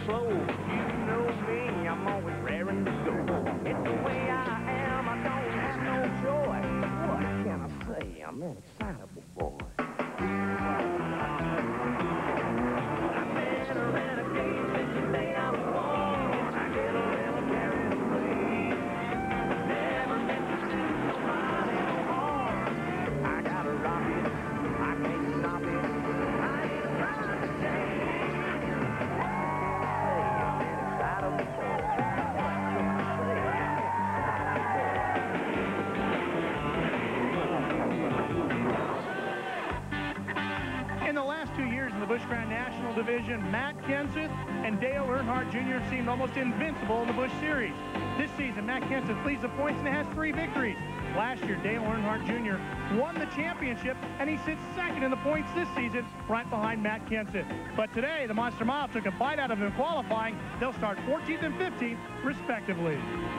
slow. You know me, I'm always raring to go. It's the way I am, I don't have no choice. What can I say? I'm an excitable boy. I've been a renegade since the day I was born. I get a little carried away. Never meant to do nobody no harm. I gotta rock it, I can't stop it. I ain't trying to change. Say I'm an excitable boy. What can I say? In the last 2 years in the Busch Grand National Division, Matt Kenseth and Dale Earnhardt Jr. seemed almost invincible in the Busch Series. This season, Matt Kenseth leads the points and has 3 victories. Last year, Dale Earnhardt Jr. won the championship, and he sits second in the points this season, right behind Matt Kenseth. But today, the Monster Mile took a bite out of him in qualifying. They'll start 14th and 15th, respectively.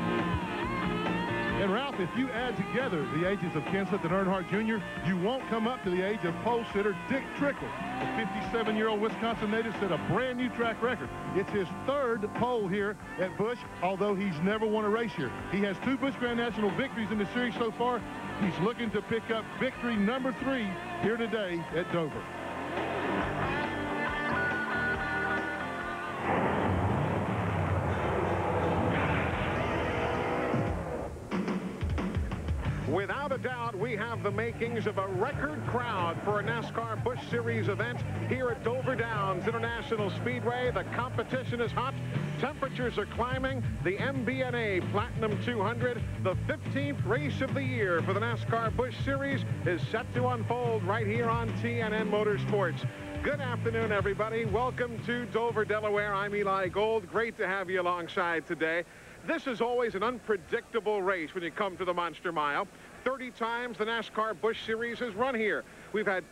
And Ralph, if you add together the ages of Kenseth and Earnhardt Jr., you won't come up to the age of pole sitter Dick Trickle. The 57-year-old Wisconsin native set a brand new track record. It's his 3rd pole here at Busch, although he's never won a race here. He has 2 Busch Grand National victories in the series so far. He's looking to pick up victory number 3 here today at Dover. Without a doubt, we have the makings of a record crowd for a NASCAR Busch Series event here at Dover Downs International Speedway. The competition is hot. Temperatures are climbing. The MBNA Platinum 200, the 15th race of the year for the NASCAR Busch Series, is set to unfold right here on TNN Motorsports. Good afternoon, everybody. Welcome to Dover, Delaware. I'm Eli Gold. Great to have you alongside today. This is always an unpredictable race when you come to the Monster Mile. 30 times the NASCAR Busch Series has run here. We've had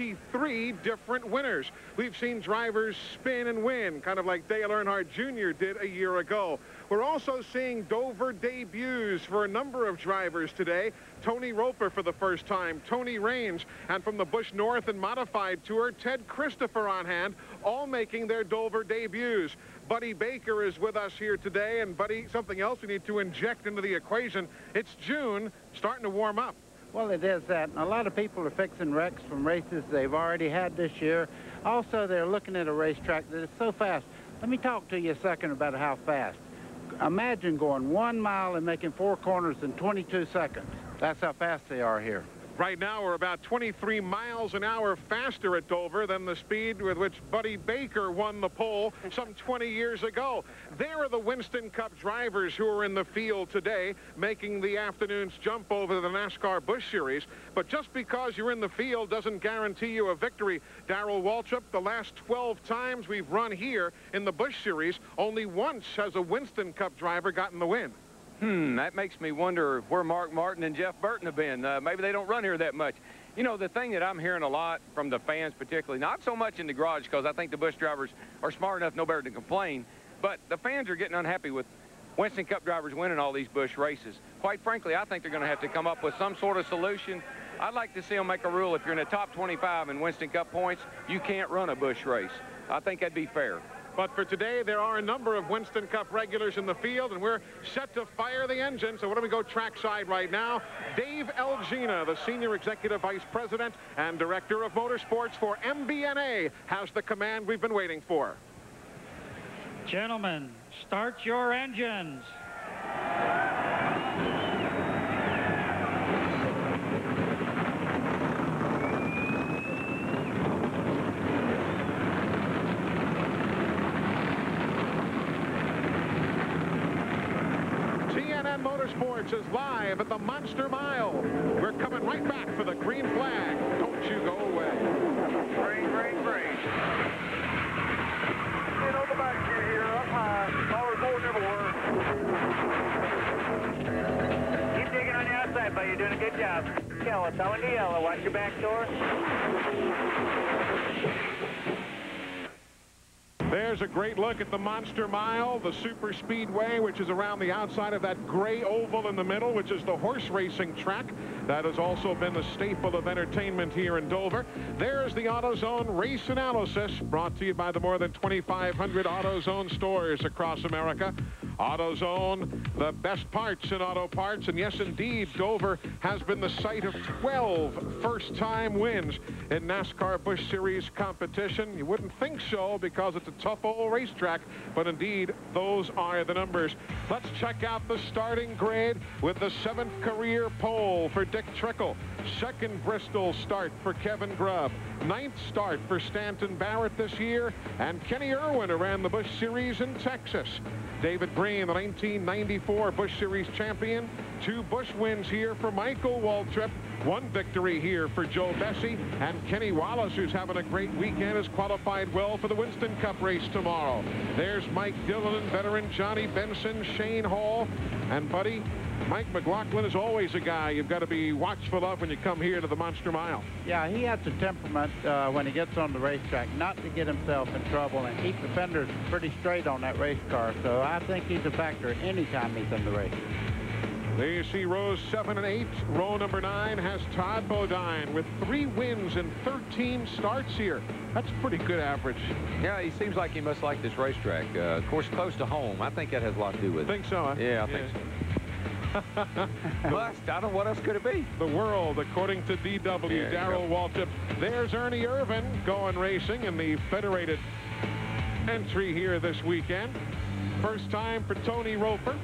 23 different winners. We've seen drivers spin and win, kind of like Dale Earnhardt Jr. did a year ago. We're also seeing Dover debuts for a number of drivers today. Tony Roper for the first time, Tony Raines, and from the Busch North and Modified Tour, Ted Christopher on hand, all making their Dover debuts. Buddy Baker is with us here today, and Buddy, something else we need to inject into the equation. It's June, starting to warm up. Well, it is that, and a lot of people are fixing wrecks from races they've already had this year. Also, they're looking at a racetrack that is so fast. Let me talk to you a second about how fast. Imagine going 1 mile and making 4 corners in 22 seconds. That's how fast they are here. Right now, we're about 23 miles an hour faster at Dover than the speed with which Buddy Baker won the pole some 20 years ago. There are the Winston Cup drivers who are in the field today, making the afternoon's jump over the NASCAR Busch Series. But just because you're in the field doesn't guarantee you a victory. Darrell Waltrip, the last 12 times we've run here in the Busch Series, only once has a Winston Cup driver gotten the win. That makes me wonder where Mark Martin and Jeff Burton have been. Maybe they don't run here that much. You know, the thing that I'm hearing a lot from the fans particularly, not so much in the garage because I think the Busch drivers are smart enough, no better to complain, but the fans are getting unhappy with Winston Cup drivers winning all these Busch races. Quite frankly, I think they're going to have to come up with some sort of solution. I'd like to see them make a rule if you're in the top 25 in Winston Cup points, you can't run a Busch race. I think that'd be fair. But for today, there are a number of Winston Cup regulars in the field, and we're set to fire the engine. So why don't we go trackside right now? Dave Elgina, the Senior Executive Vice President and Director of Motorsports for MBNA, has the command we've been waiting for. Gentlemen, start your engines. Motorsports is live at the Monster Mile. We're coming right back for the green flag. Don't you go away. Green, green, green. Get on the back here, up high. Power board never works. Keep digging on the outside, buddy. You're doing a good job. Yellow, towing to yellow. Watch your back door. There's a great look at the Monster Mile, the super speedway, which is around the outside of that gray oval in the middle, which is the horse racing track. that has also been the staple of entertainment here in Dover. There's the AutoZone Race Analysis, brought to you by the more than 2,500 AutoZone stores across America. AutoZone, the best parts in auto parts. And yes, indeed, Dover has been the site of 12 first-time wins in NASCAR Busch Series competition. You wouldn't think so because it's a tough old racetrack, but indeed, those are the numbers. Let's check out the starting grade with the 7th career pole for Dick Trickle. 2nd Bristol start for Kevin Grubb. 9th start for Stanton Barrett this year. And Kenny Irwin ran the Busch Series in Texas. David Green, the 1994 Busch Series champion. 2 Busch wins here for Michael Waltrip. 1 victory here for Joe Bessie. And Kenny Wallace, who's having a great weekend, has qualified well for the Winston Cup race tomorrow. There's Mike Dillon, veteran Johnny Benson, Shane Hall. And, buddy, Mike McLaughlin is always a guy you've got to be watchful of when you come here to the Monster Mile. Yeah, he has the temperament when he gets on the racetrack not to get himself in trouble and keep the fenders pretty straight on that race car. So I think he's a factor anytime he's in the race. There you see rows 7 and 8. Row number 9 has Todd Bodine with 3 wins and 13 starts here. That's a pretty good average. Yeah, he seems like he must like this racetrack. Of course, close to home. I think that has a lot to do with it. Think so, huh? Yeah, I think so. But I don't know what else could it be. The world, according to DW, Darrell Waltrip. There's Ernie Irvin going racing in the federated entry here this weekend. First time for Tony Roper.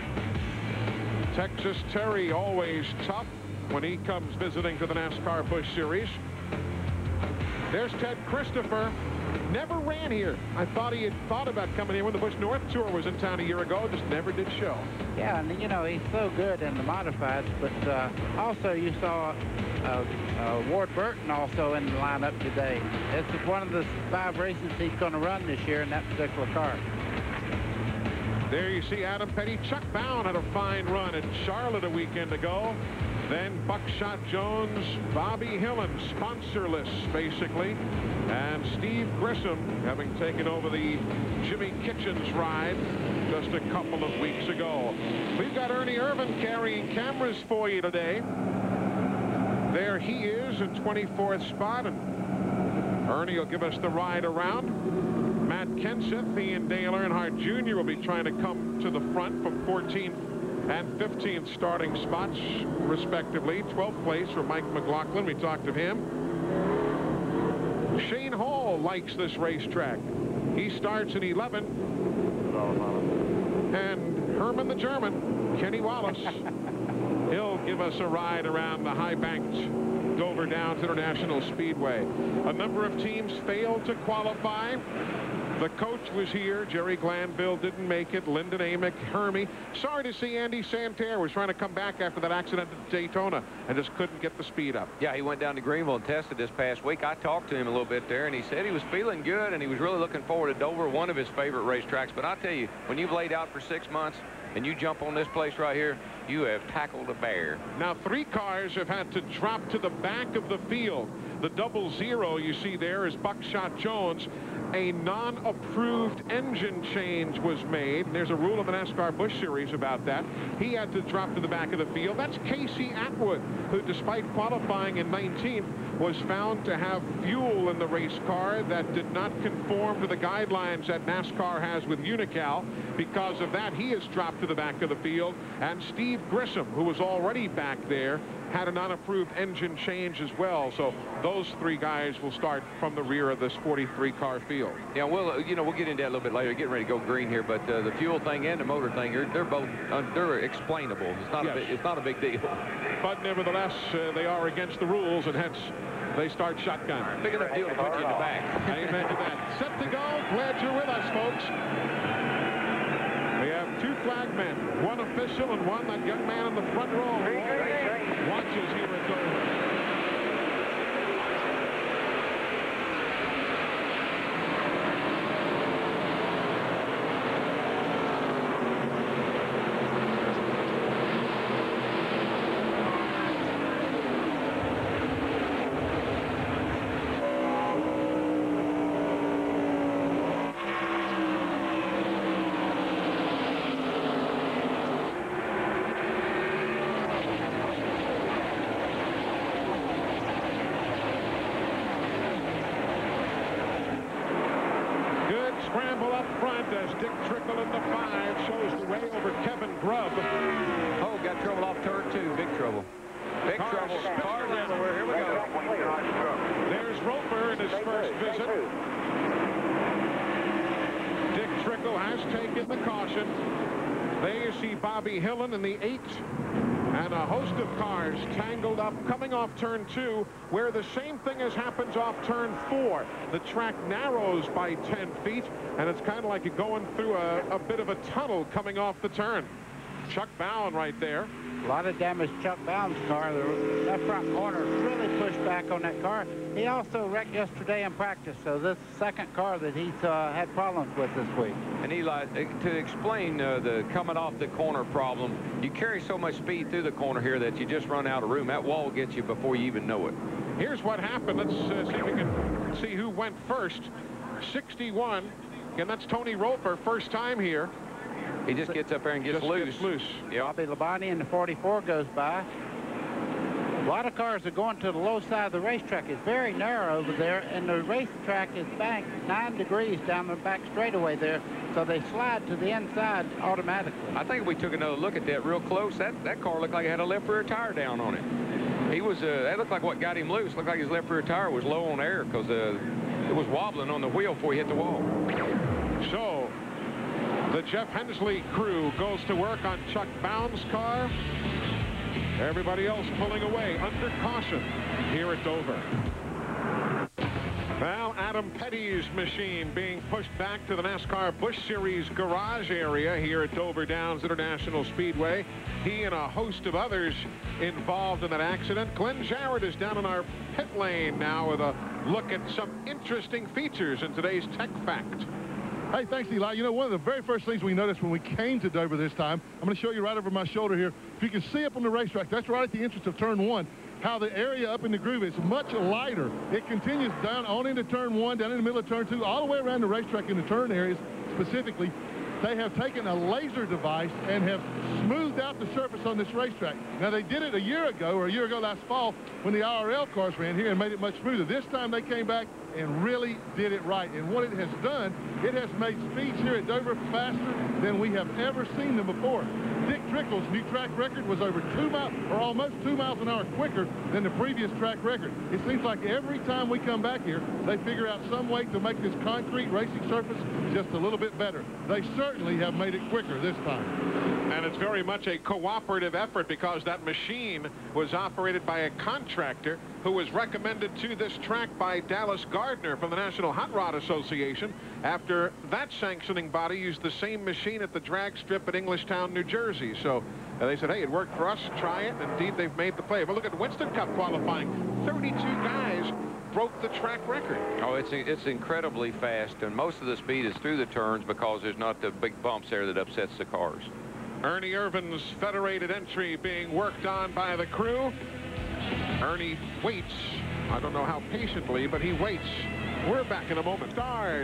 Texas Terry always tough when he comes visiting to the NASCAR Busch Series. There's Ted Christopher. Never ran here. I thought he had thought about coming here when the Busch North Tour was in town a year ago. Just never did show. Yeah, and you know, he's so good in the modifieds, but also you saw Ward Burton also in the lineup today. This is one of the 5 races he's going to run this year in that particular car. There you see Adam Petty. Chuck Bound had a fine run at Charlotte a weekend ago. Then Buckshot Jones, Bobby Hillen, sponsorless, basically. And Steve Grissom, having taken over the Jimmy Kitchens ride just a couple of weeks ago. We've got Ernie Irvin carrying cameras for you today. There he is in 24th spot, and Ernie will give us the ride around. Matt Kenseth, he and Dale Earnhardt Jr. will be trying to come to the front from 14th and 15th starting spots, respectively. 12th place for Mike McLaughlin. We talked to him. Shane Hall likes this racetrack. He starts in 11. And Herman the German, Kenny Wallace, he'll give us a ride around the high-banked Dover Downs International Speedway. A number of teams failed to qualify. The coach was here. Jerry Glanville didn't make it. Lyndon Amick, Hermie. Sorry to see Andy Santerre was trying to come back after that accident at Daytona and just couldn't get the speed up. Yeah, he went down to Greenville and tested this past week. I talked to him a little bit there, and he said he was feeling good, and he was really looking forward to Dover, one of his favorite racetracks. But I tell you, when you've laid out for 6 months and you jump on this place right here, you have tackled a bear. Now, 3 cars have had to drop to the back of the field. The 00 you see there is Buckshot Jones. A non-approved engine change was made. And there's a rule of the NASCAR Busch Series about that. He had to drop to the back of the field. That's Casey Atwood, who, despite qualifying in 19th, was found to have fuel in the race car that did not conform to the guidelines that NASCAR has with Unocal. Because of that, he has dropped to the back of the field. And Steve Grissom, who was already back there, had an unapproved engine change as well. So those 3 guys will start from the rear of this 43-car field. Yeah, we'll get into that a little bit later. Getting ready to go green here, but the fuel thing and the motor thing, they're both they're explainable. It's not it's not a big deal. But nevertheless, they are against the rules, and hence they start shotgun. Big enough deal to put you in the back. Amen to that. Set to go. Glad you're with us, folks. We have 2 flagmen, 1 official and 1 that young man in the front row watches here at Dover. scramble up front as Dick Trickle in the 5 shows the way over Kevin Grubb. Oh, got trouble off turn 2. Big trouble. Big trouble. Cars everywhere. Here we go. There's Roper in his first visit. Dick Trickle has taken the caution. There you see Bobby Hillen in the 8. And a host of cars tangled up coming off turn 2, where the same thing as happens off turn 4. The track narrows by 10 feet, and it's kind of like you're going through a bit of a tunnel coming off the turn. Chuck Bowen right there. A lot of damage Chuck Bowen's car. The left front corner really pushed back on that car. He also wrecked yesterday in practice, so this is the second car that he's had problems with this week. And Eli, to explain the coming off the corner problem, you carry so much speed through the corner here that you just run out of room. That wall gets you before you even know it. Here's what happened. Let's see if we can see who went first. 61, and that's Tony Roper, first time here. He just gets up there and gets loose. Yeah. Bobby Labonte in the 44 goes by. A lot of cars are going to the low side of the racetrack. It's very narrow over there, and the racetrack is banked 9 degrees down the back straightaway there, so they slide to the inside automatically. I think if we took another look at that real close, that car looked like it had a left rear tire down on it. He was, that looked like what got him loose. Looked like his left rear tire was low on air because it was wobbling on the wheel before he hit the wall. So, the Jeff Hensley crew goes to work on Chuck Bowen's car. Everybody else pulling away under caution here at Dover. Well, Adam Petty's machine being pushed back to the NASCAR Busch Series garage area here at Dover Downs International Speedway. He and a host of others involved in that accident. Glenn Jarrett is down in our pit lane now with a look at some interesting features in today's Tech Fact. Hey, thanks, Eli. You know, one of the very first things we noticed when we came to Dover this time, I'm going to show you right over my shoulder here. If you can see up on the racetrack, that's right at the entrance of turn 1, how the area up in the groove is much lighter. It continues down on into turn 1, down in the middle of turn 2, all the way around the racetrack in the turn areas specifically. They have taken a laser device and have smoothed out the surface on this racetrack. Now, they did it a year ago last fall when the IRL cars ran here and made it much smoother. This time they came back and really did it right. And what it has done, it has made speeds here at Dover faster than we have ever seen them before. Dick Trickle's new track record was over 2 miles, or almost 2 miles an hour quicker than the previous track record. It seems like every time we come back here, they figure out some way to make this concrete racing surface just a little bit better. They certainly have made it quicker this time. And it's very much a cooperative effort because that machine was operated by a contractor who was recommended to this track by Dallas Gardner from the National Hot Rod Association after that sanctioning body used the same machine at the drag strip at Englishtown, New Jersey. So they said, hey, it worked for us, try it. Indeed, they've made the play. But look at Winston Cup qualifying. 32 guys broke the track record. Oh, it's incredibly fast, and most of the speed is through the turns because there's not the big bumps there that upsets the cars. Ernie Irvin's federated entry being worked on by the crew. Ernie waits. I don't know how patiently, but he waits. We're back in a moment.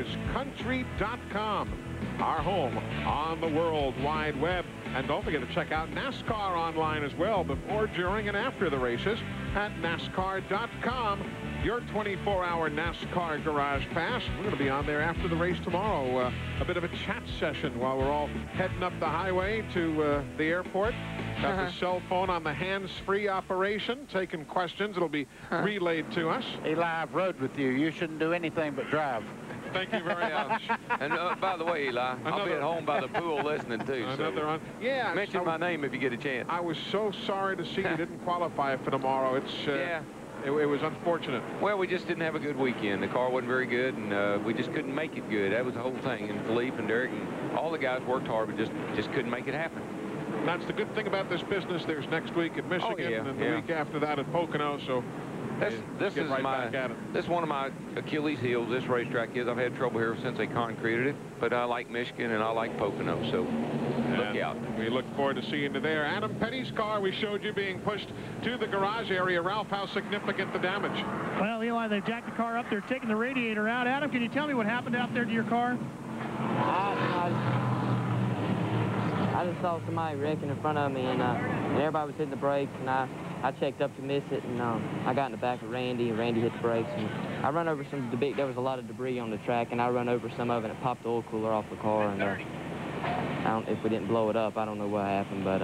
StarsCountry.com, our home on the World Wide Web. And don't forget to check out NASCAR online as well, before, during, and after the races at NASCAR.com. Your 24-hour NASCAR Garage Pass. We're going to be on there after the race tomorrow. A bit of a chat session while we're all heading up the highway to the airport. Got the cell phone on the hands-free operation, taking questions. It'll be relayed to us. Eli, I've rode with you. You shouldn't do anything but drive. Thank you very much. And by the way, Eli, I'll be at home by the pool listening too. Another so mention my name if you get a chance. I was so sorry to see you didn't qualify for tomorrow. It's yeah. It was unfortunate. Well, we just didn't have a good weekend. The car wasn't very good, and we just couldn't make it good. That was the whole thing. And Philippe and Derek and all the guys worked hard, but just couldn't make it happen. That's the good thing about this business. There's next week at Michigan and the week after that at Pocono. So this is one of my Achilles heels. This racetrack is. I've had trouble here since they concreted it, but I like Michigan and I like Pocono. So look out. We look forward to seeing you there. Adam Petty's car we showed you being pushed to the garage area. Ralph, how significant the damage? Well, Eli, they've jacked the car up. They're taking the radiator out. Adam, can you tell me what happened out there to your car? I just saw somebody wrecking in front of me, and everybody was hitting the brakes, and I I checked up to miss it, and I got in the back of Randy, and Randy hit the brakes. And I run over there was a lot of debris on the track, and I run over some of it, and it popped the oil cooler off the car. And if we didn't blow it up, I don't know what happened, but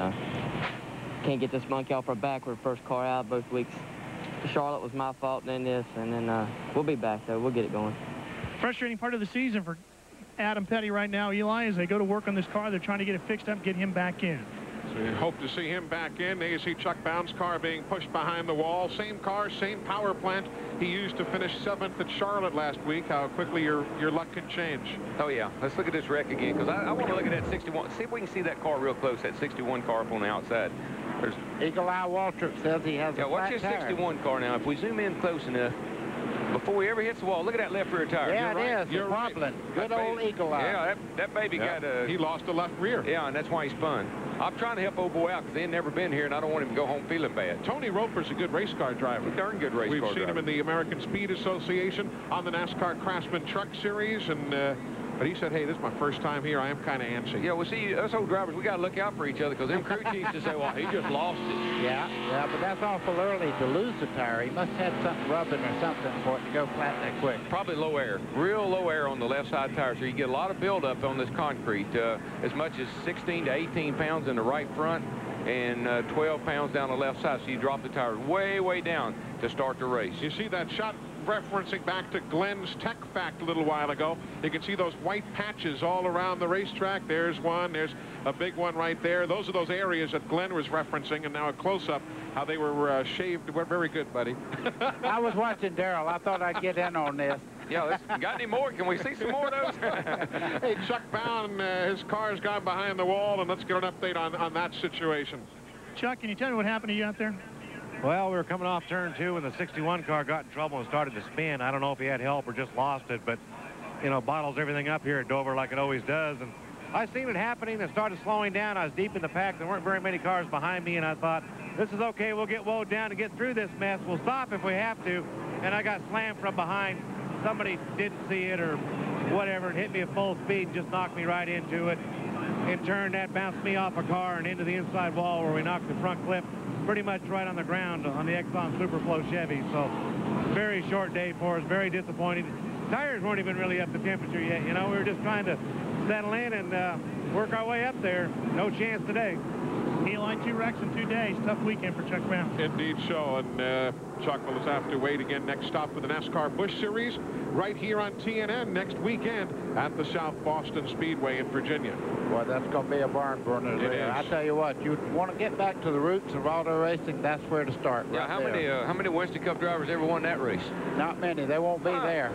can't get this monkey off our back. We're the first car out both weeks. Charlotte was my fault, and then this, and then we'll be back, though. We'll get it going. Frustrating part of the season for Adam Petty right now, Eli, as they go to work on this car. They're trying to get it fixed up, get him back in. So we hope to see him back in. There you see Chuck Bound's car being pushed behind the wall. Same car, same power plant he used to finish 7th at Charlotte last week. How quickly your luck can change. Oh, yeah. Let's look at this wreck again, because I want to look at that 61. See if we can see that car real close, that 61 car up on the outside. There's Eagle Eye Waltrip says he has a watch flat this tire. 61 car now. If we zoom in close enough, before he ever hits the wall, look at that left rear tire. Yeah, You're right. it is. You're It's right. wobbling. Good That old baby- Eagle Eye. Yeah, that baby got a... He lost a left rear. Yeah, and that's why he spun. I'm trying to help old boy out because they ain't never been here, and I don't want him to go home feeling bad. Tony Roper's a good race car driver. Darn good race car driver. We've seen him in the American Speed Association on the NASCAR Craftsman Truck Series, and but he said, hey, this is my first time here. I am kind of antsy. Yeah, well, see, us old drivers, we got to look out for each other because them crew chiefs just say, well, he just lost it. Yeah, but that's awful early to lose the tire. He must have had something rubbing or something for it to go flat that quick. Probably low air, real low air on the left side tire, so you get a lot of buildup on this concrete, as much as 16 to 18 pounds in the right front and 12 pounds down the left side, so you drop the tires way, way down to start the race. You see that shot referencing back to Glenn's Tech Fact a little while ago. You can see those white patches all around the racetrack. There's one. There's a big one right there. Those are those areas that Glenn was referencing, and now a close-up how they were shaved. We're very good, buddy. I was watching Darrell. I thought I'd get in on this. Yeah, got any more? Can we see some more of those? Hey, Chuck Bound, his car's gone behind the wall, and let's get an update on that situation. Chuck, can you tell me what happened to you out there? Well, we were coming off turn 2 and the 61 car got in trouble and started to spin. I don't know if he had help or just lost it, but, you know, bottles everything up here at Dover like it always does. And I seen it happening and started slowing down. I was deep in the pack. There weren't very many cars behind me, and I thought, this is okay. We'll get woed down to get through this mess. We'll stop if we have to. And I got slammed from behind. Somebody didn't see it or whatever. It hit me at full speed and just knocked me right into it. In turn, that bounced me off a car and into the inside wall where we knocked the front clip pretty much right on the ground on the Exxon Superflow Chevy. So very short day for us, very disappointing. Tires weren't even really up to temperature yet. You know, we were just trying to settle in and work our way up there. No chance today. Eli, 2 wrecks in 2 days. Tough weekend for Chuck Brown. Indeed so, and Chuck will just have to wait again. Next stop for the NASCAR Busch Series right here on TNN next weekend at the South Boston Speedway in Virginia. Well, that's going to be a barn burner there. I tell you what, you want to get back to the roots of auto racing, that's where to start. Yeah, right how many Winston Cup drivers ever won that race? Not many. They won't be there.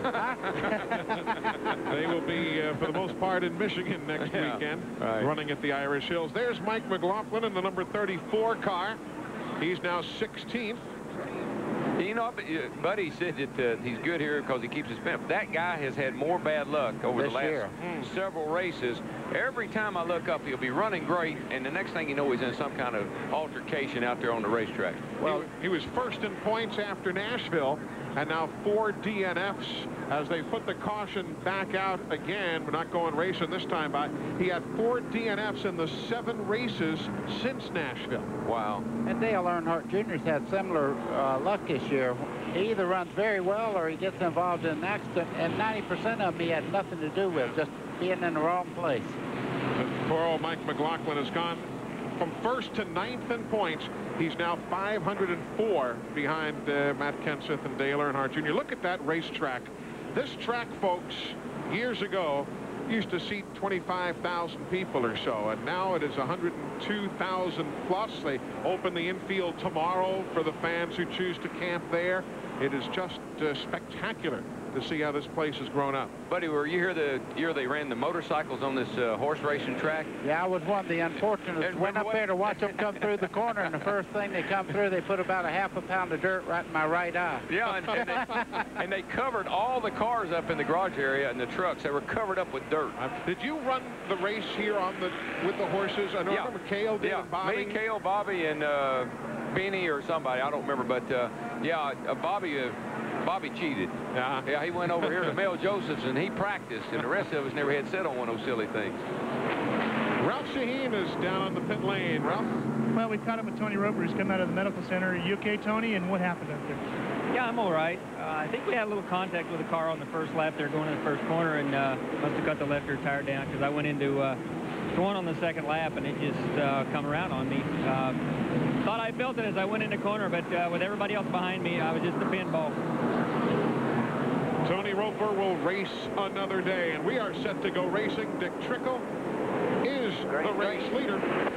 They will be, for the most part, in Michigan next weekend, running at the Irish Hills. There's Mike McLaughlin in the number 34 car. He's now 16th. You know, Buddy said that he's good here because he keeps his pimp. That guy has had more bad luck over the last several races. Every time I look up, he'll be running great, and the next thing you know, he's in some kind of altercation out there on the racetrack. Well, he was first in points after Nashville, and now 4 DNFs as they put the caution back out again. We're not going racing this time, but he had 4 DNFs in the 7 races since Nashville. Wow. And Dale Earnhardt Jr.'s had similar luck this year. He either runs very well or he gets involved in an accident, and 90% of them he had nothing to do with, just being in the wrong place. Poor old Mike McLaughlin has gone from 1st to 9th in points. He's now 504 behind Matt Kenseth and Dale Earnhardt Jr. Look at that racetrack. This track, folks, years ago, used to seat 25,000 people or so, and now it is 102,000 plus. They open the infield tomorrow for the fans who choose to camp there. It is just spectacular to see how this place has grown up. Buddy, were you here the year they ran the motorcycles on this horse racing track? Yeah, I was one of the unfortunates. Went up there to watch them come through the corner, and the first thing they come through, they put about a half a pound of dirt right in my right eye. Yeah, and they covered all the cars up in the garage area and the trucks. They were covered up with dirt. Did you run the race here on with the horses? I know I remember Cale did and Bobby. Me, Cale, Bobby, and Benny or somebody. I don't remember, but yeah, Bobby cheated. Yeah, he went over here to Mel Joseph's and he practiced, and the rest of us never had set on one of those silly things. Ralph Shaheen is down on the pit lane. Ralph? Well, we caught up with Tony Roper, who's come out of the medical center. Are you okay, Tony? And what happened out there? Yeah, I'm all right. I think we had a little contact with the car on the first lap there going in the first corner, and must have cut the left rear tire down because I went into one on the second lap, and it just come around on me. Thought I felt it as I went into corner, but with everybody else behind me, I was just a pinball. Tony Roper will race another day, and we are set to go racing. Dick Trickle is the race leader.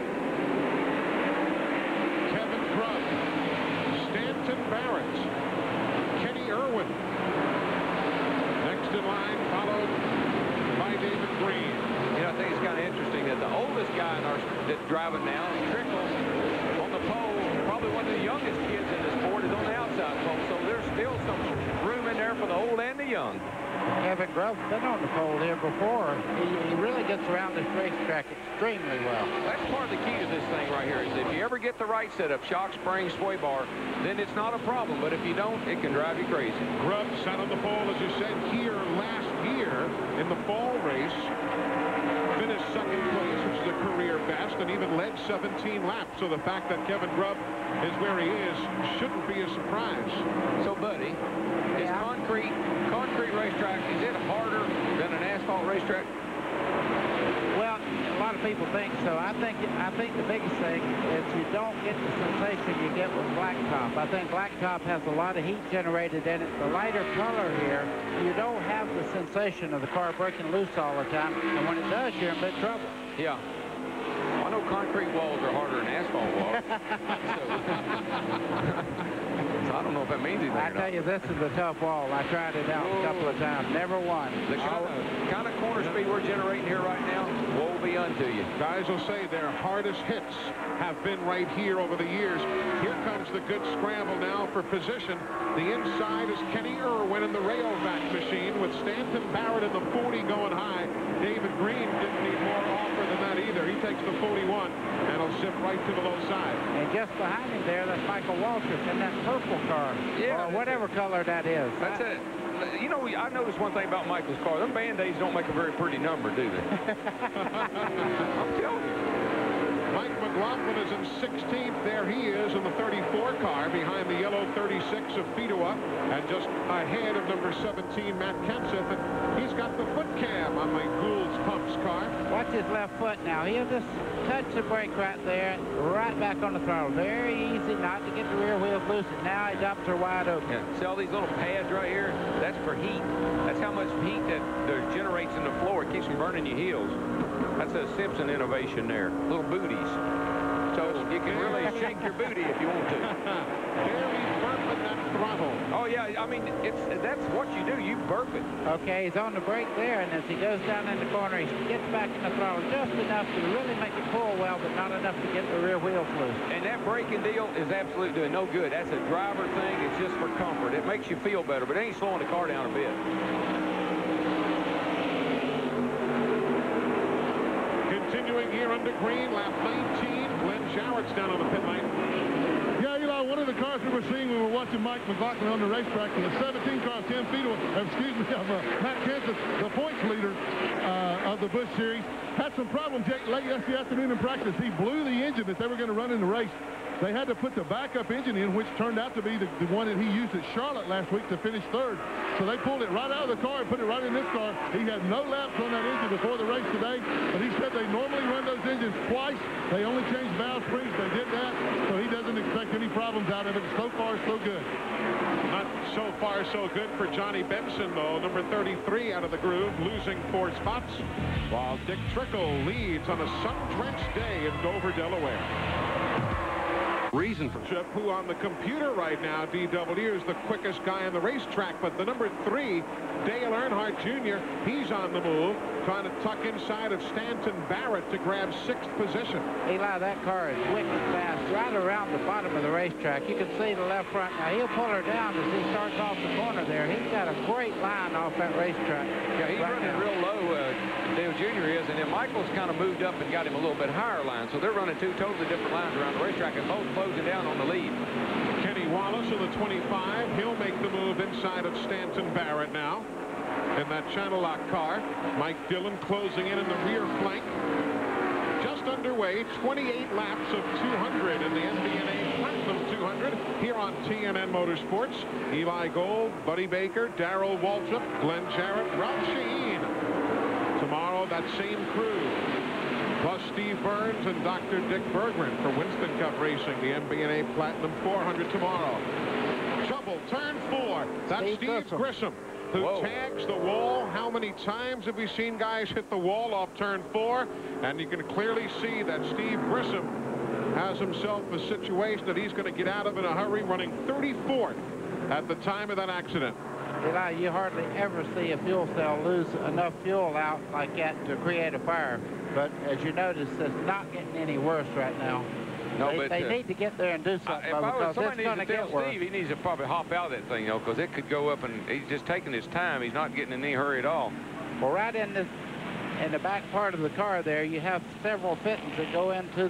Kevin Grubb, Stanton Barrett, Kenny Irwin. Next in line, followed by David Green. You know, I think it's kind of interesting that the oldest guy in our that's driving now is Trickle on the pole. Probably one of the youngest kids in the sport is on the outside pole, so there's still some room in there for the old and the young. Kevin Grubb's been on the pole here before. He really gets around this racetrack extremely well. That's part of the key to this thing right here, is if you ever get the right setup, shock, spring, sway bar, then it's not a problem. But if you don't, it can drive you crazy. Grubb sat on the pole, as you said, here last year in the fall race. Finished second place, which is a career best, and even led 17 laps. So the fact that Kevin Grubb is where he is shouldn't be a surprise. So, Buddy, is concrete racetrack, is it harder than an asphalt racetrack? Well, a lot of people think so. I think the biggest thing is you don't get the sensation you get with blacktop. I think blacktop has a lot of heat generated in it. The lighter color here, you don't have the sensation of the car breaking loose all the time. And when it does, you're in big trouble. Yeah. I know concrete walls are harder than asphalt walls. So I don't know if that means anything. I tell you, this is a tough wall. I tried it out a couple of times. Never won. The kind of corner speed we're generating here right now, woe be unto you. Guys will say their hardest hits have been right here over the years. Here comes the good scramble now for position. The inside is Kenny Irwin in the Rayovac machine with Stanton Barrett in the 40 going high. David Green didn't need more offer than that either. He takes the 41 and he'll shift right to the low side. And just behind him there, that's Michael Waltrip in that purple car, or whatever color that is. That's it. You know, I noticed one thing about Michael's car. Them Band-Aids don't make a very pretty number, do they? I'm telling you. Mike McLaughlin is in 16th. There he is in the 34 car behind the yellow 36 of Fedua and just ahead of number 17, Matt Kenseth. And he's got the foot cam on my Gould's Pumps car. Watch his left foot now. He'll just touch the brake right there, right back on the throttle. Very easy not to get the rear wheels loose. And now his ups are wide open. Yeah. See all these little pads right here? That's for heat. That's how much heat that generates in the floor. It keeps from burning your heels. That's a Simpson innovation there. Little booties. So you can really shake your booty if you want to. Barely burping that throttle. Oh, yeah. I mean, that's what you do. You burp it. Okay, he's on the brake there, and as he goes down in the corner, he gets back in the throttle just enough to really make it pull well, but not enough to get the rear wheels loose. And that braking deal is absolutely doing no good. That's a driver thing. It's just for comfort. It makes you feel better, but it ain't slowing the car down a bit. Continuing here under green, lap 19. Glenn Jowert's down on the pit lane. Yeah, Eli, one of the cars we were seeing when we were watching Mike McLaughlin on the racetrack was a 17 car of Tim Fedua, Matt Kenseth, the points leader of the Busch Series. Had some problems late yesterday afternoon in practice. He blew the engine that they were going to run in the race. They had to put the backup engine in, which turned out to be the one that he used at Charlotte last week to finish third. So they pulled it right out of the car and put it right in this car. He had no laps on that engine before the race today, but he said they normally run those engines twice. They only change valve springs. They did that, so he doesn't expect any problems out of it. So far, so good. Not so far so good for Johnny Benson, though. Number 33 out of the groove, losing 4 spots, while Dick Trickle leads on a sun-drenched day in Dover, Delaware. Reason for who on the computer right now, DW, is the quickest guy on the racetrack, but the number 3, Dale Earnhardt Jr., he's on the move, trying to tuck inside of Stanton Barrett to grab 6th position. Eli, that car is wicked fast right around the bottom of the racetrack. You can see the left front. Now, he'll pull her down as he starts off the corner there. He's got a great line off that racetrack. Yeah, he's running real low, Dale Jr. is, and then Michael's kind of moved up and got him a little bit higher line, so they're running 2 totally different lines around the racetrack, and both closing down on the lead. Kenny Wallace in the 25. He'll make the move inside of Stanton Barrett now in that channel lock car. Mike Dillon closing in the rear flank. just underway. 28 laps of 200 in the MBNA Platinum 200 here on TNN Motorsports. Eli Gold, Buddy Baker, Darrell Waltrip, Glenn Jarrett, Ralph Shaheen. Tomorrow, that same crew, plus Steve Burns and Dr. Dick Bergman for Winston Cup Racing, the MBNA Platinum 400 tomorrow. Trouble, turn 4. That's Steve Grissom, who tags the wall. How many times have we seen guys hit the wall off turn 4? And you can clearly see that Steve Grissom has himself a situation that he's going to get out of in a hurry, running 34th at the time of that accident. Eli, you hardly ever see a fuel cell lose enough fuel out like that to create a fire. But as you notice, it's not getting any worse right now. No, they need to get there and do something, because it's going to get worse. Steve, he needs to probably hop out of that thing, though, because it could go up, and he's just taking his time. He's not getting in any hurry at all. Well, right in the back part of the car there, you have several fittings that go into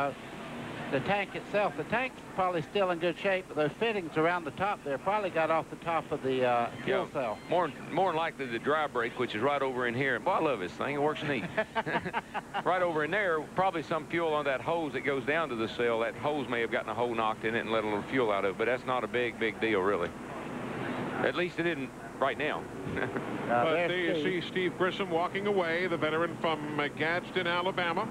the tank itself. The tank's probably still in good shape, but those fittings around the top there probably got off the top of the fuel cell. More than likely the dry brake, which is right over in here. Boy, I love this thing. It works neat. Right over in there, probably some fuel on that hose that goes down to the cell. That hose may have gotten a hole knocked in it and let a little fuel out of it, but that's not a big deal, really. At least it isn't right now. But there you see Steve Grissom walking away, the veteran from Gadsden, Alabama.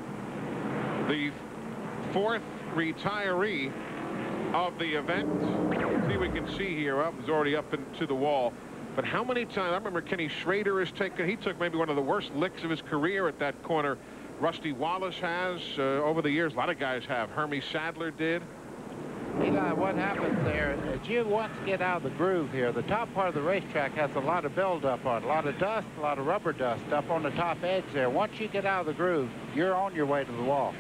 The 4th retiree of the event. See, we can see here, it's already up into the wall. But how many times, I remember Kenny Schrader has taken, he took maybe one of the worst licks of his career at that corner. Rusty Wallace has over the years. A lot of guys have. Hermie Sadler did. Eli, what happens there is you once get out of the groove here, the top part of the racetrack has a lot of buildup on it, a lot of dust, a lot of rubber dust up on the top edge there. Once you get out of the groove, you're on your way to the wall.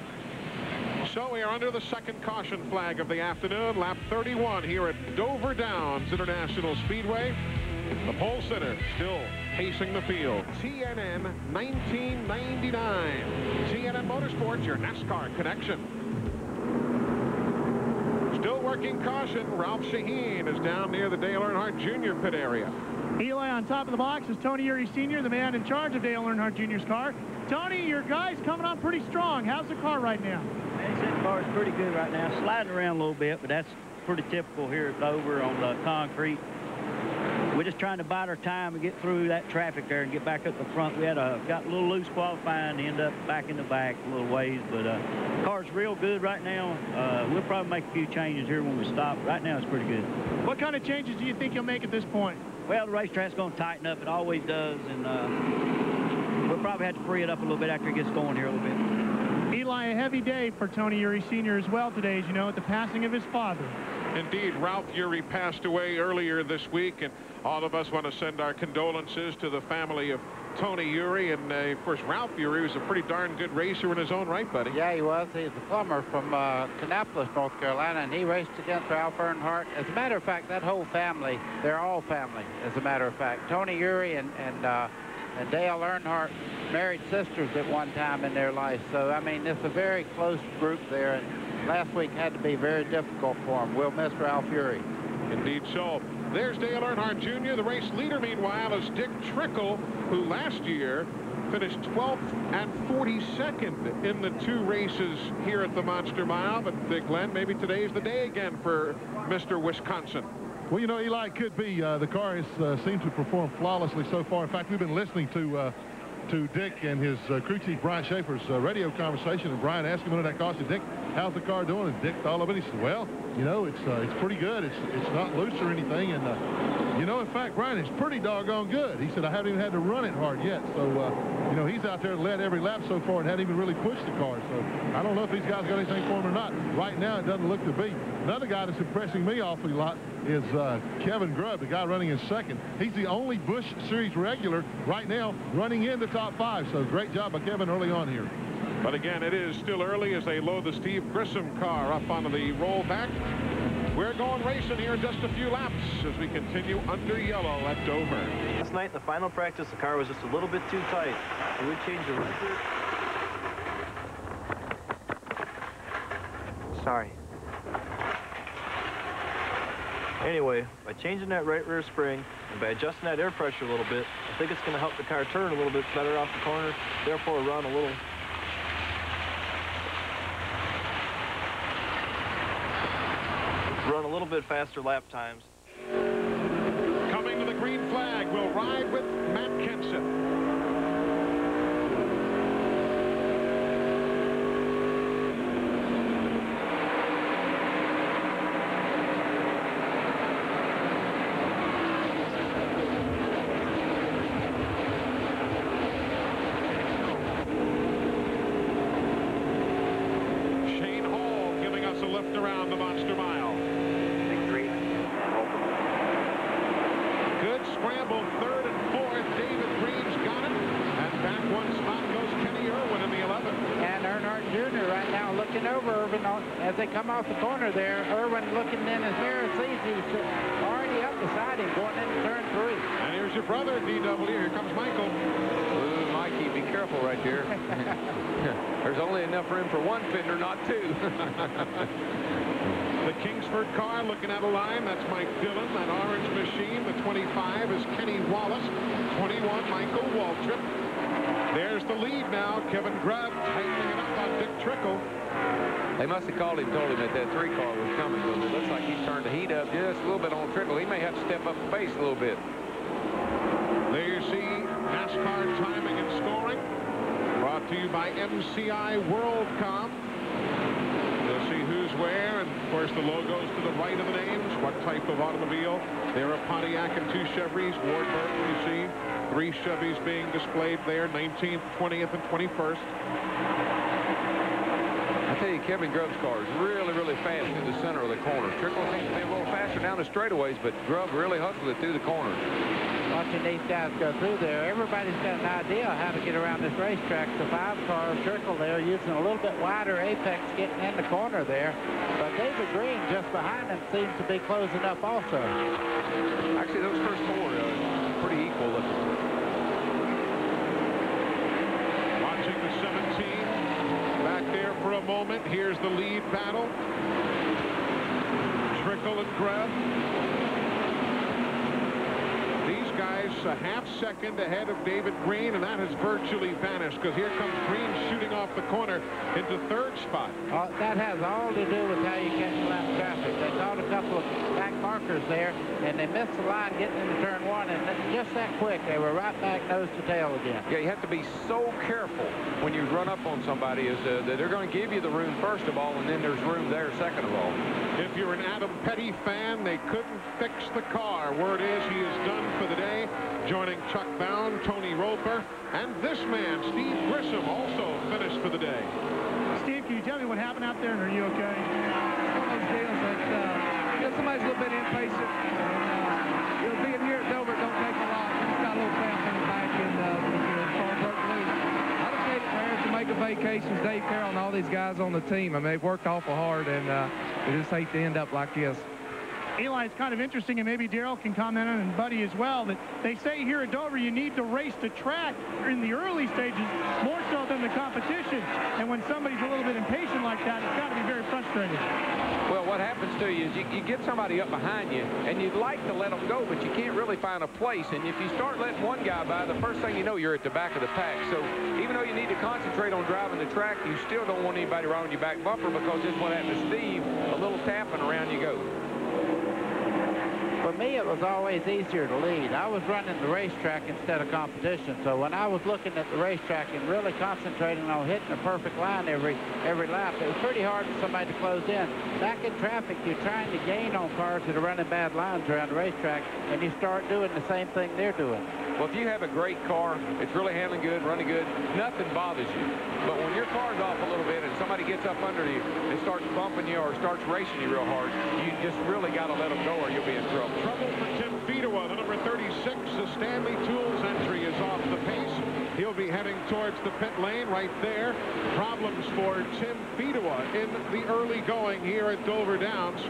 So we are under the second caution flag of the afternoon, lap 31 here at Dover Downs International Speedway. The pole sitter still pacing the field. TNN 1999. TNN Motorsports, your NASCAR connection. Still working caution. Ralph Shaheen is down near the Dale Earnhardt Jr. pit area. Eli on top of the box is Tony Eury Sr., the man in charge of Dale Earnhardt Jr.'s car. Tony, your guy's coming on pretty strong. How's the car right now? The car is pretty good right now. Sliding around a little bit, but that's pretty typical here at Dover on the concrete. We're just trying to bide our time and get through that traffic there and get back up the front. We had got a little loose qualifying to end up back in the back a little ways, but the car's real good right now. We'll probably make a few changes here when we stop. Right now, it's pretty good. What kind of changes do you think you'll make at this point? Well, the racetrack's going to tighten up. It always does, and we'll probably have to free it up a little bit after it gets going here a little bit. Eli, a heavy day for Tony Eury Sr. as well today, as you know, at the passing of his father. Indeed, Ralph Eury passed away earlier this week, and all of us want to send our condolences to the family of Tony Eury. And, of course, Ralph Eury was a pretty darn good racer in his own right, buddy. Yeah, he was. He's a plumber from Kannapolis, North Carolina, and he raced against Ralph Earnhardt. As a matter of fact, that whole family, they're all family, as a matter of fact. Tony Eury and Dale Earnhardt married sisters at one time in their life. So, I mean, it's a very close group there. And last week had to be very difficult for him. We'll miss Ralph Eury. Indeed so. There's Dale Earnhardt Jr. The race leader, meanwhile, is Dick Trickle, who last year finished 12th and 42nd in the 2 races here at the Monster Mile. But, Glenn, maybe today's the day again for Mr. Wisconsin. Well, you know, Eli, could be. The car has seemed to perform flawlessly so far. In fact, we've been listening to Dick and his crew chief, Brian Schaefer's radio conversation, and Brian asked him under that caution, Dick, how's the car doing? And Dick thought of it. He said, well, you know, it's pretty good. It's not loose or anything. And, you know, in fact, Brian, it's pretty doggone good. He said, I haven't even had to run it hard yet. So, you know, he's out there led every lap so far and hadn't even really pushed the car. So I don't know if these guys got anything for him or not. Right now, it doesn't look to be. Another guy that's impressing me awfully a lot is Kevin Grubb, the guy running in second. He's the only Busch Series regular right now running in the top 5. So great job by Kevin early on here. But again, it is still early as they load the Steve Grissom car up onto the rollback. We're going racing here in just a few laps as we continue under yellow at Dover. Last night in the final practice, the car was just a little bit too tight. It would change the record. Sorry. Anyway, by changing that right rear spring and by adjusting that air pressure a little bit, I think it's going to help the car turn a little bit better off the corner, therefore run a little run a little bit faster lap times. Coming to the green flag, we'll ride with Matt Kenseth. Around the Monster Mile. Good scramble, third and fourth. David Green's got it. And back one spot goes Kenny Irwin in the 11th. And Earnhardt Jr. right now looking over Irwin as they come off the corner there. Irwin looking in his mirror, sees he's already up beside him going into turn 3. And here's your brother, DW. Here comes Michael. Ooh, Mikey, be careful right there. There's only enough room for one fender, not two. The Kingsford car looking at a line. That's Mike Dillon. That orange machine. The 25 is Kenny Wallace. 21, Michael Waltrip. There's the lead now. Kevin Grubb tightening it up on Dick Trickle. They must have called him, told him that 3 car was coming, because it looks like he's turned the heat up just a little bit on Trickle. He may have to step up the pace a little bit. There you see NASCAR timing and scoring. Brought to you by MCI WorldCom. You'll see who's where, and of course the logos to the right of the names. What type of automobile? There are Pontiac and 2 Chevys. Ward Burton, you see 3 Chevys being displayed there, 19th, 20th, and 21st. I tell you, Kevin Grubb's car is really, really fast through the center of the corner. Trickle seems to be a little faster down the straightaways, but Grubb really hustled it through the corner. Watching these guys go through there, everybody's got an idea how to get around this racetrack. The 5 car Trickle there using a little bit wider apex getting in the corner there. But David Green just behind him seems to be closing up also. Actually, those first 4 are pretty equal looking. Watching the 17 back there for a moment. Here's the lead battle. Trickle and Grubb. These guys a half second ahead of David Green, and that has virtually vanished because here comes Green shooting off the corner into 3rd spot. That has all to do with how you catch lap traffic. They caught a couple of back markers there, and they missed the line getting into turn 1, and just that quick, they were right back nose to tail again. Yeah, you have to be so careful when you run up on somebody is that they're going to give you the room first of all, and then there's room there second of all. If you're an Adam Petty fan, they couldn't fix the car. Word is he is done for the day. Joining Chuck Bound, Tony Roper, and this man, Steve Grissom, also finished for the day. Steve, can you tell me what happened out there, and are you okay? One of those deals that somebody's a little bit impatient. And, being here at Dover don't take a lot. Just got a little bounce in the back and the car broke loose. I'd have taken there to make a vacation. Dave Carroll and all these guys on the team. I mean, they've worked awful hard, and we just hate to end up like this. Eli, it's kind of interesting, and maybe Daryl can comment on it, and Buddy as well, that they say here at Dover you need to race the track in the early stages more so than the competition. And when somebody's a little bit impatient like that, it's got to be very frustrating. Well, what happens to you is you get somebody up behind you, and you'd like to let them go, but you can't really find a place. And if you start letting one guy by, the first thing you know, you're at the back of the pack. So even though you need to concentrate on driving the track, you still don't want anybody around your back bumper, because just what happened to Steve, a little tapping around you go. For me, it was always easier to lead. I was running the racetrack instead of competition, so when I was looking at the racetrack and really concentrating on hitting a perfect line every lap, it was pretty hard for somebody to close in. Back in traffic, you're trying to gain on cars that are running bad lines around the racetrack, and you start doing the same thing they're doing. Well, if you have a great car, it's really handling good, running good, nothing bothers you. But when your car's off a little bit and somebody gets up under you and starts bumping you or starts racing you real hard, you just really got to let them go or you'll be in trouble. Trouble for Tim Fedewa, the number 36. The Stanley Tools entry is off the pace. He'll be heading towards the pit lane right there. Problems for Tim Fedewa in the early going here at Dover Downs.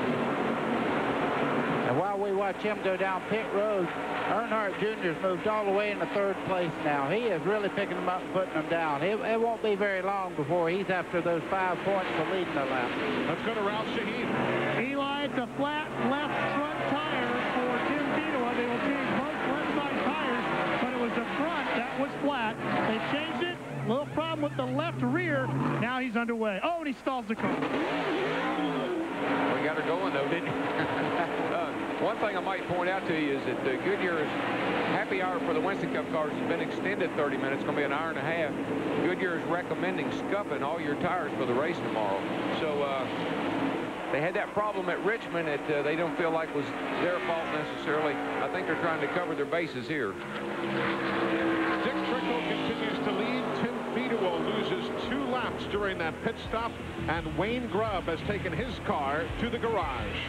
And while we watch him go down pit road, Earnhardt Jr.'s moved all the way into 3rd place now. He is really picking them up and putting them down. It won't be very long before he's after those 5 points for leading the lap. Let's go to Ralph Shaheen. Eli, it's a flat left front tire for Tim Fedewa. They will change both left side tires, but it was the front that was flat. They changed it. Little problem with the left rear. Now he's underway. Oh, and he stalls the car. We got her going, though, didn't you? One thing I might point out to you is that Goodyear's happy hour for the Winston Cup cars has been extended 30 minutes. It's going to be an hour and a half. Goodyear is recommending scuffing all your tires for the race tomorrow. So they had that problem at Richmond that they don't feel like was their fault necessarily. I think they're trying to cover their bases here. Dick Trickle continues to lead. Tim Fedewa loses 2 laps during that pit stop, and Wayne Grubb has taken his car to the garage.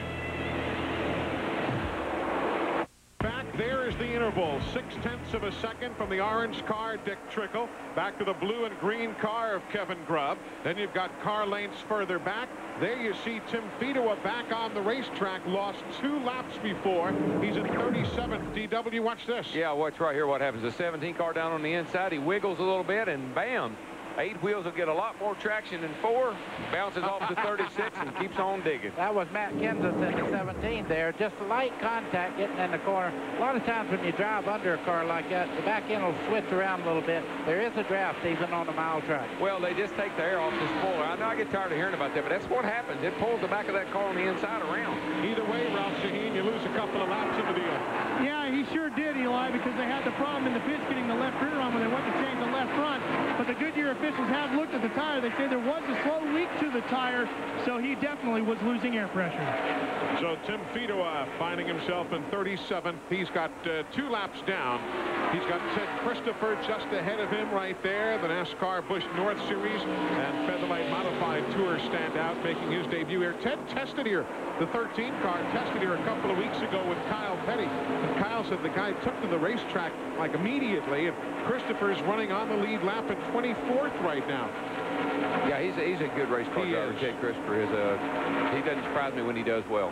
Back there is the interval, 0.6 of a second from the orange car, Dick Trickle, back to the blue and green car of Kevin Grubb. Then you've got car lengths further back. There you see Tim Fedewa back on the racetrack, lost 2 laps before. He's in 37th. DW, watch this. Yeah, watch right here what happens. The 17 car down on the inside, he wiggles a little bit, and bam. 8 wheels will get a lot more traction than 4, bounces off to 36 and keeps on digging. That was Matt Kenseth in the 17 there. Just light contact getting in the corner. A lot of times when you drive under a car like that, the back end will switch around a little bit. There is a draft even on a mile track. Well, they just take the air off the spoiler. I know I get tired of hearing about that, but that's what happens. It pulls the back of that car on the inside around. Either way, Ralph Shaheen, you lose a couple of laps in the deal. Yeah, he sure did, Eli, because they had the problem in the pits getting the left rear on when they went to change the left front. But the Goodyear officials have looked at the tire. They say there was a slow leak to the tire, so he definitely was losing air pressure. So Tim Fedewa finding himself in 37th. He's got 2 laps down. He's got Ted Christopher just ahead of him right there. The NASCAR Busch North Series and Featherlight Modified Tour stand out, making his debut here. Ted tested here. The 13 car tested here a couple of weeks ago with Kyle Petty. And Kyle said the guy took to the racetrack like immediately. And Christopher's running on the lead lap at 24th right now. Yeah, he's a good race car driver. Ted Christopher is he doesn't surprise me when he does well.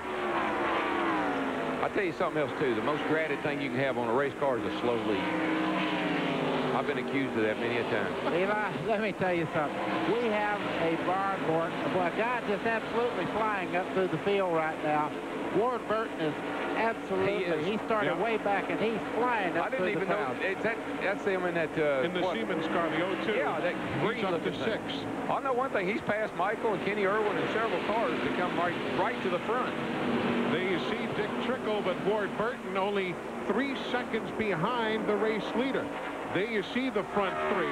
I'll tell you something else too. The most dreaded thing you can have on a race car is a slow lead. I've been accused of that many a time. Eli, let me tell you something. We have a barn board. Well, a guy just absolutely flying up through the field right now. Ward Burton is absolutely. He started way back, and he's flying up through the crowd. I didn't even know. That's him in that. In the Siemens car, the 02. Yeah, that green up to 6. I know one thing. He's passed Michael and Kenny Irwin and several cars to come right to the front. There you see Dick Trickle, but Ward Burton only 3 seconds behind the race leader. There you see the front 3.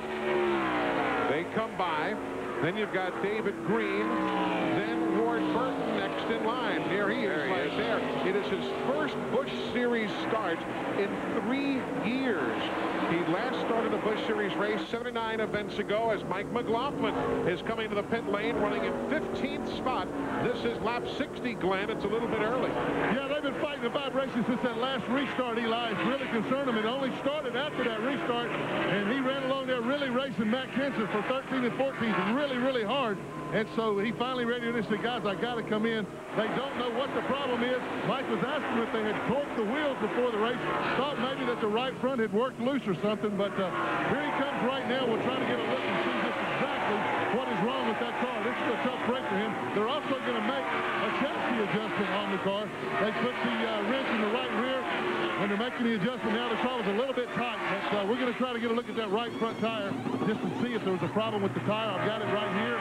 They come by. Then you've got David Green. Then Ward Burton next in line. There he is right there. It is his first Busch Series start in 3 years. He last started a Busch Series race 79 events ago as Mike McLaughlin is coming to the pit lane running in 15th spot. This is lap 60, Glenn. It's a little bit early. Yeah, they've been fighting the vibration since that last restart, Eli. It's really concerned him. It only started after that restart, and he ran along there really racing Matt Kenseth for 13 and 14, really hard. And so he finally radioed and said, guys, I got to come in. They don't know what the problem is. Mike was asking if they had torqued the wheels before the race. Thought maybe that the right front had worked loose or something. But here he comes right now. We'll try to get a look and see just exactly what is wrong with that car. This is a tough break for him. They're also going to make a chassis adjustment on the car. They put the wrench in the right rear. When they're making the adjustment now, the car was a little bit tight. But we're going to try to get a look at that right front tire just to see if there was a problem with the tire. I've got it right here.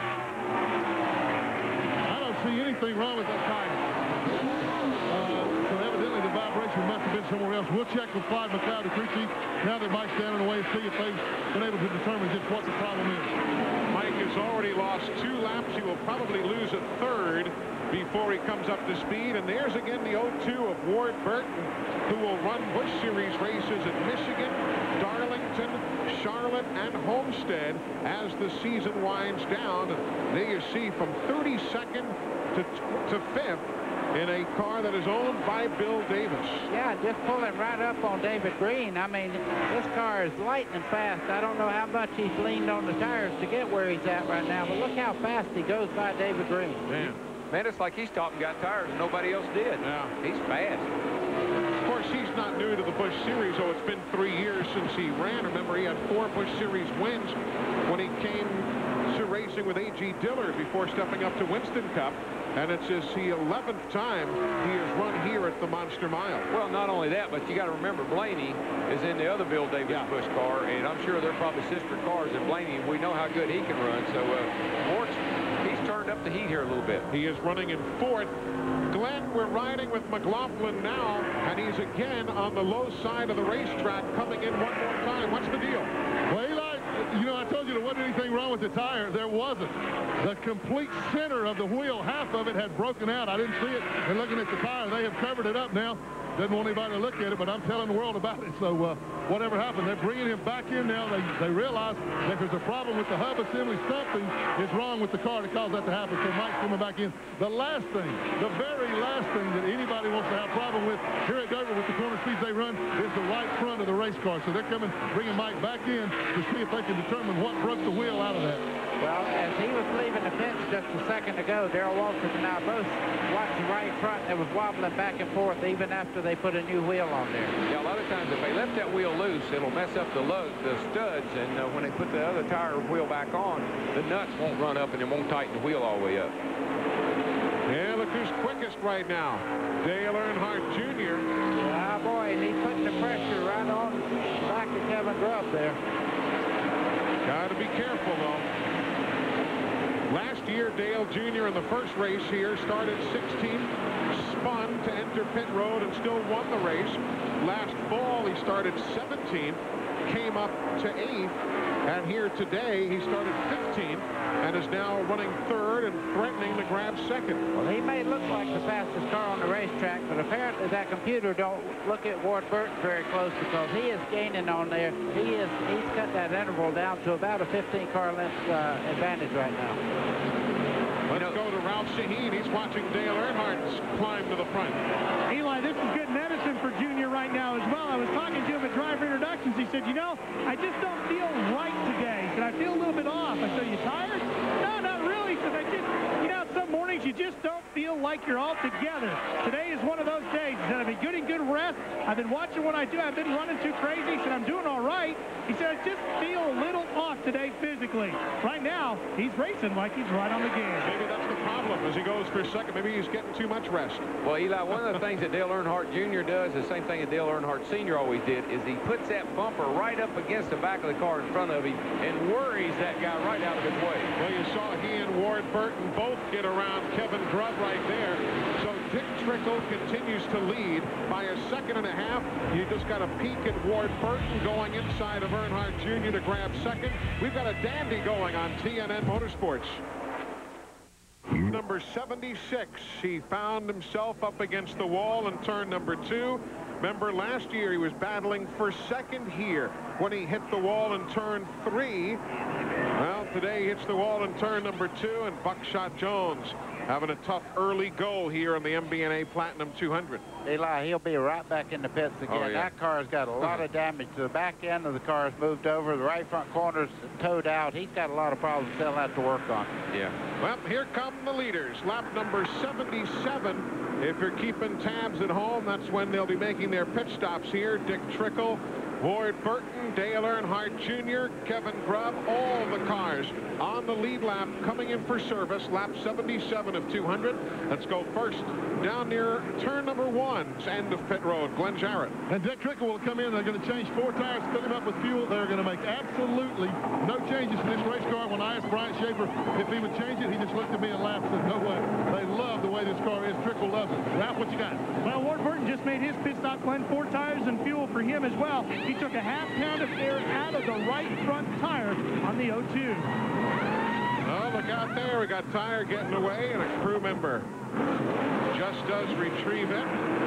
I don't see anything wrong with that tire. So evidently the vibration must have been somewhere else. We'll check with Clyde McLeod and Creasy now that Mike's standing away and see if they've been able to determine just what the problem is. Mike has already lost 2 laps. He will probably lose a 3rd before he comes up to speed. And there's again the 02 of Ward Burton, who will run Busch Series races in Michigan, Darlington, Charlotte, and Homestead as the season winds down. There you see from 32nd to 5th in a car that is owned by Bill Davis. Yeah, just pulling right up on David Green. I mean, this car is lightning fast. I don't know how much he's leaned on the tires to get where he's at right now, but look how fast he goes by David Green. Man, it's like he stopped and got tires and nobody else did. Yeah. He's fast. Of course, he's not new to the Busch Series, so it's been 3 years since he ran. Remember, he had 4 Busch Series wins when he came to racing with A.G. Dillard before stepping up to Winston Cup. and it's his 11th time he has run here at the Monster Mile. Well, not only that, but you got to remember Blaney is in the other Bill Davis Busch car, and I'm sure they're probably sister cars. And Blaney, we know how good he can run. So Mort's, he's turned up the heat here a little bit. He is running in 4th. Glenn, we're riding with McLaughlin now, and he's again on the low side of the racetrack, coming in one more time. What's the deal? Well, Eli, you know, I told you there wasn't anything wrong with the tire. There wasn't. The complete center of the wheel, half of it had broken out. I didn't see it. And looking at the tire, they have covered it up now. Doesn't want anybody to look at it, but I'm telling the world about it. So whatever happened, they're bringing him back in now. They realize that there's a problem with the hub assembly. Something is wrong with the car to cause that to happen. So Mike's coming back in. The last thing, the very last thing that anybody wants to have a problem with here at Dover with the corner speeds they run is the right front of the race car. So they're bringing Mike back in to see if they can determine what broke the wheel out of that. Well, as he was leaving the pits just a second ago, Darrell Waltrip and I both watched the right front that was wobbling back and forth even after they put a new wheel on there. Yeah, a lot of times if they left that wheel loose, it'll mess up the studs, and when they put the other tire wheel back on, the nuts won't run up and it won't tighten the wheel all the way up. Yeah, look who's quickest right now. Dale Earnhardt Jr. Ah, boy, and he's putting the pressure right on the back of Kevin Grubb there. Got to be careful, though. Last year, Dale Jr. in the first race here started 16th, spun to enter pit road and still won the race. Last fall, he started 17th, came up to 8th, and here today, he started 15th and is now running 3rd and threatening to grab 2nd. Well, he may look like the fastest car on the racetrack, but apparently that computer don't look at Ward Burton very close because he is gaining on there. He's cut that interval down to about a 15-car length advantage right now. Let's go to Ralph Shaheen. He's watching Dale Earnhardt climb to the front. Eli, this is good medicine for Junior right now as well. I was talking to him at driver introductions. He said, you know, I just don't feel right today. He said, I feel a little bit off. I said, you tired? No, not really. He said, you know, some mornings you just don't feel like you're all together. Today is one of those days. He said, I've been getting good rest. I've been watching what I do. I've been running too crazy. He said, I'm doing all right. He said, I just feel a little off today physically. Right now, he's racing like he's right on the game. Maybe that's the problem as he goes for 2nd. Maybe he's getting too much rest. Well, Eli, one of the things that Dale Earnhardt Jr. does, the same thing that Dale Earnhardt Sr. always did, is he puts that bumper right up against the back of the car in front of him and worries that guy right out of his way. Well, you saw he and Ward Burton both get around Kevin Grubb right there. So Dick Trickle continues to lead by a 1.5 seconds. You just got a peek at Ward Burton going inside of Earnhardt Jr. to grab 2nd. We've got a dandy going on TNN Motorsports. Number 76, he found himself up against the wall in turn number 2. Remember, last year he was battling for 2nd here when he hit the wall in turn 3. Well, today he hits the wall in turn number 2, and Buckshot Jones having a tough early go here on the MBNA Platinum 200. Eli, he'll be right back in the pits again. Oh, yeah. That car's got a lot of damage. The back end of the car is moved over. The right front corner's towed out. He's got a lot of problems they'll have to work on. Yeah. Well, here come the leaders. Lap number 77. If you're keeping tabs at home, that's when they'll be making their pit stops here. Dick Trickle, Ward Burton, Dale Earnhardt Jr., Kevin Grubb, all the cars on the lead lap coming in for service. Lap 77 of 200. Let's go first down near turn number 1's end of pit road. Glenn Jarrett. And Dick Trickle will come in. They're going to change 4 tires, fill them up with fuel. They're going to make absolutely no changes to this race car. When I asked Brian Schaefer if he would change it, he just looked at me and laughed and said, no way. They love the way this car is. Trickle loves it. Ralph, what you got? Well, Ward Burton just made his pit stop, Glenn. 4 tires and fuel for him as well. He took a half pound of air out of the right front tire on the 02. Oh, look out there. We got tire getting away, and a crew member just does retrieve it.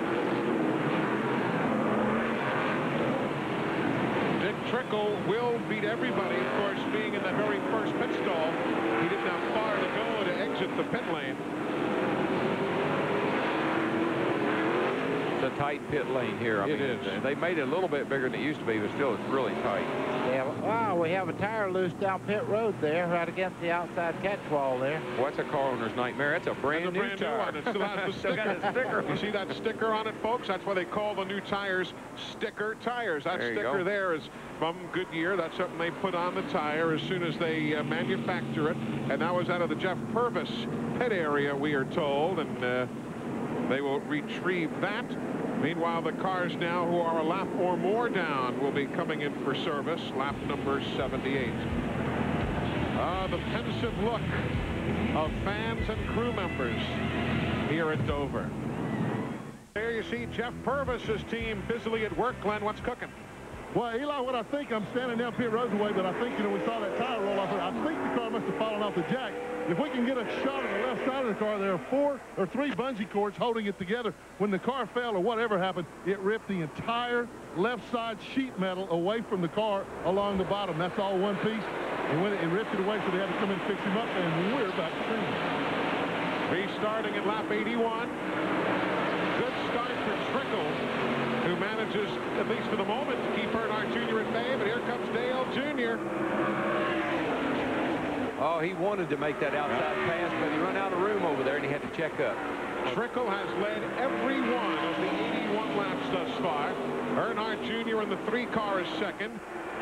Dick Trickle will beat everybody, of course, being in the very first pit stall. He didn't have far to go to exit the pit lane. It's a tight pit lane here. I mean, it is. They made it a little bit bigger than it used to be, but still it's really tight. Yeah, wow, we have a tire loose down pit road there, right against the outside catch wall there. What's a car owner's nightmare? That's a brand new tire. One. It still has the Still got the sticker. You see that sticker on it, folks? That's why they call the new tires sticker tires. That There you sticker go. there is from Goodyear. That's something they put on the tire as soon as they manufacture it. And that was out of the Jeff Purvis pit area, we are told. And they will retrieve that. Meanwhile, the cars now who are a lap or more down will be coming in for service. Lap number 78. The pensive look of fans and crew members here at Dover. There you see Jeff Purvis's team busily at work. Glenn, what's cooking? Well, Eli, what I think, I'm standing down pit road away, but I think, we saw that tire roll off. I think the car must have fallen off the jack. If we can get a shot of the left side of the car, there are 4 or 3 bungee cords holding it together. When the car fell or whatever happened, it ripped the entire left side sheet metal away from the car along the bottom. That's all one piece. And when it ripped it away, so they had to come in and fix him up, and we're back to stream. Restarting at lap 81. Good start for Trickle, who manages, at least for the moment, to keep Earnhardt Jr. at bay. But here comes Dale Jr. Oh, he wanted to make that outside pass, but he ran out of room over there, and he had to check up. Trickle has led every one of the 81 laps thus far. Earnhardt Jr. in the 3 car is second.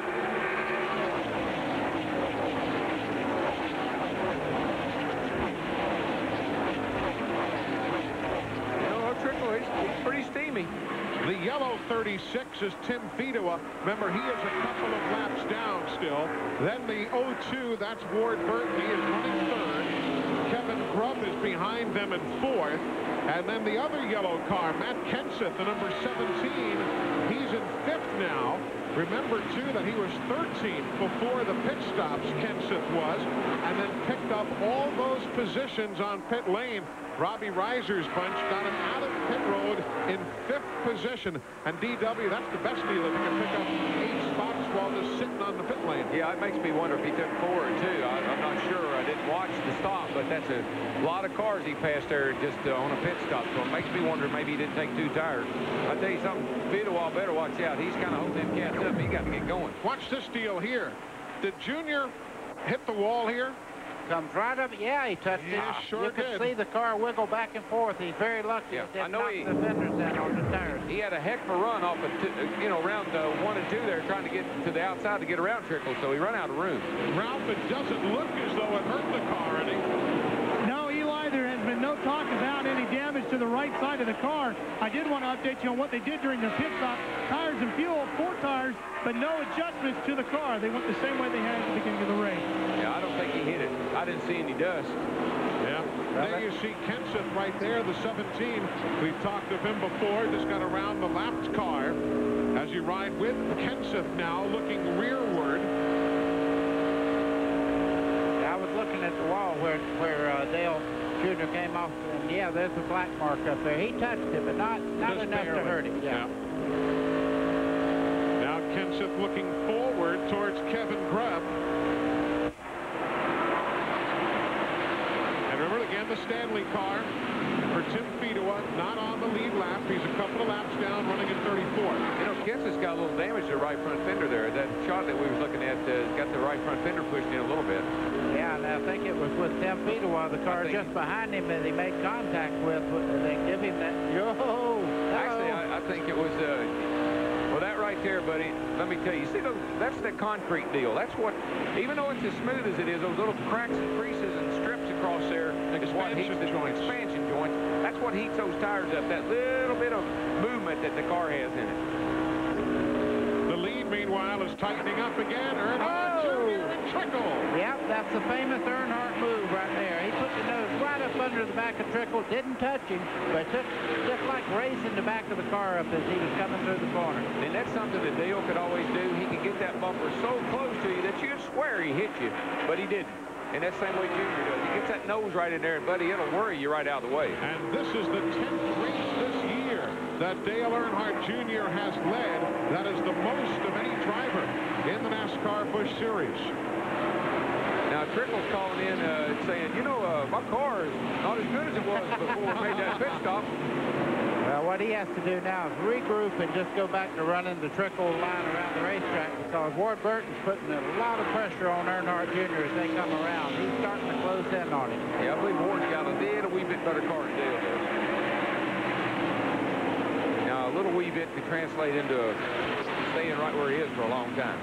He's pretty steamy. The yellow 36 is Tim Fedewa. Remember, he is a couple of laps down still. Then the 02, that's Ward Burton. He is running third. Kevin Grubb is behind them in fourth. And then the other yellow car, Matt Kenseth, the number 17, he's in fifth now. Remember, too, that he was 13th before the pit stops, Kenseth was, and then picked up all those positions on pit lane. Robbie Reiser's bunch got him out of pit road in 5th position. And DW, that's the best deal if you can pick up 8 spots while just sitting on the pit lane. Yeah, it makes me wonder if he took 4 or 2. I'm not sure. I didn't watch the stop, but that's a lot of cars he passed there just on a pit stop. So it makes me wonder maybe he didn't take 2 tires. I'll tell you something, Fedewa better watch out. He's kind of holding them cats up. He got to get going. Watch this deal here. Did Junior hit the wall here? Comes right up. Yeah, he touched it. Sure you can see the car wiggle back and forth. He's very lucky. Yeah, I know he the fenders down on the tires. He had a heck of a run off of, round 1 and 2 there, trying to get to the outside to get around Trickle, so he ran out of room. Ralph, it doesn't look as though it hurt the car any. No, Eli, there has been no talk about any damage to the right side of the car. I did want to update you on what they did during their pit stop. Tires and fuel, 4 tires, but no adjustments to the car. They went the same way they had at the beginning of the race. Yeah, I don't think he hit it. I didn't see any dust. Yeah. There you see Kenseth right there, the 17. We've talked of him before. Just got around the lapped car as you ride with Kenseth now looking rearward. I was looking at the wall where Dale Jr. came off, and yeah, there's a black mark up there. He touched it, but not enough barely to hurt him. Yeah. Now Kenseth looking forward towards Kevin Grubb. And remember again the Stanley car for Tim Fedewa, not on the lead lap. He's a couple of laps down, running at 34. You know, Kenseth's got a little damage to the right front fender there. That shot that we was looking at got the right front fender pushed in a little bit. Yeah, and I think it was with Tim Fedewa, the car just behind him that he made contact with. They give him that. Actually, I think it was. Well, that right there, buddy, let me tell you, see, that's the concrete deal. That's what, even though it's as smooth as it is, those little cracks and creases and strips across there is what heats the expansion joints. That's what heats those tires up, that little bit of movement that the car has in it. The lead, meanwhile, is tightening up again. Earnhardt Jr. and Trickle. Yep, that's the famous Earnhardt move right there. He put the nose right up under the back of Trickle, didn't touch him, but just like raising the back of the car up as he was coming through the corner. And that's something that Dale could always do. He could get that bumper so close to you that you'd swear he hit you, but he didn't. And that's the same way Junior does. He gets that nose right in there, and, buddy, it'll worry you right out of the way. And this is the 10th race this year that Dale Earnhardt Jr. has led. That is the most of any driver in the NASCAR Busch Series. Now, Trickle's calling in saying, my car is not as good as it was before we made that pit stop. Well, what he has to do now is regroup and just go back to running the Trickle line around the racetrack, because Ward Burton's putting a lot of pressure on Earnhardt Jr. as they come around. He's starting to close in on him. Yeah, I believe Ward's got a wee bit better car than Dale does. Now, a little wee bit could translate into staying right where he is for a long time.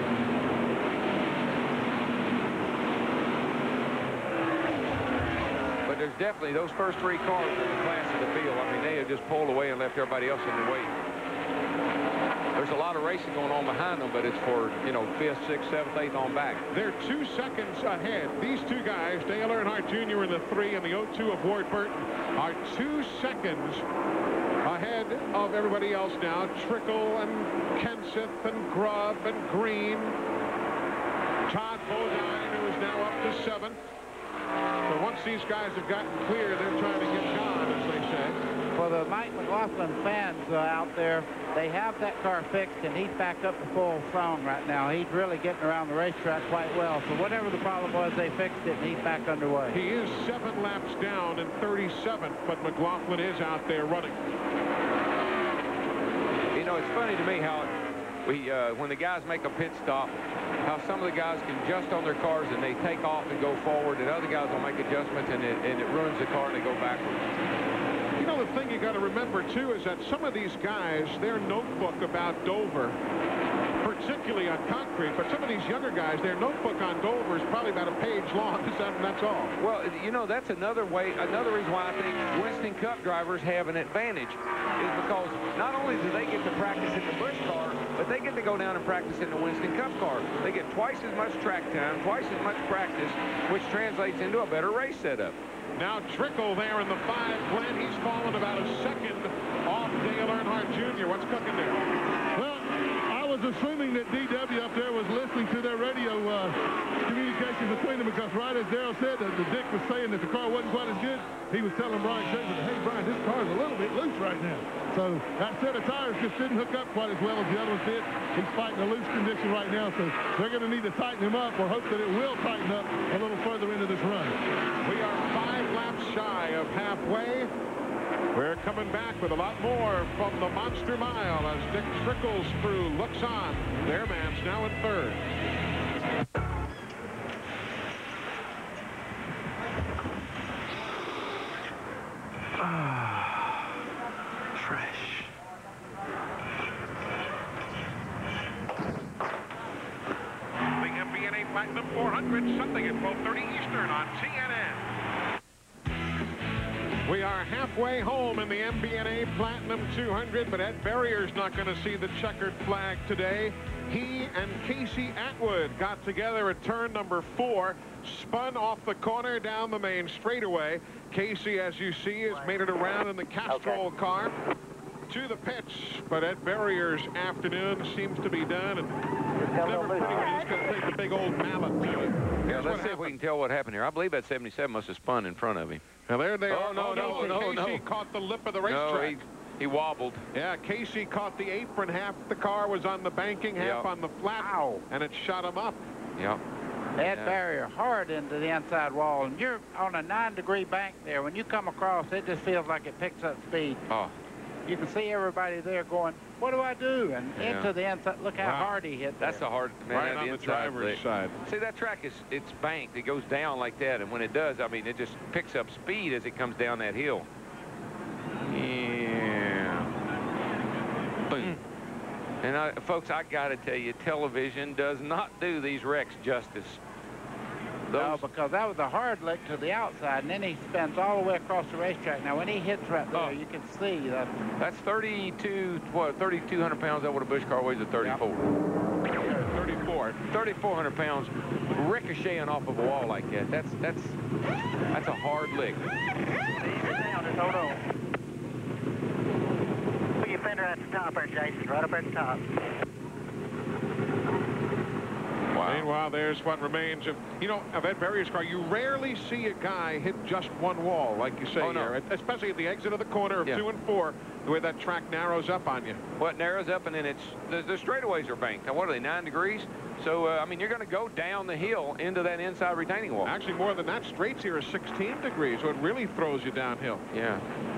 But there's definitely those first 3 cars in the class of the field. I mean, they have just pulled away and left everybody else in the wait. There's a lot of racing going on behind them, but it's for, you know, 5th, 6th, 7th, 8th on back. They're 2 seconds ahead. These 2 guys, Dale Earnhardt Jr. in the 3 and the 0-2 of Ward Burton, are 2 seconds ahead of everybody else now. Trickle and Kenseth and Grubb and Green. Todd Bodine, who is now up to 7th. So once these guys have gotten clear, they're trying to get gone, as they say. For the Mike McLaughlin fans out there, they have that car fixed, and he's back up to full song right now. He's really getting around the racetrack quite well. So whatever the problem was, they fixed it, and he's back underway. He is 7 laps down in 37th, but McLaughlin is out there running. You know, it's funny to me how when the guys make a pit stop, how some of the guys can adjust on their cars and they take off and go forward, and other guys will make adjustments and it ruins the car and they go backwards. You know, the thing you got to remember, too, is that some of these guys, their notebook about Dover, particularly on concrete, but some of these younger guys, their notebook on Dover is probably about a page long, and that's all. Well, you know, that's another reason why I think Winston Cup drivers have an advantage is because not only do they get to practice in the Busch car, but they get to go down and practice in the Winston Cup car. They get twice as much track time, twice as much practice, which translates into a better race setup. Now Trickle there in the 5. Glenn, he's fallen about a second off Dale Earnhardt Jr. What's cooking there? Well, I was assuming that DW up there was listening to their radio communication between them, because right as Darrell said, the Dick was saying that the car wasn't quite as good. He was telling Brian Schaefer, hey, Brian, this car's a little bit loose right now. So that set of tires just didn't hook up quite as well as the other ones did. He's fighting a loose condition right now, so they're going to need to tighten him up or hope that it will tighten up a little further into this run. We are 5 laps shy of halfway. We're coming back with a lot more from the Monster Mile as Dick Trickle's crew looks on. Their man's now in 3rd. Fresh. The MBNA Platinum 400 Sunday at 12:30 Eastern on TNN. We are halfway home in the MBNA Platinum 200, but Ed Berrier's not going to see the checkered flag today. He and Casey Atwood got together at turn number 4, spun off the corner down the main straightaway. Casey, as you see, has made it around in the Castrol car to the pits, but Ed Berrier's afternoon seems to be done, and it's never pretty when he's going to take the big old mallet to it. Yeah, let's see if we can tell what happened here. I believe that 77 must have spun in front of him. Now there they are. No. Casey caught the lip of the racetrack. No, he wobbled. Yeah, Casey caught the apron. Half the car was on the banking, half on the flat. Ow. And it shot him up. Yep. Ed Berrier hard into the inside wall, and you're on a 9-degree bank there. When you come across, it just feels like it picks up speed. Oh. You can see everybody there going, what do I do? And into the inside, look how hard he hit there. That's a hard, man. Right on the driver's side. See, that track it's banked. It goes down like that, and when it does, I mean, it just picks up speed as it comes down that hill. Yeah. Boom. And folks, I got to tell you, television does not do these wrecks justice. No, because that was a hard lick to the outside, and then he spins all the way across the racetrack. Now, when he hits right there, you can see that. That's 3,200 pounds. That what a Busch car weighs at 34. Yep. 34. 3,400 pounds ricocheting off of a wall like that. That's a hard lick. Just hold on. Put your fender at the top there, Jason. Right up at the top. Wow. Meanwhile, there's what remains of, of Ed Berrier's car. You rarely see a guy hit just one wall, like you say here, especially at the exit of the corner of 2 and 4, the way that track narrows up on you. Well, it narrows up, and then the straightaways are banked. Now, what are they, 9 degrees? So, I mean, you're going to go down the hill into that inside retaining wall. Actually, more than that, straights here are 16 degrees, so it really throws you downhill. Yeah.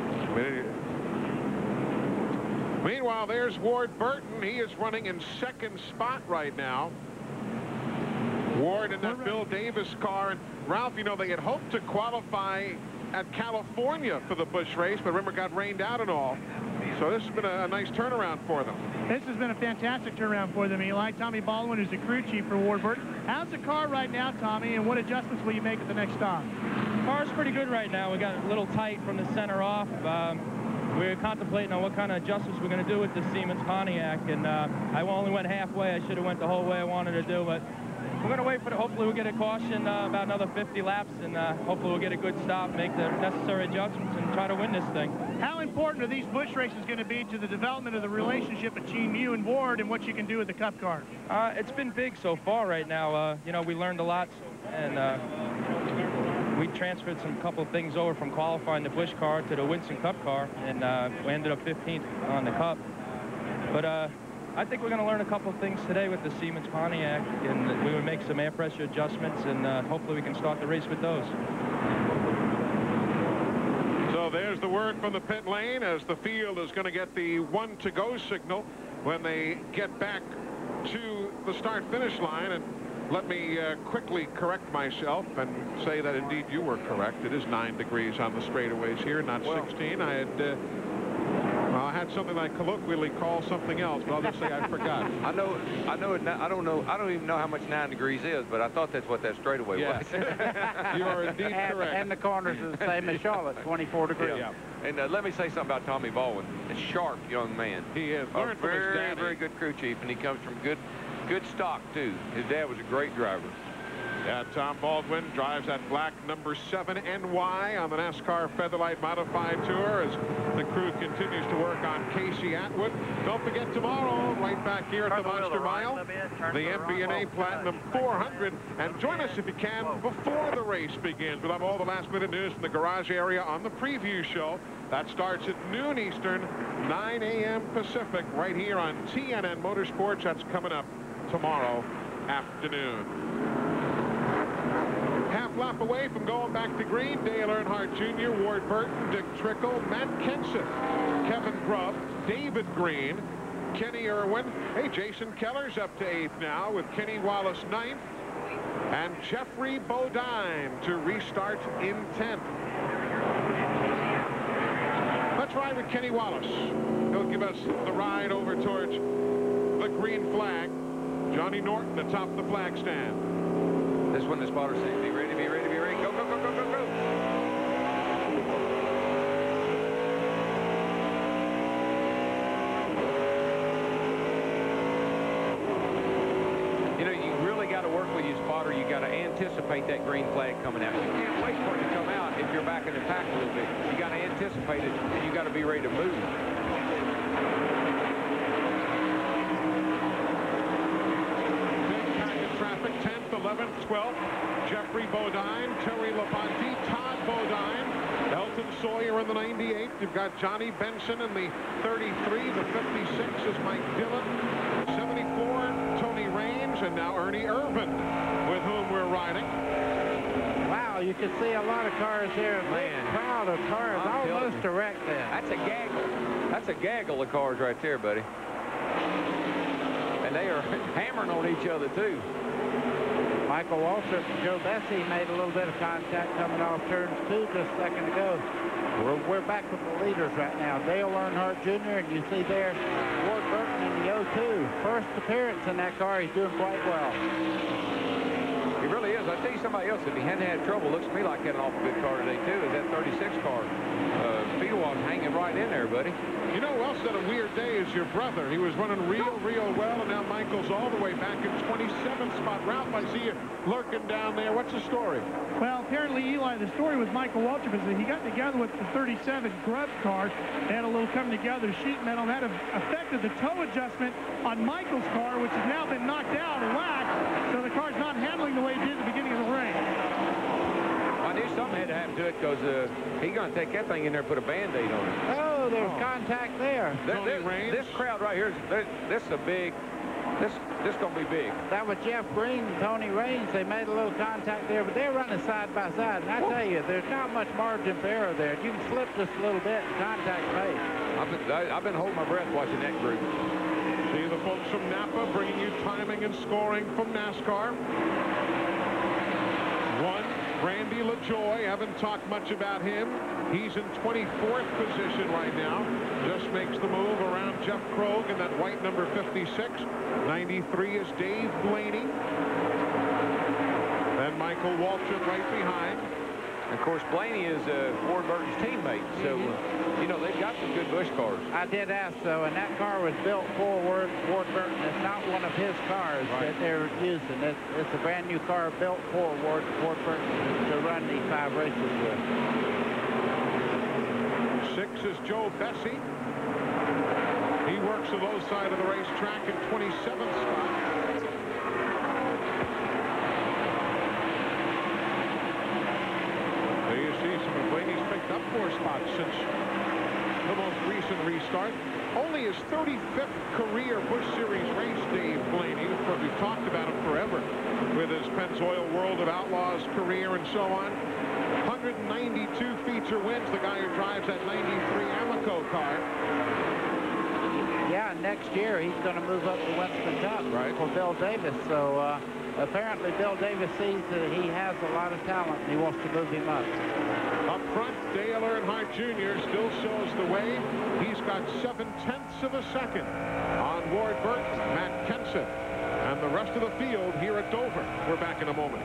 Meanwhile, there's Ward Burton. He is running in 2nd spot right now. Ward in that Bill Davis car. And Ralph, they had hoped to qualify at California for the Busch race, but remember, got rained out and all. So this has been a nice turnaround for them. This has been a fantastic turnaround for them, Eli. Tommy Baldwin, who's the crew chief for Ward Burton. How's the car right now, Tommy, and what adjustments will you make at the next stop? Car's pretty good right now. We got a little tight from the center off. We're contemplating on what kind of adjustments we're going to do with the Siemens Pontiac, and I only went halfway. I should have went the whole way I wanted to do, but we're going to wait for it. Hopefully we'll get a caution about another 50 laps, and hopefully we'll get a good stop, make the necessary adjustments, and try to win this thing. How important are these Busch races going to be to the development of the relationship between you and Ward and what you can do with the Cup car? It's been big so far right now. You know, we learned a lot, and we transferred some couple things over from qualifying the Busch car to the Winston Cup car, and we ended up 15th on the Cup. But I think we're going to learn a couple things today with the Siemens Pontiac, and we would make some air pressure adjustments, and hopefully we can start the race with those. So there's the word from the pit lane as the field is going to get the 1 to go signal when they get back to the start-finish line. And let me quickly correct myself and say that indeed you were correct. It is 9 degrees on the straightaways here, not 16. I had well, I had something I colloquially call something else, but I'll just say I forgot. I know it. I don't even know how much 9 degrees is, but I thought that's what that straightaway was. You are indeed correct. And the corners are the same as Charlotte, 24 degrees. Yeah. And let me say something about Tommy Baldwin. A sharp young man. He is. Learned from his very, daddy. very good crew chief, and he comes from good stock too. His dad was a great driver. Yeah, Tom Baldwin drives that black number 7 NY on the NASCAR Featherlight Modified Tour as the crew continues to work on Casey Atwood. Don't forget tomorrow, right back here at the Monster Mile, the MBNA Platinum 400. And join us if you can before the race begins. We'll have all the last-minute news from the garage area on the preview show. That starts at noon Eastern, 9 a.m. Pacific, right here on TNN Motorsports. That's coming up tomorrow afternoon. Half lap away from going back to green, Dale Earnhardt Jr., Ward Burton, Dick Trickle, Matt Kenseth, Kevin Grubb, David Green, Kenny Irwin. Hey, Jason Keller's up to 8th now with Kenny Wallace 9th, and Jeffrey Bodine to restart in 10th. Let's ride with Kenny Wallace. He'll give us the ride over towards the green flag. Johnny Norton atop the flag stand. This one, the spotter saying, be ready, be ready, be ready. Go, go, go, go, go, go. You know, you really got to work with your spotter. You got to anticipate that green flag coming out. You can't wait for it to come out if you're back in the pack a little bit. You got to anticipate it, and you got to be ready to move. Traffic, 10th, 11th, 12th. Jeffrey Bodine, Terry Labonte, Todd Bodine, Elton Sawyer in the 98. You've got Johnny Benson in the 33. The 56 is Mike Dillon. 74, Tony Raines, and now Ernie Irvan, with whom we're riding. Wow, you can see a lot of cars here. Man, crowd of cars, almost a wreck there. That's a gaggle. That's a gaggle of cars right there, buddy. And they are hammering on each other, too. Michael Waltrip and Joe Bessie made a little bit of contact coming off turns 2 just a second ago. We're back with the leaders right now. Dale Earnhardt Jr., and you see there Ward Burton in the 02. First appearance in that car. He's doing quite well. He really is. I'll tell you somebody else, if he hadn't had trouble, looks to me like he had an awful good car today, too, is that 36 car. Field hanging right in there, buddy. You know who else had a weird day is your brother. He was running real well, and now Michael's all the way back in 27th spot. Ralph, I see you lurking down there. What's the story? Well, apparently, Eli, the story with Michael Waltrip is that he got together with the 37 Grubb car. They had a little come-together sheet metal. That affected the toe adjustment on Michael's car, which has now been knocked out and whacked, so the car's not handling the way it did at the beginning of the race. I knew something had to happen to it because he's going to take that thing in there and put a Band-Aid on it. Oh, there's contact there. This crowd right here, this is a big, this going to be big. That was Jeff Green and Tony Raines. They made a little contact there, but they're running side by side. And I tell you, there's not much margin for error there. You can slip just a little bit and contact pace. I've been holding my breath watching that group. See the folks from Napa bringing you timing and scoring from NASCAR. 1, Randy LaJoie, haven't talked much about him. He's in 24th position right now. Just makes the move around Jeff Krogh in that white number 56. 93 is Dave Blaney. Then Michael Waltrip right behind. Of course, Blaney is Ward Burton's teammate, so, you know, they've got some good Busch cars. I did ask, though, and that car was built for Ward Burton. It's not one of his cars that they're using. It's a brand new car built for Ward Burton to run these 5 races with. 6 is Joe Bessie. He works the low side of the racetrack in 27th spot. There you see some of Blaney's picked up 4 spots since the most recent restart. Only his 35th career Busch Series race, Dave Blaney. Of course, we've talked about him forever with his Pennzoil World of Outlaws career and so on. 192 feature wins, the guy who drives that 93 Amoco car. Yeah, next year he's going to move up to Winston Cup for Bill Davis. So apparently Bill Davis sees that he has a lot of talent and he wants to move him up. Up front, Dale Earnhardt Jr. still shows the way. He's got 7/10 of a second on Ward Burton, Matt Kenseth, and the rest of the field here at Dover. We're back in a moment.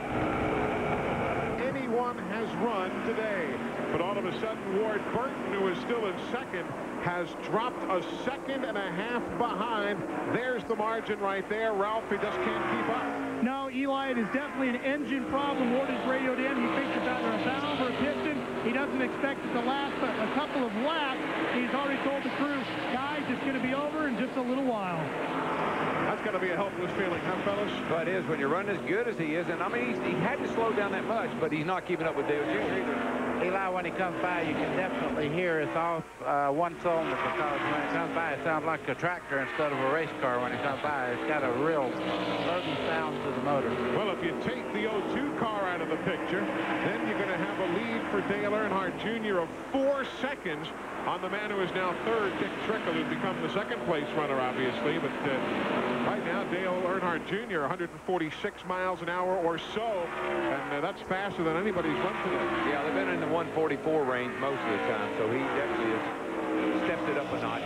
Anyone has run today, but all of a sudden Ward Burton, who is still in second, has dropped a 1.5 seconds behind. There's the margin right there. Ralph, he just can't keep up. No, Eli, it is definitely an engine problem. Ward is radioed in. He thinks it's either a valve or a piston. He doesn't expect it to last but a couple of laps. He's already told the crew, guys, it's going to be over in just a little while. That's got to be a helpless feeling, huh, fellas? But it is when you're running as good as he is. And, I mean, he had to slow down that much, but he's not keeping up with Dale Jr. either. Eli, when he comes by, you can definitely hear it's off one cylinder, because when it comes by, it sounds like a tractor instead of a race car. When it comes by, it's got a real thuggy sound to the motor. Well, if you take the 02 car out of the picture, then you're going to have a lead for Dale Earnhardt Jr. of 4 seconds on the man who is now third, Dick Trickle, who's become the second-place runner, obviously. But right now, Dale Earnhardt Jr., 146 miles an hour or so, and that's faster than anybody's run today. Yeah, they've been in the 144 range most of the time, so he definitely has stepped it up a notch.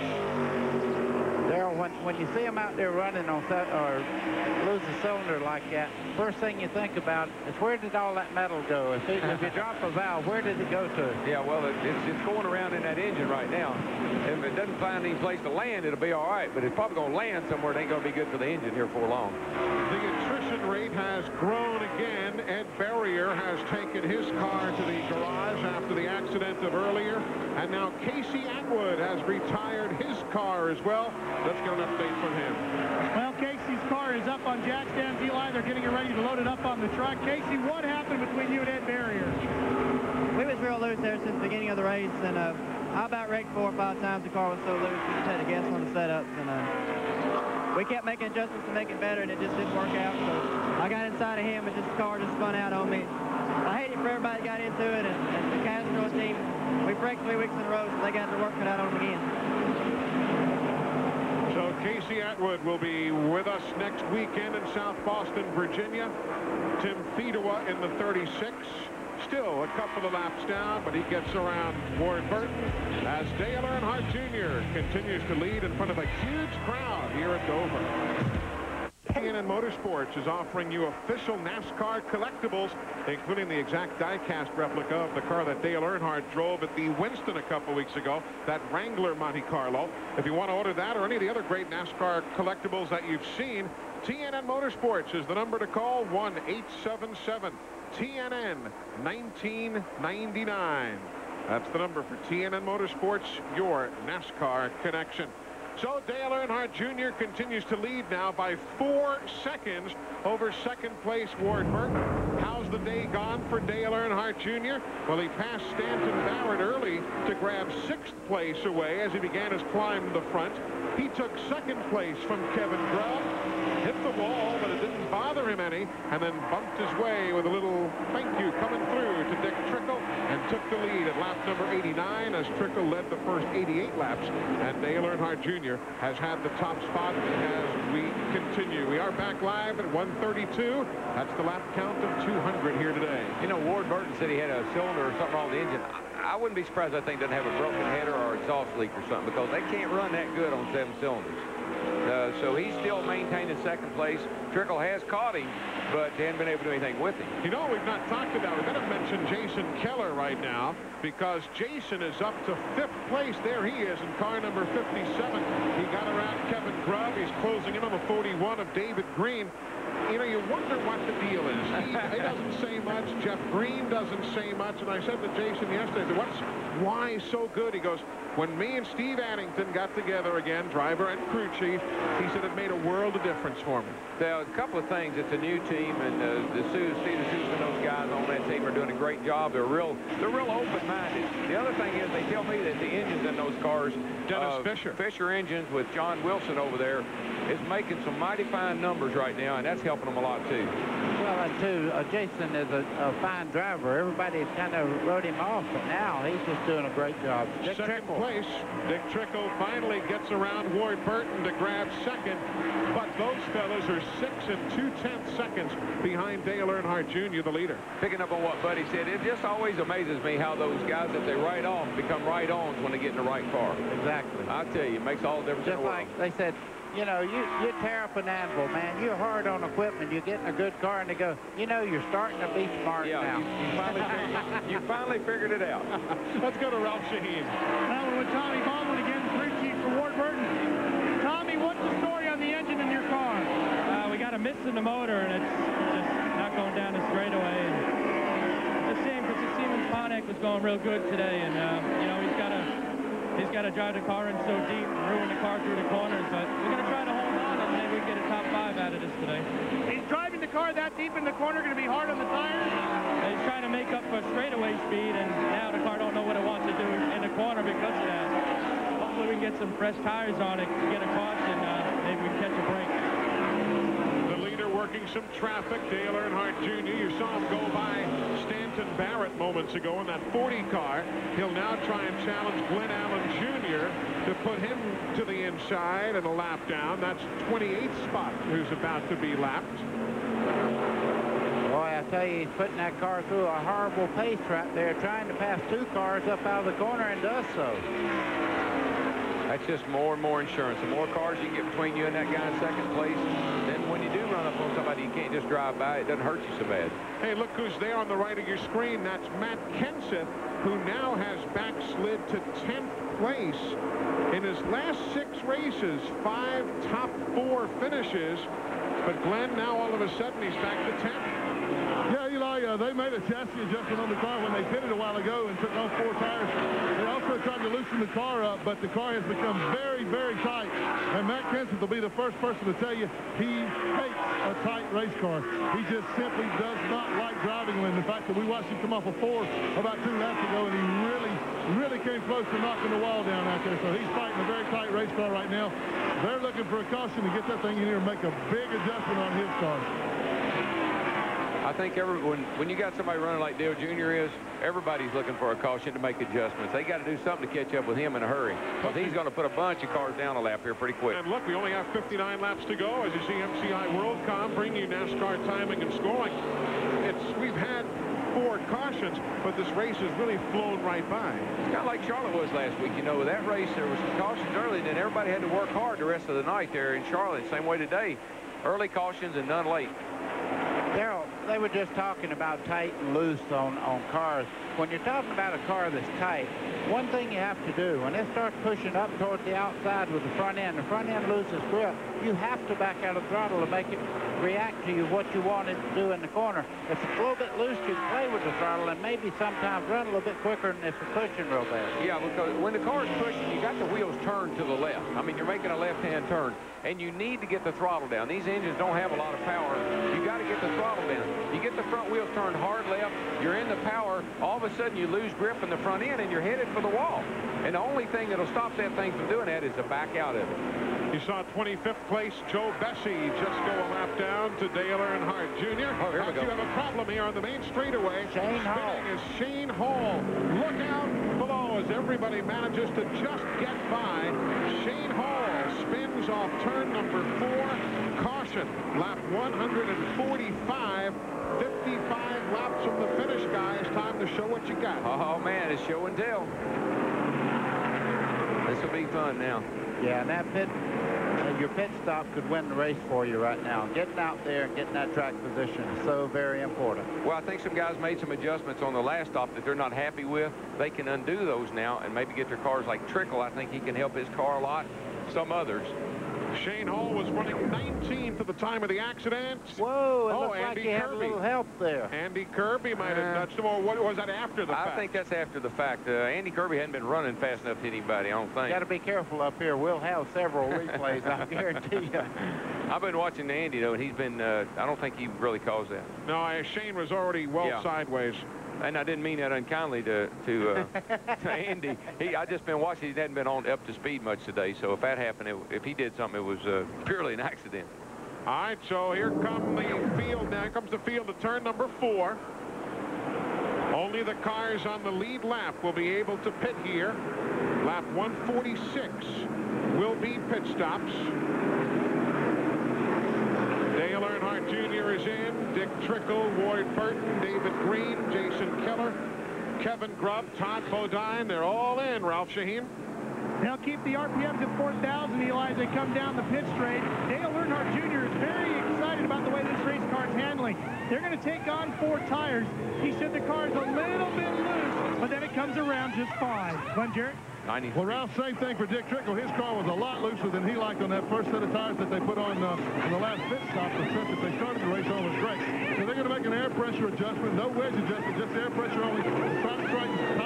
Darrell, when you see him out there running on set or lose a cylinder like that, first thing you think about is where did all that metal go? If you drop a valve, where did it go to? Yeah, well, it's going around in that engine right now. If it doesn't find any place to land, it'll be all right, but it's probably going to land somewhere that ain't going to be good for the engine here for long. The attrition rate has grown again. Ed Berrier has taken his car to the garage after the accident of earlier, and now Casey Atwood has retired his car as well. Let's get an update from him. Well, Casey's car is up on jack stands, Eli. They're getting it ready to load it up on the truck. Casey, what happened between you and Ed Berrier? We was real loose there since the beginning of the race, and I about wrecked 4 or 5 times. The car was so loose, we just had to guess on the setups, and we kept making adjustments to make it better, and it just didn't work out. So I got inside of him, and the car just spun out on me. I hate it for everybody that got into it, and the Castro team, we wrecked 3 weeks in a row, so they got their work cut out on them again. So Casey Atwood will be with us next weekend in South Boston, Virginia. Tim Fedewa in the 36. Still a couple of laps down, but he gets around Ward Burton as Dale Earnhardt Jr. continues to lead in front of a huge crowd here at Dover. TNN Motorsports is offering you official NASCAR collectibles, including the exact die-cast replica of the car that Dale Earnhardt drove at the Winston a couple weeks ago, that Wrangler Monte Carlo. If you want to order that or any of the other great NASCAR collectibles that you've seen, TNN Motorsports is the number to call, 1-877-TNN-1999. That's the number for TNN Motorsports, your NASCAR connection. So Dale Earnhardt Jr. continues to lead now by 4 seconds over second-place Ward Burton. How's the day gone for Dale Earnhardt Jr.? Well, he passed Stanton Barrett early to grab 6th place away as he began his climb to the front. He took 2nd place from Kevin Grubb, hit the wall, but it didn't bother bother him any, and then bumped his way with a little thank you coming through to Dick Trickle, and took the lead at lap number 89 as Trickle led the first 88 laps, and Dale Earnhardt Jr. has had the top spot as we continue. We are back live at 132. That's the lap count of 200 here today. You know, Ward Burton said he had a cylinder or something wrong with the engine. I wouldn't be surprised that thing doesn't have a broken header or exhaust leak or something, because they can't run that good on 7 cylinders. So he's still maintaining second place. Trickle has caught him, but they haven't been able to do anything with him. You know, we've not talked about, we better mention Jason Keller right now, because Jason is up to 5th place. There he is in car number 57. He got around Kevin Grubb. He's closing in on the 41 of David Green. You know, you wonder what the deal is. He doesn't say much. Jeff Green doesn't say much. And I said to Jason yesterday, why so good? He goes, when me and Steve Addington got together again, driver and crew chief, he said it made a world of difference for me. Now, a couple of things. It's a new team, and Steve Sousa and those guys on that team are doing a great job. They're real open-minded. The other thing is, they tell me that the engines in those cars, Dennis Fisher engines with John Wilson over there, is making some mighty fine numbers right now, and that's helping them a lot too. Well, and too, Jason is a fine driver. Everybody kind of wrote him off, but now he's just doing a great job. Second place, Dick Trickle finally gets around Ward Burton to grab second, but those fellas are 6 2/10 seconds behind Dale Earnhardt Jr., the leader. Picking up on what Buddy said, it just always amazes me how those guys that they write off become right-ons when they get in the right car. Exactly. I tell you, it makes all the difference in the world. Just like they said, you know, you tear up an anvil, man. You're hard on equipment. You get in a good car, and they go, you know, you're starting to be smart now. You finally figured it out. Let's go to Ralph Shaheen. Now we're with Tommy Baldwin again, crew chief for Ward Burton. Tommy, what's the story on the engine in your car? We got a miss in the motor, and it's just not going down the straightaway. And it's a shame, because the Siemens Pontiac was going real good today, and you know, he's got to drive the car in so deep and ruin the car through the corners, but we're going to try to hold on, and maybe we can get a top 5 out of this today. Is driving the car that deep in the corner going to be hard on the tires? He's trying to make up for straightaway speed, and now the car don't know what it wants to do in the corner because of that. Hopefully we can get some fresh tires on it, get a caution, maybe we can catch a break. The leader working some traffic, Dale Earnhardt Jr. You saw him go by Stanton Barrett moments ago in that 40 car. He'll now try and challenge Glenn Allen Jr. to put him to the inside and a lap down. That's 28th spot who's about to be lapped. Boy, I tell you, he's putting that car through a horrible pace right there, trying to pass 2 cars up out of the corner, and does so. That's just more and more insurance. The more cars you get between you and that guy in second place, then when you do run up on somebody, you can't just drive by. It doesn't hurt you so bad. Hey, look who's there on the right of your screen. That's Matt Kenseth, who now has backslid to 10th place. In his last 6 races, 5 top 4 finishes. But Glenn, now all of a sudden, he's back to 10th. Yeah, Eli, they made a chassis adjustment on the car when they pitted a while ago and took off 4 tires. They also tried to loosen the car up, but the car has become very, very tight. And Matt Kenseth will be the first person to tell you he hates a tight race car. He just simply does not like driving them. And the fact that we watched him come off a 4 about 2 laps ago, and he really came close to knocking the wall down out there. So he's fighting a very tight race car right now. They're looking for a caution to get that thing in here and make a big adjustment on his car. I think when you got somebody running like Dale Jr. is, everybody's looking for a caution to make adjustments. They got to do something to catch up with him in a hurry, because he's going to put a bunch of cars down a lap here pretty quick. And look, we only have 59 laps to go. As you see, MCI WorldCom bring you NASCAR timing and scoring. We've had 4 cautions, but this race has really flown right by. It's kind of like Charlotte was last week. You know, with that race, there was some cautions early, and then everybody had to work hard the rest of the night there in Charlotte. Same way today. Early cautions and none late. Daryl, they were just talking about tight and loose on cars. When you're talking about a car that's tight, one thing you have to do, when it starts pushing up toward the outside with the front end loses grip, you have to back out of the throttle to make it react to you what you want it to do in the corner. If it's a little bit loose, you can play with the throttle and maybe sometimes run a little bit quicker than if it's pushing real bad. Yeah, because when the car's pushing, you got the wheels turned to the left. I mean, you're making a left-hand turn, and you need to get the throttle down. These engines don't have a lot of power. You got to get the throttle down. You get the front wheels turned hard left, you're in the power, all of a sudden you lose grip in the front end and you're headed for the wall. And the only thing that'll stop that thing from doing that is to back out of it. You saw 25th place Joe Bessie just go a lap down to Dale Earnhardt Jr. Oh, here we go. You have a problem here on the main straightaway. Shane Hall. Spinning is Shane Hall. Look out below as everybody manages to just get by. Shane Hall spins off turn number 4. Caution. Lap 145. 55 laps from the finish, guys. Time to show what you got. Oh, man, it's show and tell. This will be fun now. Yeah, and that your pit stop could win the race for you right now. Getting out there and getting that track position is so very important. Well, I think some guys made some adjustments on the last stop that they're not happy with. They can undo those now and maybe get their cars like Trickle. I think he can help his car a lot. Some others. Shane Hall was running 19th at the time of the accident. Whoa, it looks like Andy he had a Kirby. little help there. Andy Kirby might have nudged him, or what was that after the fact? I think that's after the fact. Andy Kirby hadn't been running fast enough to anybody, I don't think. Got to be careful up here. We'll have several replays, I guarantee you. I've been watching Andy, though, and he's been, I don't think he really caused that. No, Shane was already well sideways. And I didn't mean that unkindly to Andy. I just been watching. He hadn't been on up to speed much today. So if that happened, if he did something, it was purely an accident. All right, so here comes the field. Now here comes the field to turn number 4. Only the cars on the lead lap will be able to pit here. Lap 146 will be pit stops. Dale Earnhardt Jr. is in. Dick Trickle, Ward Burton, David Green, Jason Keller, Kevin Grubb, Todd Bodine. They're all in, Ralph Shaheen. They'll keep the RPMs at 4,000, Eli, as they come down the pit straight. Dale Earnhardt Jr. is very excited about the way this race car is handling. They're going to take on 4 tires. He said the car is a little bit loose, but then it comes around just fine. Glenn Jarrett? Well, Ralph, same thing for Dick Trickle. His car was a lot looser than he liked on that first set of tires that they put on the last pit stop. The set that they started the race on was great. So they're going to make an air pressure adjustment, no wedge adjustment, just air pressure only. Try to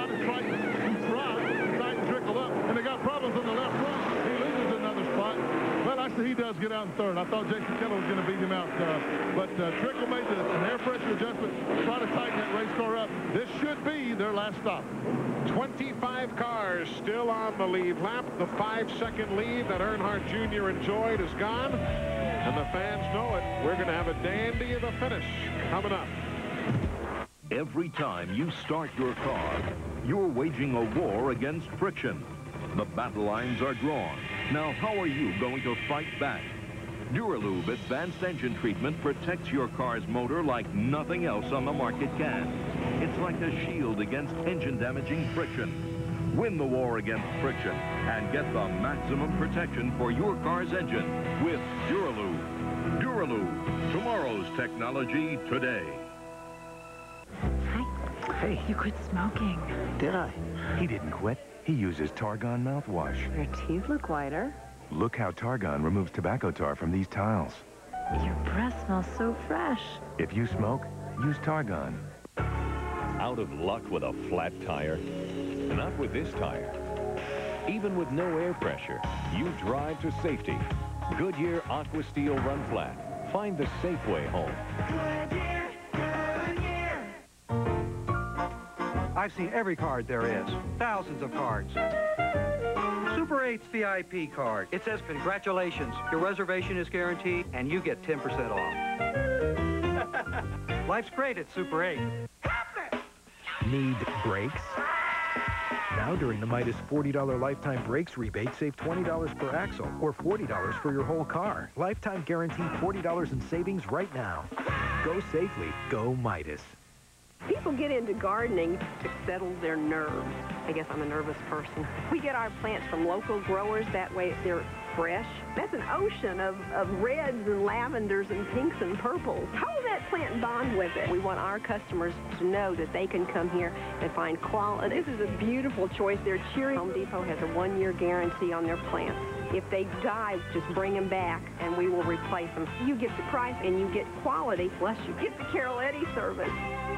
tighten Trickle up, and they got problems on the left front. He loses another spot. Well, actually, he does get out in third. I thought Jason Keller was going to beat him out, but Trickle made an air pressure adjustment, try to tighten that race car up. This should be their last stop. 25 cars still on the lead lap. The 5-second lead that Earnhardt Jr. enjoyed is gone, and the fans know it. We're going to have a dandy of a finish coming up. Every time you start your car, you're waging a war against friction. The battle lines are drawn. Now, how are you going to fight back? Duralube Advanced Engine Treatment protects your car's motor like nothing else on the market can. It's like a shield against engine-damaging friction. Win the war against friction and get the maximum protection for your car's engine with Duralube. Duralube, tomorrow's technology today. Hey. You quit smoking. Did I? He didn't quit. He uses Targon mouthwash. Your teeth look whiter. Look how Targon removes tobacco tar from these tiles. Your breath smells so fresh. If you smoke, use Targon. Out of luck with a flat tire? Not with this tire. Even with no air pressure, you drive to safety. Goodyear Aqua Steel Run Flat. Find the safe way home. Goodyear, Goodyear. I've seen every card there is. Thousands of cards. Super 8's VIP card. It says, congratulations, your reservation is guaranteed, and you get 10% off. Life's great at Super 8. Need brakes? Now during the Midas $40 lifetime brakes rebate, save $20 per axle or $40 for your whole car. Lifetime guaranteed $40 in savings right now. Go safely. Go Midas. People get into gardening to settle their nerves. I guess I'm a nervous person. We get our plants from local growers. That way they're fresh. That's an ocean of reds and lavenders and pinks and purples. How will that plant bond with it? We want our customers to know that they can come here and find quality. This is a beautiful choice. They're cheering. Home Depot has a 1-year guarantee on their plants. If they die, just bring them back and we will replace them. You get the price and you get quality, plus you get the Carol Eddy service.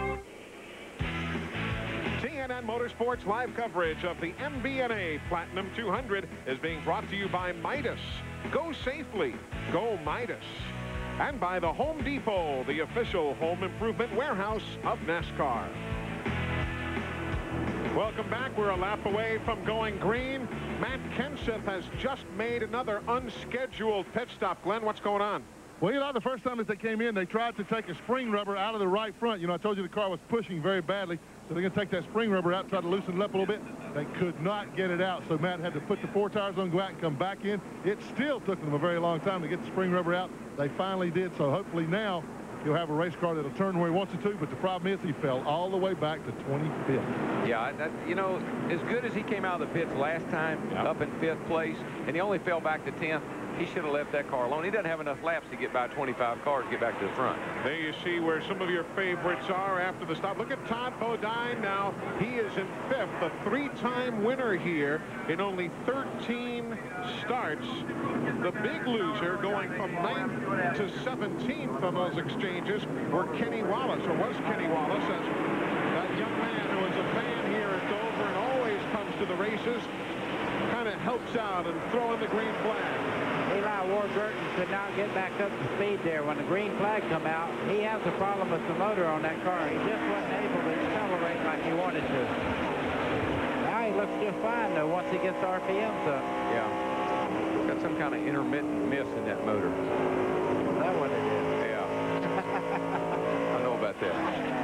CNN Motorsports live coverage of the MBNA Platinum 200 is being brought to you by Midas. Go safely. Go Midas. And by the Home Depot, the official home improvement warehouse of NASCAR. Welcome back. We're a lap away from going green. Matt Kenseth has just made another unscheduled pit stop. Glenn, what's going on? Well, you know, the first time that they came in, they tried to take a spring rubber out of the right front. You know, I told you the car was pushing very badly, so they're going to take that spring rubber out and try to loosen it up a little bit. They could not get it out, so Matt had to put the 4 tires on, go out and come back in. It still took them a very long time to get the spring rubber out. They finally did, so hopefully now he'll have a race car that'll turn where he wants it to, but the problem is he fell all the way back to 25th. Yeah, you know, as good as he came out of the pits last time, up in 5th place, and he only fell back to 10th, he should have left that car alone. He doesn't have enough laps to get by 25 cars to get back to the front. There you see where some of your favorites are after the stop. Look at Todd Bodine now. He is in 5th, a 3-time winner here in only 13 starts. The big loser going from 9th to 17th on those exchanges were Kenny Wallace, or was Kenny Wallace, as that young man who is a fan here at Dover and always comes to the races, kind of helps out and throwing the green flag. Eli Warburton could not get back up to speed there. When the green flag come out, he has a problem with the motor on that car. He just wasn't able to accelerate like he wanted to. Now he looks just fine, though, once he gets the RPMs up. Yeah. Got some kind of intermittent miss in that motor. Is that what it is? Yeah. I know about that.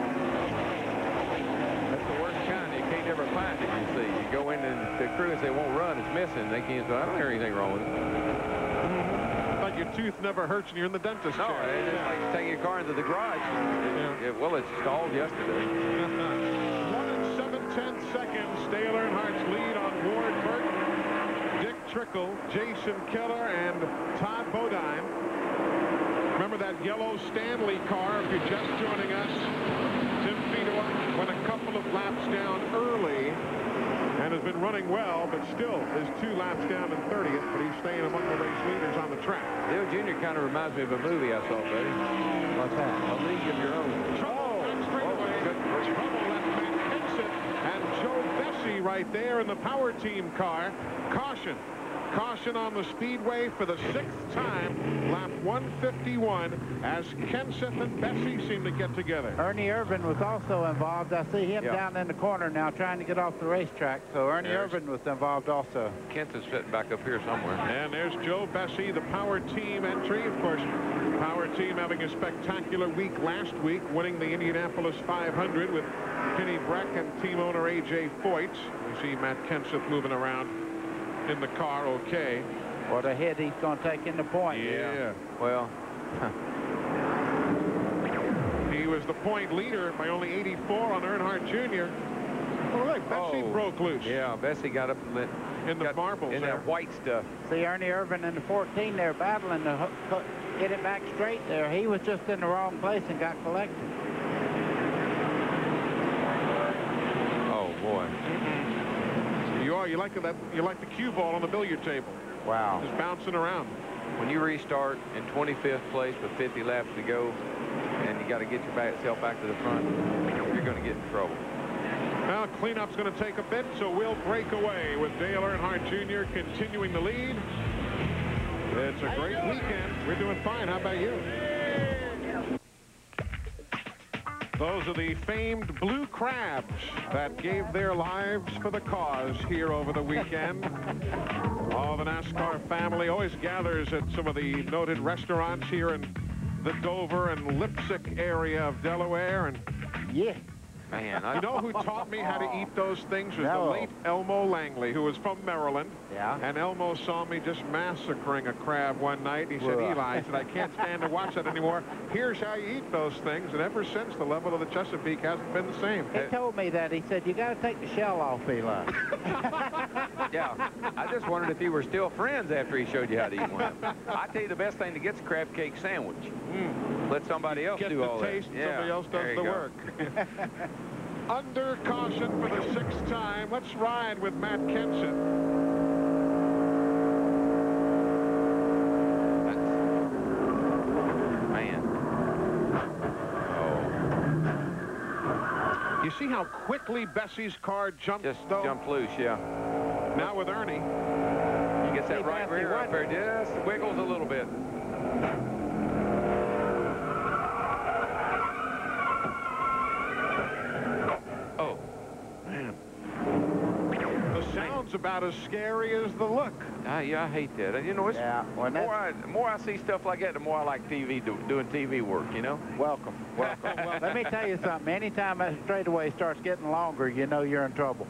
That's the worst kind. You can't ever find it, you see. You go in and the crew and say, won't run, it's missing. They can't say, I don't hear anything wrong with it. Like your tooth never hurts and you're in the dentist chair. No, it's like taking your car into the garage. Well, it stalled yesterday. 1 7/10 seconds. Dale Earnhardt's lead on Ward Burton, Dick Trickle, Jason Keller, and Todd Bodine. Remember that yellow Stanley car, if you're just joining us. Tim Fedewa went a couple of laps down early and has been running well, but still is 2 laps down in 30th, but he's staying among the race leaders on the track. Dale Jr. kind of reminds me of a movie I saw, buddy. What's that? A League of Your Own. Trouble left Matt Kenseth and Joe Bessie right there in the power team car. Caution. Caution on the speedway for the 6th time, lap 151, as Kenseth and Bessie seem to get together. Ernie Irvin was also involved. I see him down in the corner now trying to get off the racetrack, so Ernie Irvin was involved also. Kenseth's fitting back up here somewhere. And there's Joe Bessie, the power team entry. Of course, power team having a spectacular week last week, winning the Indianapolis 500 with Kenny Breck and team owner A.J. Foyt. You see Matt Kenseth moving around in the car okay. What a hit he's going to take in the point. Yeah. Well, he was the point leader by only 84 on Earnhardt Jr. Oh, look, Bessie broke loose. Yeah, Bessie got up in the marbles in that white stuff. See Ernie Irvin in the 14 there battling to get it back straight there. He was just in the wrong place and got collected. Oh boy. You like that? You like the cue ball on the billiard table? Wow. Just bouncing around. When you restart in 25th place with 50 laps to go, and you got to get yourself back to the front, you're going to get in trouble. Now cleanup's going to take a bit, so we'll break away with Dale Earnhardt Jr. continuing the lead. It's a great weekend. We're doing fine. How about you? Those are the famed Blue Crabs that gave their lives for the cause here over the weekend. All the NASCAR family always gathers at some of the noted restaurants here in the Dover and Lipsick area of Delaware. And man, you know who taught me how to eat those things? Was the late Elmo Langley, who was from Maryland. Yeah. And Elmo saw me just massacring a crab one night. He said, Eli, I said, I can't stand to watch that anymore. Here's how you eat those things. And ever since, the level of the Chesapeake hasn't been the same. He told me that. He said, you got to take the shell off, Eli. Yeah, I just wondered if you were still friends after he showed you how to eat one. I tell you, the best thing to get's a crab cake sandwich. Let somebody else do all that. Get the taste, somebody else does the work. Under caution for the 6th time. Let's ride with Matt Kenseth. You see how quickly Bessie's car jumped, though? Jumped loose, yeah. Now with Ernie. He gets that right rear up there, just wiggles a little bit. about as scary as the look. Yeah, I hate that. You know, it's the more I see stuff like that, the more I like doing TV work, you know? Welcome. Well, let me tell you something. Anytime that straightaway starts getting longer, you know you're in trouble.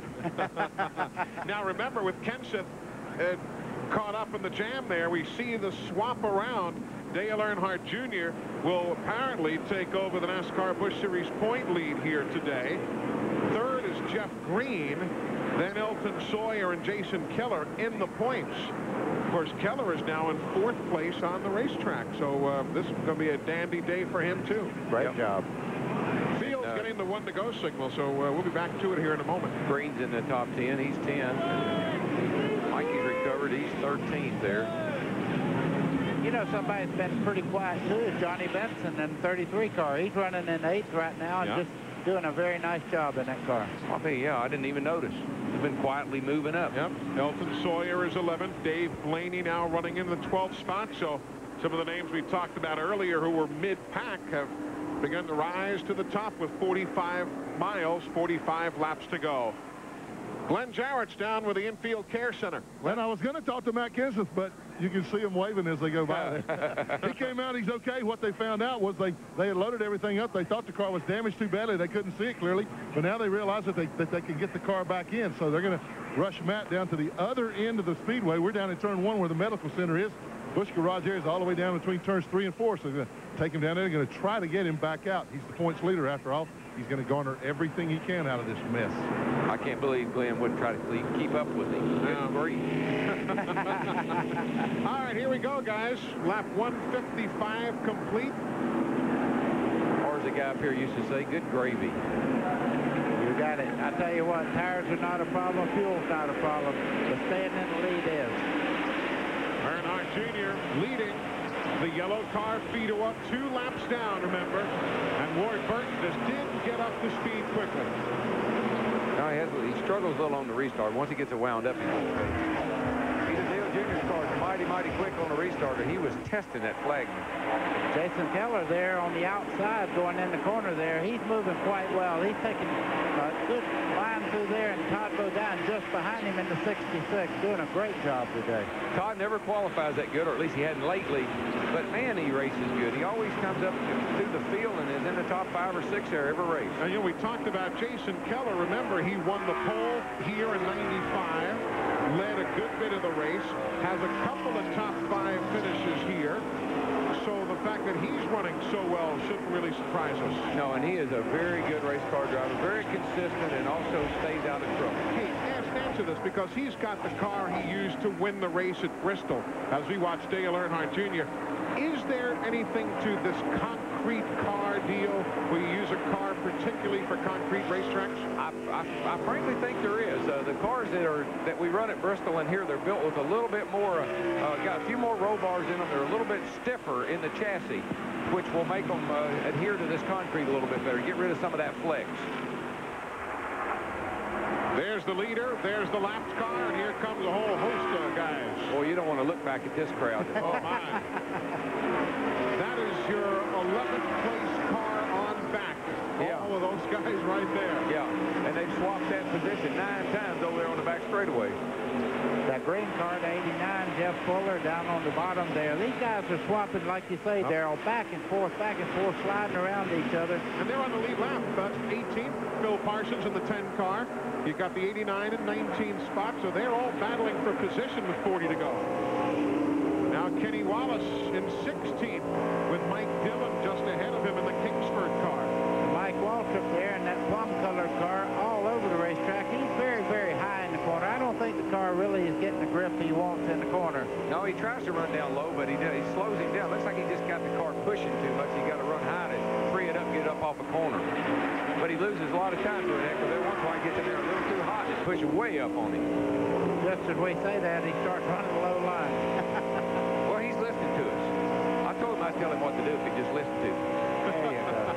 Now, remember, with Kenseth caught up in the jam there, we see the swap around. Dale Earnhardt Jr. will apparently take over the NASCAR Busch Series point lead here today. Third is Jeff Green, then Elton Sawyer and Jason Keller in the points. Of course, Keller is now in 4th place on the racetrack, so this is going to be a dandy day for him, too. Great job. Field's getting the 1-to-go signal, so we'll be back to it here in a moment. Green's in the top 10. He's 10. Mikey's recovered. He's 13th there. You know, somebody's been pretty quiet, too, is Johnny Benson in the 33 car. He's running in 8th right now and just doing a very nice job in that car. I didn't even notice. He's been quietly moving up. Yep. Elton Sawyer is 11th. Dave Blaney now running in the 12th spot. So some of the names we talked about earlier who were mid-pack have begun to rise to the top with 45 miles, 45 laps to go. Glenn Jarrett's down with the Infield Care Center. Glenn, I was going to talk to Matt Kenseth, but you can see him waving as they go by. He came out, he's okay. What they found out was they had loaded everything up. They thought the car was damaged too badly. They couldn't see it clearly, but now they realize that they can get the car back in. So they're going to rush Matt down to the other end of the speedway. We're down at turn 1 where the medical center is. Busch Garage area is all the way down between turns 3 and 4. So they're going to take him down there. They're going to try to get him back out. He's the points leader after all. He's going to garner everything he can out of this mess. I can't believe Glenn wouldn't try to keep up with him. Good grief. All right, here we go, guys. Lap 155 complete. Or as a guy up here used to say, good gravy. You got it. I tell you what, tires are not a problem. Fuel's not a problem. But staying in the lead is. Earnhardt Jr. leading. The yellow car, Fido up 2 laps down, remember. And Ward Burton just didn't get up to speed quickly. No, he struggles a little on the restart. Once he gets it wound up, he's okay. Dale Jr.'s car is mighty quick on the restarter. He was testing that flagman. Jason Keller there on the outside going in the corner there. He's moving quite well. He's taking a good line through there, and Todd Bodine just behind him in the 66, doing a great job today. Todd never qualifies that good, or at least he hadn't lately. But, man, he races good. He always comes up through the field and is in the top 5 or 6 there every race. And, you know, we talked about Jason Keller. Remember, he won the pole here in 95, led a good bit of the race, has a couple of top 5 finishes here. So the fact that he's running so well shouldn't really surprise us. No, and he is a very good race car driver, very consistent, and also stays out of trouble. Hey, answer this, because he's got the car he used to win the race at Bristol. As we watch Dale Earnhardt Jr., is there anything to this concrete car deal where you use a car particularly for concrete racetracks? I frankly think there is. The cars that we run at Bristol and here, they're built with a little bit more, got a few more roll bars in them. They're a little bit stiffer in the chassis, which will make them adhere to this concrete a little bit better, get rid of some of that flex. There's the leader, there's the lapped car, and here comes a whole host of guys. Boy, you don't want to look back at this crowd. Oh, my. That is your 11th place car on back. All of those guys right there. Yeah, and they've swapped that position 9 times over there on the back straightaway. That green car, 89, Jeff Fuller down on the bottom there. These guys are swapping, like you say, Darrell, back and forth, sliding around each other. And they're on the lead lap. 18th, Phil Parsons in the 10 car. You've got the 89 and 19 spot, so they're all battling for position with 40 to go. Now Kenny Wallace in 16th with Mike Dillon just ahead of him in the Kingsford car. Mike Waltrip there in that plum-colored car all over the racetrack. He's very high in the corner. I don't think the car really is getting the grip he wants in the corner. No, he tries to run down low, but he slows him down. Looks like he just got the car pushing too much. He got to run high to free it up, get it up off a corner. But he loses a lot of time doing that, because every once in a while he gets in there a little too hot and push it way up on him. Just as we say that, he starts running a low line. Well, he's listening to us. I told him I'd tell him what to do if he just listened to me. There you go.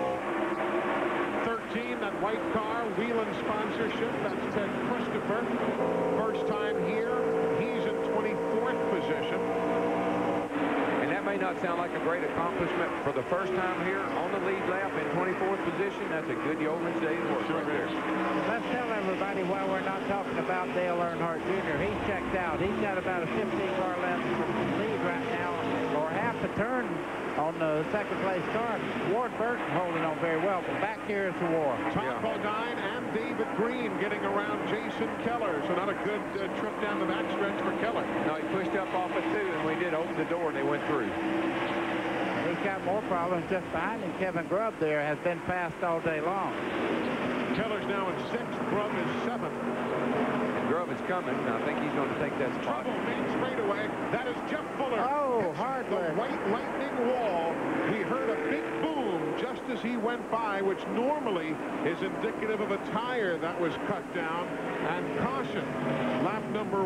13, that white car, Whelen sponsorship. That's Ted Christopher. First time here. He's in 24th position. And that may may not sound like a great accomplishment for the first time here on the lead lap in 24th position. That's a good yeoman's day's work right there. Let's tell everybody why we're not talking about Dale Earnhardt Jr. He's checked out. He's got about a 15-car length lead right now, or half a turn on the second-place car. Ward Burton holding on very well, but back here is the war. Tom Bodine and David Green getting around Jason Keller, so not a good trip down the backstretch for Keller. No, he pushed up off of 2, and we did open the door, and they went through. He's got more problems just behind him. Kevin Grubb there has been fast all day long. Keller's now in 6th. Grubb is 7th. Grubb is coming. I think he's going to take that spot. Trouble main straightaway. That is Jeff Fuller. Oh, hard the white lightning wall. We heard a big boom just as he went by, which normally is indicative of a tire that was cut down. And caution, lap number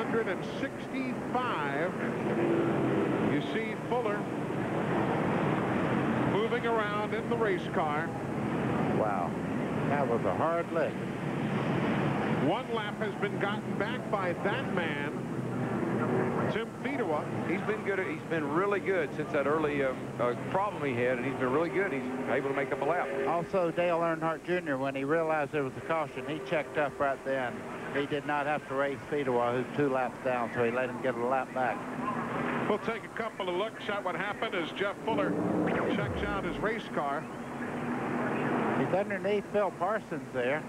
165. You see Fuller moving around in the race car. Wow, that was a hard lick. One lap has been gotten back by that man, Tim Fedewa. He's been good. He's been really good since that early problem he had, and he's been really good. He's able to make up a lap. Also, Dale Earnhardt Jr., when he realized there was a caution, he checked up right then. He did not have to race Fedewa, who's 2 laps down, so he let him get a lap back. We'll take a couple of looks at what happened as Jeff Fuller checks out his race car. He's underneath Phil Parsons there.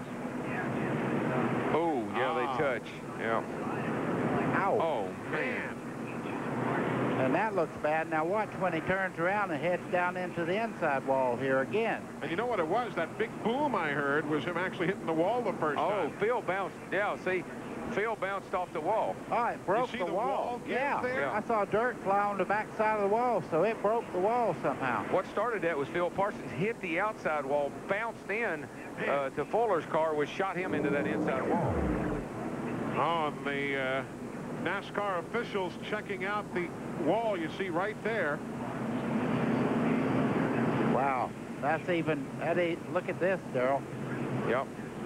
Oh, yeah, they touch. Yeah. Ow. Oh, man. And that looks bad. Now watch when he turns around and heads down into the inside wall here again. And you know what it was? That big boom I heard was him actually hitting the wall the first time. Oh, Phil bounced. Yeah, see, Phil bounced off the wall. Oh, it broke You see the the wall get Yeah. there? I saw dirt fly on the back side of the wall, so it broke the wall somehow. What started that was Phil Parsons hit the outside wall, bounced in to Fuller's car, which shot him into that inside wall. On the NASCAR officials checking out the wall you see right there. Wow, that's even, look at this, Darrell. Yep.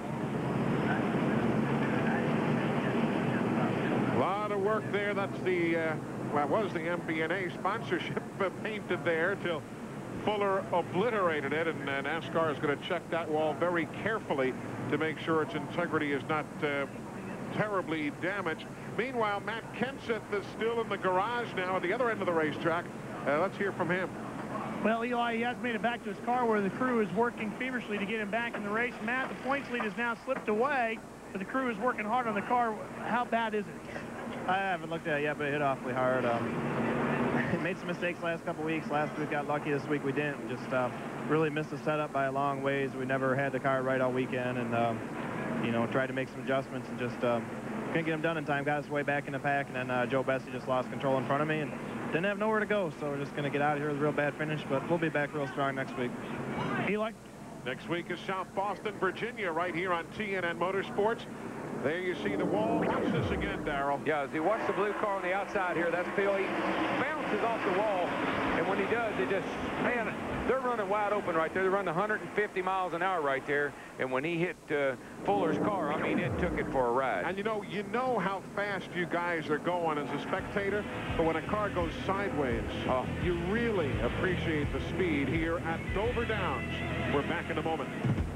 A lot of work there. That's the, well, was the MBNA sponsorship painted there till Fuller obliterated it, and NASCAR is going to check that wall very carefully to make sure its integrity is not terribly damaged. Meanwhile, Matt Kenseth is still in the garage now at the other end of the racetrack. Let's hear from him. Well, Eli, he has made it back to his car where the crew is working feverishly to get him back in the race. Matt, the points lead has now slipped away, but the crew is working hard on the car. How bad is it? I haven't looked at it yet, but it hit awfully hard. Made some mistakes last couple weeks. Last week got lucky. This week we didn't. Just really missed the setup by a long ways. We never had the car right all weekend, and you know, tried to make some adjustments and just couldn't get them done in time. Got us way back in the pack, and then Joe Bessie just lost control in front of me and didn't have nowhere to go. So we're just going to get out of here with a real bad finish, but we'll be back real strong next week. Eli? Next week is South Boston, Virginia, right here on TNN Motorsports. There you see the wall. Watch this again, Darrell. Yeah, as you watch the blue car on the outside here, that's Phil. He bounces off the wall, and when he does, it just, man, they're running wide open right there. They're running 150 miles an hour right there, and when he hit Fuller's car, I mean, it took it for a ride. And you know how fast you guys are going as a spectator, but when a car goes sideways, you really appreciate the speed here at Dover Downs. We're back in a moment.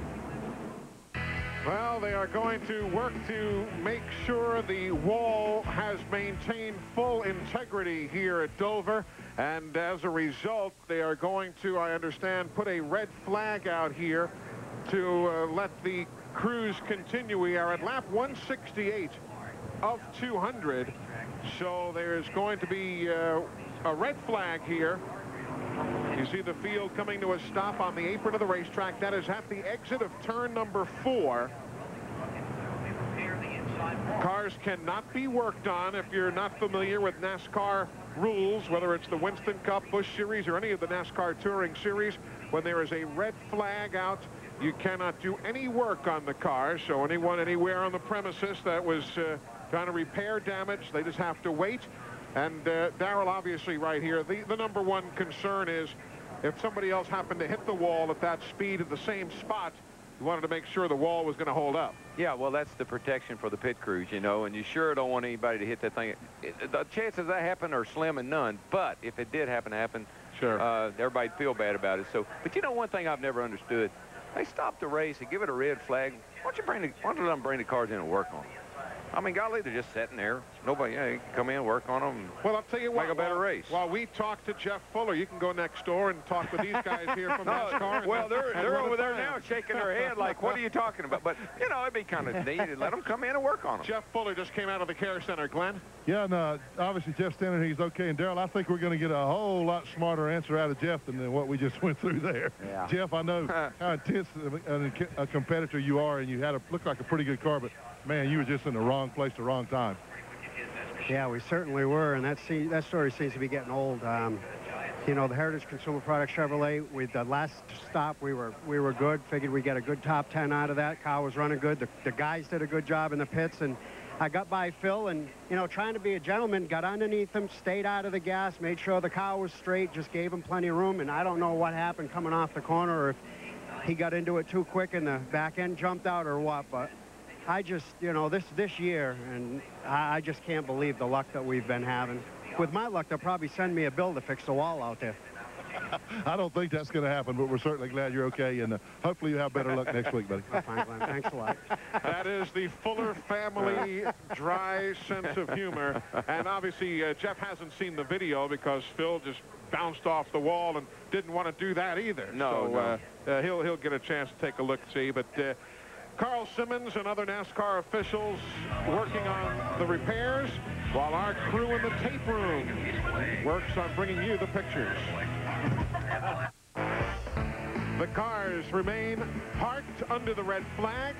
Well, they are going to work to make sure the wall has maintained full integrity here at Dover. And as a result, they are going to, I understand, put a red flag out here to let the crews continue. We are at lap 168 of 200. So there's going to be a red flag here. You see the field coming to a stop on the apron of the racetrack. That is at the exit of turn number 4. Cars cannot be worked on if you're not familiar with NASCAR rules, whether it's the Winston Cup, Busch Series, or any of the NASCAR Touring Series. When there is a red flag out, you cannot do any work on the car. So anyone anywhere on the premises that was trying to repair damage, they just have to wait. And Darrell, obviously right here, the number one concern is if somebody else happened to hit the wall at that speed at the same spot, You wanted to make sure the wall was going to hold up. Yeah, well, that's the protection for the pit crews, you know, and you sure don't want anybody to hit that thing. The chances that happen are slim and none, but if it did happen to happen, sure, everybody'd feel bad about it. So, but you know, one thing I've never understood, they stop the race and give it a red flag. Why don't you let them bring the cars in and work on them? I mean, golly, they're just sitting there. Nobody, you can come in, work on them. Well, I'll tell you what. Make a better race. While we talk to Jeff Fuller, you can go next door and talk with these guys here from NASCAR. Well, they're over there now shaking their head like, what are you talking about? But, you know, it'd be kind of neat to let them come in and work on them. Jeff Fuller just came out of the care center. Glenn? Yeah, and obviously Jeff standing here, he's okay. And Darrell, I think we're going to get a whole lot smarter answer out of Jeff than what we just went through there. Yeah. Jeff, I know how intense a competitor you are, and you had looked like a pretty good car, but man, you were just in the wrong place, the wrong time. Yeah, we certainly were, and that story seems to be getting old. You know, the Heritage Consumer Products Chevrolet, with the last stop, we were good. Figured we'd get a good top 10 out of that. Car was running good. The guys did a good job in the pits, and I got by Phil, and, you know, trying to be a gentleman, got underneath him, stayed out of the gas, made sure the car was straight, just gave him plenty of room, and I don't know what happened coming off the corner, or if he got into it too quick and the back end jumped out or what, but I just, you know, this year, and I just can't believe the luck that we've been having. With my luck, they'll probably send me a bill to fix the wall out there. I don't think that's going to happen, but we're certainly glad you're okay, and hopefully you have better luck next week, buddy. Fine, Glenn. Thanks a lot. That is the Fuller family dry sense of humor. And obviously, Jeff hasn't seen the video because Phil just bounced off the wall and didn't want to do that either. No, so he'll get a chance to take a look-see. But Carl Simmons and other NASCAR officials working on the repairs, while our crew in the tape room works on bringing you the pictures. The cars remain parked under the red flag.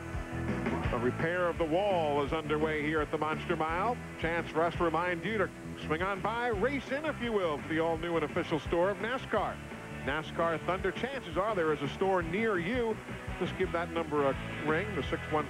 A repair of the wall is underway here at the Monster Mile. Chance Russ remind you to swing on by, race in, if you will, to the all-new and official store of NASCAR. NASCAR Thunder. Chances are there is a store near you. Just give that number a ring, the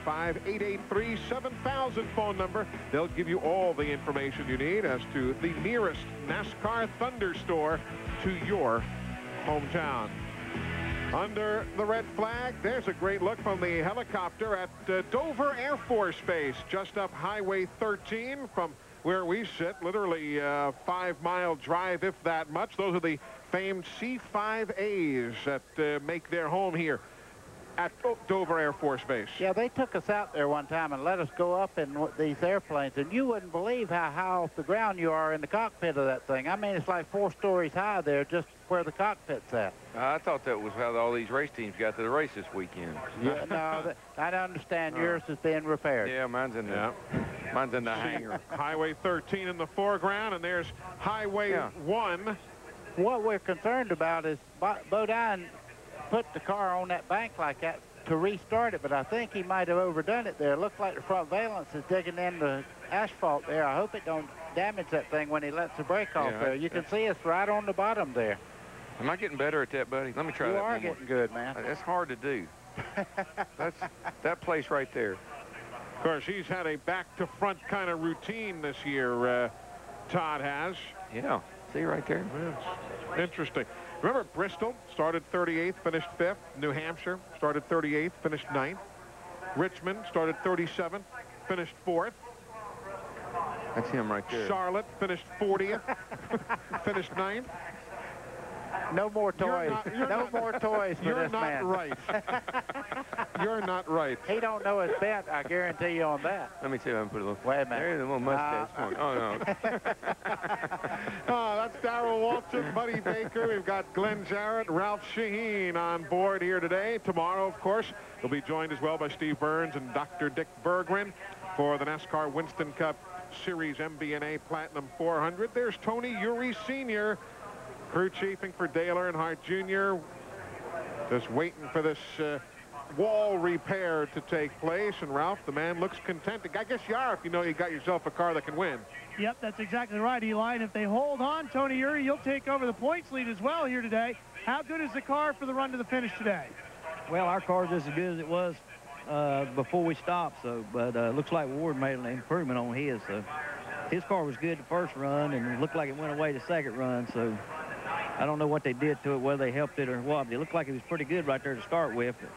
615-883-7000 phone number. They'll give you all the information you need as to the nearest NASCAR Thunder store to your hometown. Under the red flag, there's a great look from the helicopter at Dover Air Force Base, just up Highway 13 from where we sit, literally a 5-mile drive, if that much. Those are the famed C-5As that make their home here at Dover Air Force Base. Yeah, they took us out there one time and let us go up in these airplanes, and you wouldn't believe how high off the ground you are in the cockpit of that thing. I mean, it's like 4 stories high there, just where the cockpit's at. I thought that was how all these race teams got to the race this weekend. Yeah, no, I don't understand. Yours is being repaired. Yeah, mine's in the hangar. Highway 13 in the foreground, and there's Highway 1. What we're concerned about is Bodine put the car on that bank like that to restart it, but I think he might have overdone it there. It looks like the front valence is digging in the asphalt there. I hope it don't damage that thing when he lets the brake off there. You can see it's right on the bottom there. Am I getting better at that, buddy? Let me try that one more. You are getting good, man. That's hard to do. That's that place right there. Of course, he's had a back-to-front kind of routine this year, Todd has. Yeah, see right there. Yes. Interesting. Remember, Bristol started 38th, finished 5th. New Hampshire started 38th, finished 9th. Richmond started 37th, finished 4th. That's him right there. Charlotte finished 40th, finished 9th. No more toys. No more toys for this man. You're not right. You're not right. He don't know his bet, I guarantee you on that. Let me see if I can put a little... Wait a minute. There's a little mustache. Oh, no. Oh, that's Darrell Waltrip, Buddy Baker. We've got Glenn Jarrett, Ralph Shaheen on board here today. Tomorrow, of course, we'll be joined as well by Steve Burns and Dr. Dick Berggren for the NASCAR Winston Cup Series MBNA Platinum 400. There's Tony Eury Sr., crew chiefing for Dale Earnhardt Jr. Just waiting for this wall repair to take place. And Ralph, the man looks content. I guess you are if you know you got yourself a car that can win. Yep, that's exactly right, Eli. And if they hold on, Tony Eury, you'll take over the points lead as well here today. How good is the car for the run to the finish today? Well, our car's just as good as it was before we stopped. But looks like Ward made an improvement on his. So his car was good the first run, and it looked like it went away the second run. So I don't know what they did to it, whether they helped it or what. But it looked like it was pretty good right there to start with. But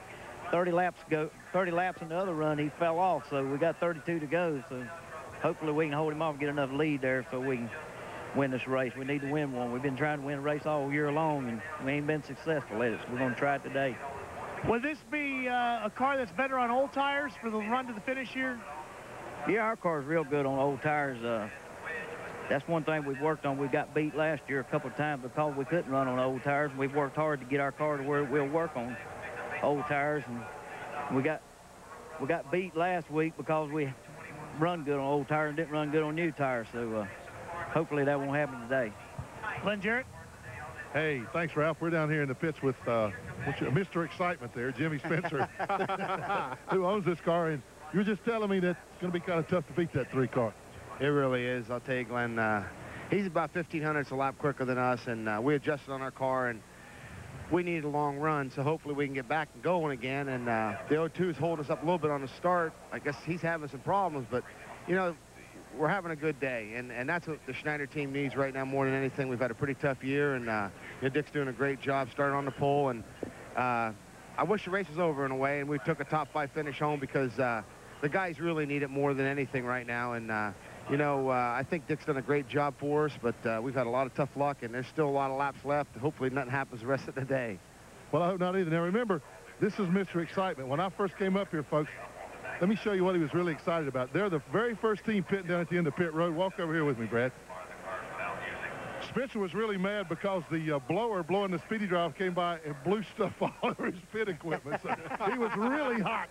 30 laps in the other run, he fell off, so we got 32 to go. So hopefully we can hold him off and get enough lead there so we can win this race. We need to win one. We've been trying to win a race all year long, and we ain't been successful at it, so we're going to try it today. Will this be a car that's better on old tires for the run to the finish here? Yeah, our car's real good on old tires. That's one thing we've worked on. We got beat last year a couple of times because we couldn't run on old tires. We've worked hard to get our car to where it will work on old tires, and we got beat last week because we run good on old tires and didn't run good on new tires. So hopefully that won't happen today. Glenn Jarrett. Hey, thanks, Ralph. We're down here in the pits with Mr. Excitement there, Jimmy Spencer, who owns this car. And you were just telling me that it's going to be kind of tough to beat that 3 car. It really is. I'll tell you, Glenn, he's about 1,500 a lap quicker than us, and we adjusted on our car, and we needed a long run, so hopefully we can get back and going again. And the O2 is holding us up a little bit on the start. I guess he's having some problems, but, you know, we're having a good day, and that's what the Schneider team needs right now more than anything. We've had a pretty tough year, and you know, Dick's doing a great job starting on the pole. And I wish the race was over in a way, and we took a top 5 finish home because the guys really need it more than anything right now. And you know, I think Dick's done a great job for us, but we've had a lot of tough luck, and there's still a lot of laps left. Hopefully nothing happens the rest of the day. Well, I hope not either. Now, remember, this is Mr. Excitement. When I first came up here, folks, let me show you what he was really excited about. They're the very first team pitting down at the end of pit road. Walk over here with me, Brad. Spencer was really mad because the blower blowing the speedy drive came by and blew stuff all over his pit equipment. So he was really hot.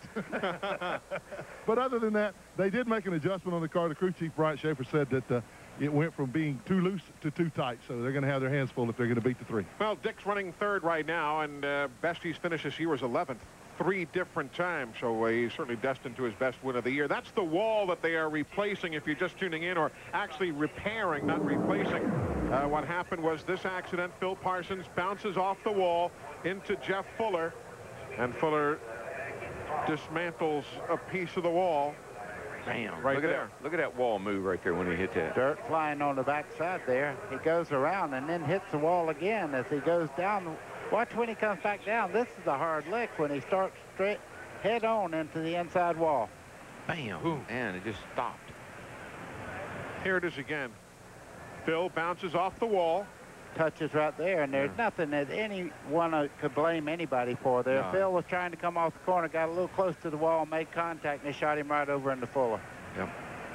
But other than that, they did make an adjustment on the car. The crew chief, Brian Schaefer, said that it went from being too loose to too tight. So they're going to have their hands full if they're going to beat the 3. Well, Dick's running 3rd right now, and best he's finished this year was 11th. 3 different times, so he's certainly destined to his best win of the year. That's the wall that they are replacing if you're just tuning in, or actually repairing, not replacing. What happened was this accident, Phil Parsons bounces off the wall into Jeff Fuller, and Fuller dismantles a piece of the wall. Bam. Right there. Look at that wall move right there when he hit that. Dirt flying on the backside there. He goes around and then hits the wall again as he goes down. Watch when he comes back down. This is a hard lick when he starts straight head on into the inside wall. Bam. Ooh. And it just stopped. Here it is again. Phil bounces off the wall. Touches right there, and there's nothing that anyone could blame anybody for there. No. Phil was trying to come off the corner, got a little close to the wall, made contact, and they shot him right over into Fuller. Yep.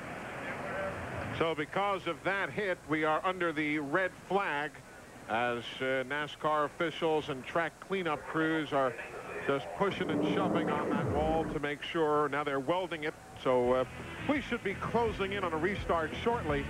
So because of that hit, we are under the red flag as NASCAR officials and track cleanup crews are just pushing and shoving on that wall to make sure. Now they're welding it, so we should be closing in on a restart shortly.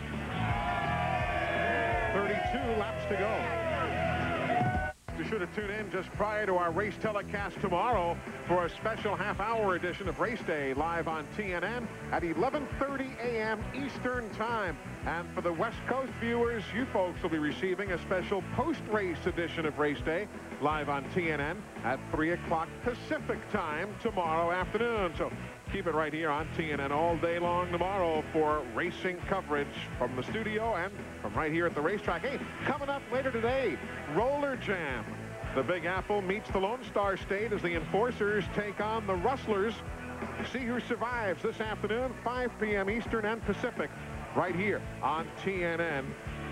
32 laps to go. Be sure to tune in just prior to our race telecast tomorrow for a special half-hour edition of Race Day live on TNN at 11:30 a.m. Eastern Time. And for the West Coast viewers, you folks will be receiving a special post-race edition of Race Day live on TNN at 3 o'clock Pacific Time tomorrow afternoon. So keep it right here on TNN all day long tomorrow for racing coverage from the studio and from right here at the racetrack. Hey, coming up later today, Roller Jam. The Big Apple meets the Lone Star State as the Enforcers take on the Rustlers. See who survives this afternoon, 5 p.m. Eastern and Pacific, right here on TNN.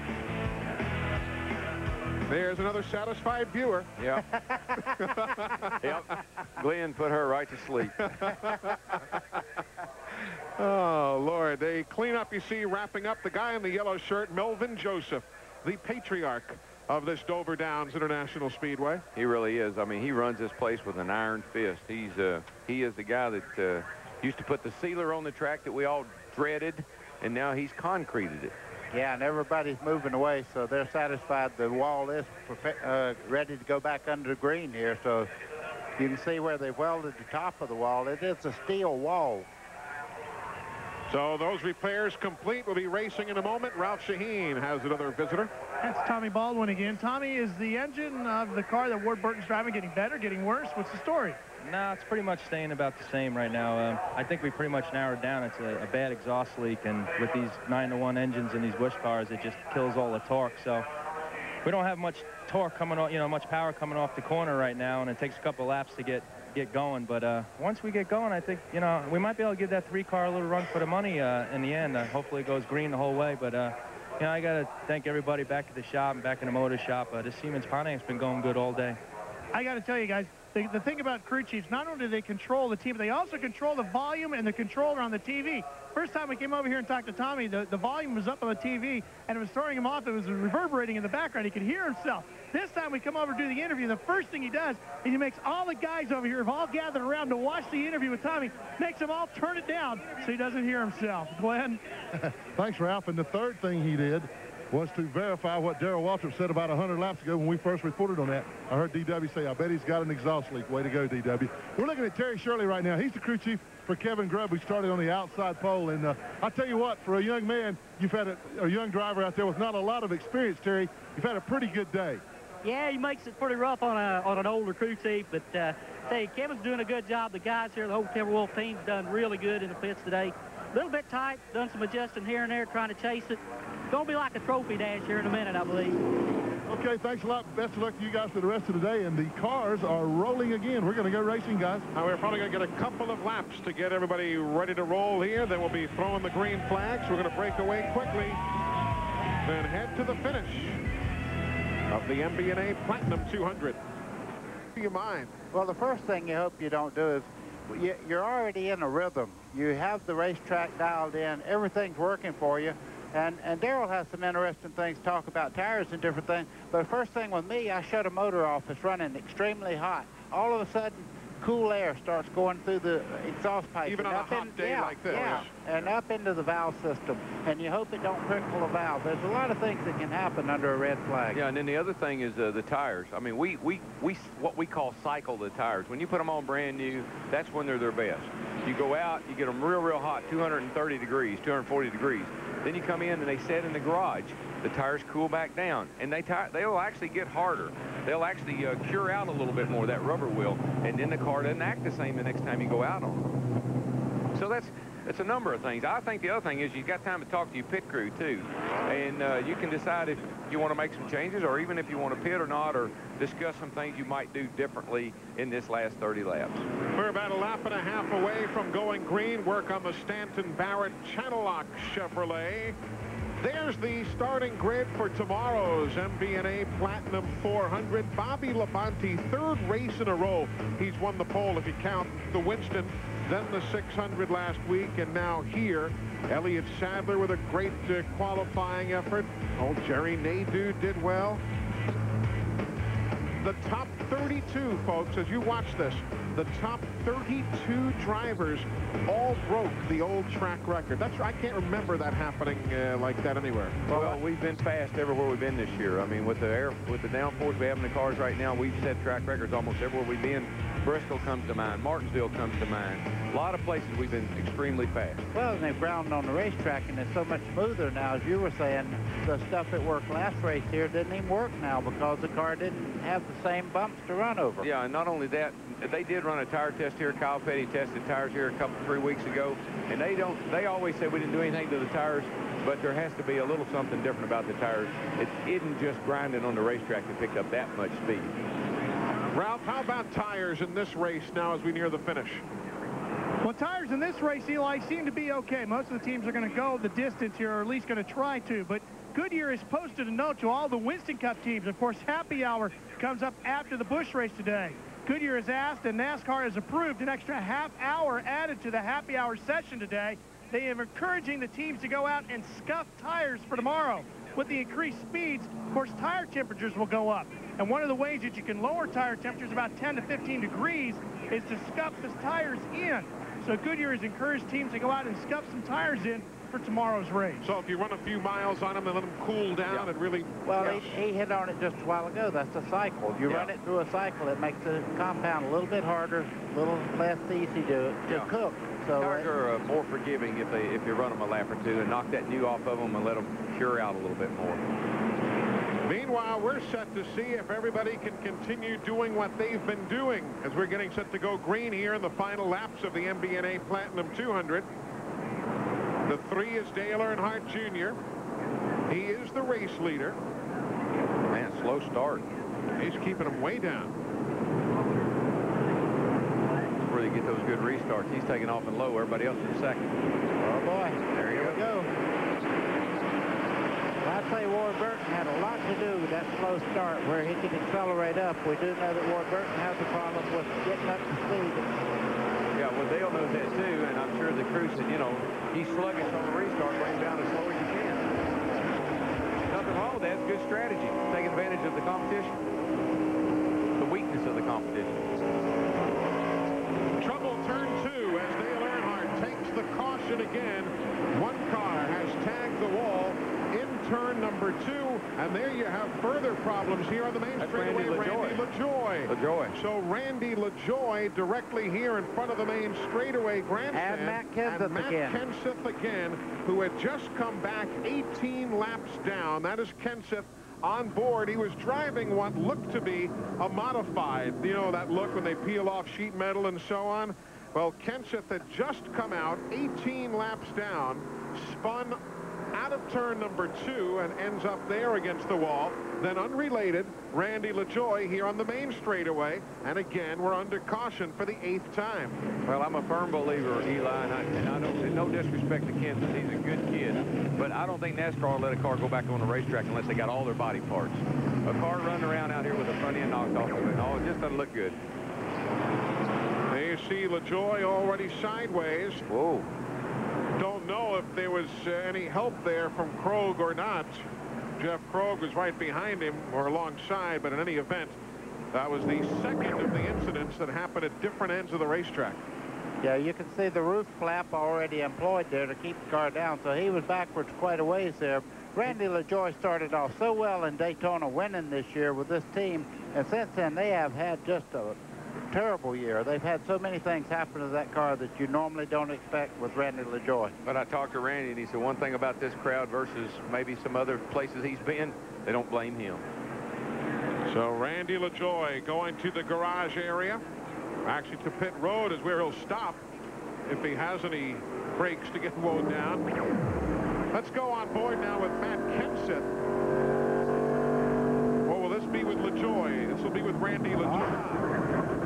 There's another satisfied viewer. Yep. Yep. Glenn put her right to sleep. Oh, Lord. They clean up, you see, wrapping up the guy in the yellow shirt, Melvin Joseph, the patriarch of this Dover Downs International Speedway. He really is. I mean, he runs this place with an iron fist. He is the guy that used to put the sealer on the track that we all dreaded, and now he's concreted it. Yeah, and everybody's moving away, so they're satisfied the wall is ready to go back under the green here. So you can see where they welded the top of the wall. It is a steel wall. So those repairs complete. We'll be racing in a moment. Ralph Shaheen has another visitor. That's Tommy Baldwin again. Tommy, is the engine of the car that Ward Burton's driving getting better, getting worse? What's the story? No, it's pretty much staying about the same right now. I think we pretty much narrowed down. It's a bad exhaust leak, and with these 9-to-1 engines in these Busch cars, it just kills all the torque. So we don't have much torque coming off, much power coming off the corner right now, and it takes a couple laps to get get going. But once we get going, I think, you know, we might be able to give that 3-car a little run for the money in the end. Hopefully it goes green the whole way. But, you know, I got to thank everybody back at the shop and back in the motor shop. This Siemens Pontiac's been going good all day. I got to tell you guys, the thing about crew chiefs, not only do they control the team, but they also control the volume and the controller on the TV. First time we came over here and talked to Tommy, the volume was up on the TV, and it was throwing him off. It was reverberating in the background. He could hear himself. This time we come over to do the interview, the first thing he does is he makes all the guys over here have all gathered around to watch the interview with Tommy, makes them all turn it down so he doesn't hear himself. Glenn? Thanks, Ralph. And the third thing he did was to verify what Darrell Waltrip said about 100 laps ago when we first reported on that. I heard DW say, I bet he's got an exhaust leak. Way to go, DW. We're looking at Terry Shirley right now. He's the crew chief for Kevin Grubb, who started on the outside pole. And I tell you what, for a young man, you've had a young driver out there with not a lot of experience, Terry. You've had a pretty good day. Yeah, he makes it pretty rough on an older crew chief, but hey, Kevin's doing a good job. The guys here, the whole Timberwolf team's done really good in the pits today. A little bit tight, done some adjusting here and there, trying to chase it. Going to be like a trophy dash here in a minute, I believe. Okay, thanks a lot. Best of luck to you guys for the rest of the day. And the cars are rolling again. We're going to go racing, guys. We're probably going to get a couple of laps to get everybody ready to roll here. Then we'll be throwing the green flags. We're going to break away quickly, then head to the finish of the MB&A Platinum 200. What do you mind? Well, the first thing you hope you don't do is you're already in a rhythm. You have the racetrack dialed in. Everything's working for you. And Darrell has some interesting things to talk about, tires and different things. But the first thing with me, I shut a motor off. It's running extremely hot. All of a sudden, cool air starts going through the exhaust pipe. Even on a hot day like this. Yeah, and up into the valve system. And you hope it don't prickle the valve. There's a lot of things that can happen under a red flag. Yeah, and then the other thing is the tires. I mean, we what we call cycle the tires. When you put them on brand new, that's when they're their best. You go out, you get them real hot, 230 degrees, 240 degrees. Then you come in and they set in the garage. The tires cool back down, and they'll actually get harder. They'll actually cure out a little bit more, that rubber will, and then the car doesn't act the same the next time you go out on them. So that's a number of things. I think the other thing is you've got time to talk to your pit crew, too. And you can decide if you want to make some changes or even if you want to pit or not, or discuss some things you might do differently in this last 30 laps. We're about a lap and a half away from going green. Work on the Stanton Barrett Channel Lock Chevrolet. There's the starting grid for tomorrow's MB&A Platinum 400. Bobby Labonte, third race in a row. He's won the pole if you count the Winston, then the 600 last week, and now here. Elliott Sadler with a great qualifying effort. Old Jerry Nadeau did well. The top 32, folks, as you watch this, the top 32 drivers all broke the old track record. I can't remember that happening like that anywhere. Well, we've been fast everywhere we've been this year. I mean, with the downforce we have in the cars right now, we've set track records almost everywhere we've been. Bristol comes to mind. Martinsville comes to mind. A lot of places we've been extremely fast. Well, and they've ground on the racetrack, and it's so much smoother now. As you were saying, the stuff that worked last race here didn't even work now because the car didn't have the same bumps to run over. Yeah, and not only that, they did run a tire test here. Kyle Petty tested tires here 3 weeks ago, and they always say we didn't do anything to the tires, but there has to be a little something different about the tires. It isn't just grinding on the racetrack to pick up that much speed. Ralph, how about tires in this race now as we near the finish? Well, tires in this race, Eli, seem to be okay. Most of the teams are going to go the distance here, or at least going to try to. But Goodyear has posted a note to all the Winston Cup teams. Of course, happy hour comes up after the Busch race today. Goodyear has asked, and NASCAR has approved, an extra half hour added to the happy hour session today. They are encouraging the teams to go out and scuff tires for tomorrow. With the increased speeds, of course, tire temperatures will go up. And one of the ways that you can lower tire temperatures about 10 to 15 degrees is to scuff the tires in. So Goodyear has encouraged teams to go out and scuff some tires in for tomorrow's race. So if you run a few miles on them and let them cool down, it really... Well, he hit on it just a while ago. That's a cycle. You run it through a cycle, it makes the compound a little bit harder, a little less easy to cook. So tires are more forgiving if you run them a lap or two and knock that new off of them and let them cure out a little bit more. Meanwhile, we're set to see if everybody can continue doing what they've been doing as we're getting set to go green here in the final laps of the MB&A Platinum 200. The 3 is Dale Earnhardt Jr. He is the race leader. Man, slow start. He's keeping him way down. and get those good restarts. He's taking off in low. Everybody else in second. Oh, boy. There you go. I'd say Ward Burton had a lot to do with that slow start where he could accelerate up. We do know that Ward Burton has a problem with getting up to speed. Yeah, well, Dale knows that too, and I'm sure the crew said, you know, he's sluggish on the restart, bring him down as slow as you can. Nothing wrong with that. It's good strategy. Take advantage of the competition. The weakness of the competition. Trouble turn 2 as Dale Earnhardt takes the caution again. One car has tagged the wall in turn number 2, and there you have further problems here on the main straightaway. Randy LaJoie. So Randy LaJoie directly here in front of the main straightaway grandstand. And Matt Kenseth again, who had just come back 18 laps down. That is Kenseth on board. He was driving what looked to be a modified, you know, that look when they peel off sheet metal and so on. Well, Kenseth had just come out 18 laps down, spun out of turn number 2 and ends up there against the wall. Then unrelated, Randy LaJoie here on the main straightaway, and again we're under caution for the 8th time. Well, I'm a firm believer, Eli, and I don't, no disrespect to Kenseth, he's a good kid, but I don't think NASCAR will let a car go back on the racetrack unless they got all their body parts. A car running around out here with the front end knocked off of it, oh, it just doesn't look good. There you see LaJoie already sideways. Whoa. Don't know if there was any help there from Krogh or not. Jeff Krogh was right behind him or alongside, but in any event, that was the second of the incidents that happened at different ends of the racetrack. Yeah, you can see the roof flap already employed there to keep the car down, so he was backwards quite a ways there. Randy LaJoie started off so well in Daytona winning this year with this team, and since then they have had just a terrible year. They've had so many things happen to that car that you normally don't expect with Randy LaJoie. But I talked to Randy, and he said one thing about this crowd versus maybe some other places he's been, they don't blame him. So Randy LaJoie going to the garage area. Actually to pit road is where he'll stop if he has any brakes to get wound down. Let's go on board now with Matt Kenseth. Or will this be with LaJoie? This will be with Randy LaJoie.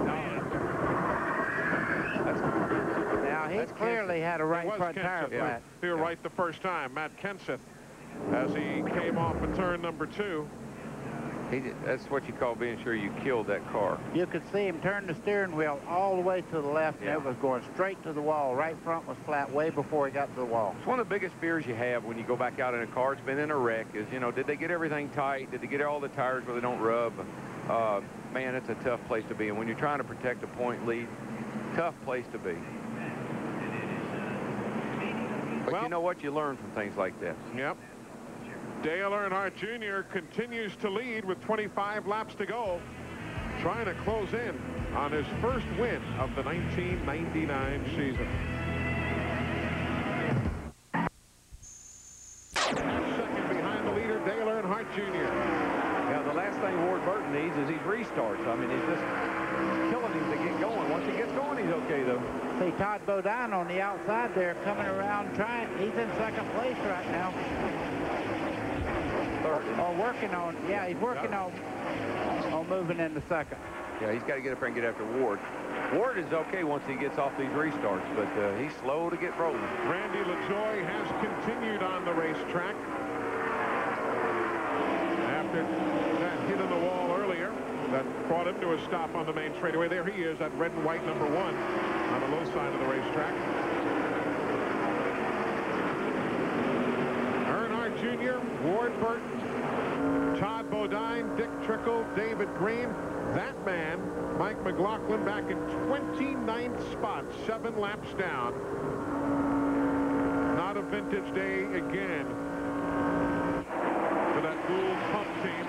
Now, he clearly had a right front tire flat. He was right the first time. Matt Kenseth, as he came off of turn number 2. That's what you call being sure you killed that car. You could see him turn the steering wheel all the way to the left, and it was going straight to the wall. Right front was flat way before he got to the wall. It's one of the biggest fears you have when you go back out in a car. It's been in a wreck. Is, you know, did they get everything tight? Did they get all the tires where they don't rub? Man, it's a tough place to be. And when you're trying to protect a point lead, tough place to be. But well, you know what? You learn from things like that. Yep. Dale Earnhardt Jr. continues to lead with 25 laps to go, trying to close in on his first win of the 1999 season. Second behind the leader, Dale Earnhardt Jr. Yeah, the last thing Ward Burton needs is these restarts. I mean, he's just killing him to get going. Once he gets going, he's okay, though. See Todd Bodine on the outside there coming around trying. He's in second place right now. Or working on, yeah, he's working on moving into second. Yeah, he's got to get up there and get after Ward. Ward is okay once he gets off these restarts, but he's slow to get rolling. Randy LaJoie has continued on the racetrack. After that hit on the wall earlier, that brought him to a stop on the main straightaway. There he is, that red and white number 1 on the low side of the racetrack. Earnhardt Jr., Ward Burton, Todd Bodine, Dick Trickle, David Green. That man, Mike McLaughlin, back in 29th spot, 7 laps down. Not a vintage day again for that Gould pump team.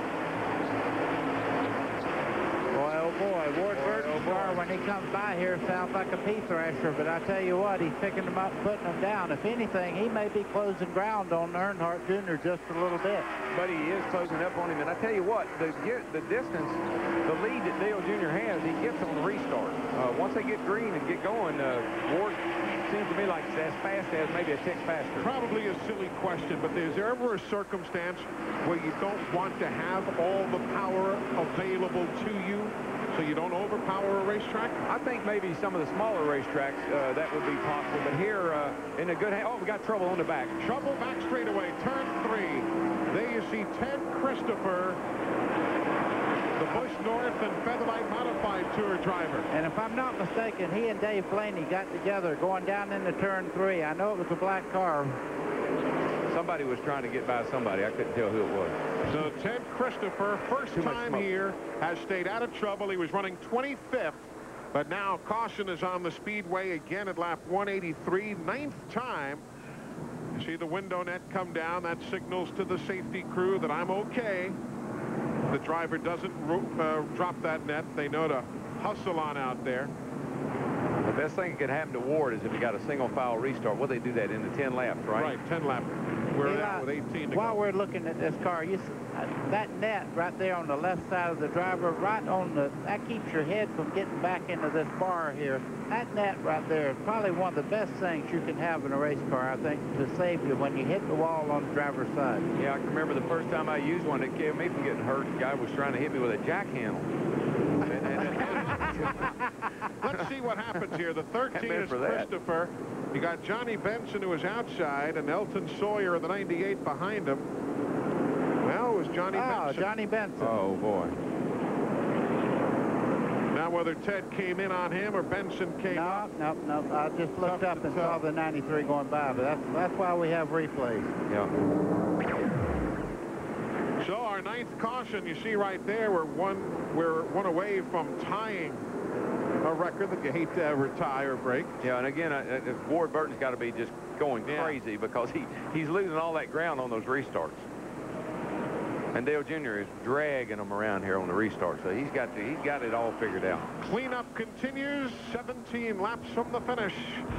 Boy, oh boy, Ward Burton's car, when he comes by here, sounds like a pea thresher, but I tell you what, he's picking them up, putting them down. If anything, he may be closing ground on Earnhardt Jr. just a little bit. But he is closing up on him, and I tell you what, the distance, the lead that Dale Jr. has, he gets on the restart. Once they get green and get going, Ward seems to me like it's as fast as maybe a tick faster. Probably a silly question, but is there ever a circumstance where you don't want to have all the power available to you So you don't overpower a racetrack? I think maybe some of the smaller racetracks, that would be possible. But here, in a good hand, oh, we got trouble on the back. Trouble back straightaway, turn 3. There you see Ted Christopher, the Busch North and Featherlight Modified Tour driver. And if I'm not mistaken, he and Dave Blaney got together going down into turn 3. I know it was a black car. Somebody was trying to get by somebody. I couldn't tell who it was. So Ted Christopher, first time here, has stayed out of trouble. He was running 25th, but now caution is on the speedway again at lap 183, 9th time. You see the window net come down. That signals to the safety crew that I'm okay. The driver doesn't drop that net. They know to hustle on out there. The best thing that could happen to Ward is if he got a single file restart. Well, they do that in the 10 laps, right? Right, 10 laps. We're out with 18 to While go. we're looking at this car, you see, that net right there on the left side of the driver, right on the, that keeps your head from getting back into this bar here. That net right there is probably one of the best things you can have in a race car, I think, to save you when you hit the wall on the driver's side. Yeah, I can remember the first time I used one that kept me from getting hurt. The guy was trying to hit me with a jack handle. Let's see what happens here. The 13 is Christopher. You got Johnny Benson, who is outside, and Elton Sawyer, the 98, behind him. Well, it was Johnny Benson. Johnny Benson. Oh, boy. Now, whether Ted came in on him or Benson came up. No. I just looked up and saw the 93 going by, but that's why we have replays. Yeah. So our 9th caution, you see right there, we're one away from tying a record that you hate to ever tie or break. Yeah, and again, Ward Burton's got to be just going crazy because he's losing all that ground on those restarts. And Dale Jr. is dragging them around here on the restart, so he's got it all figured out. Cleanup continues, 17 laps from the finish.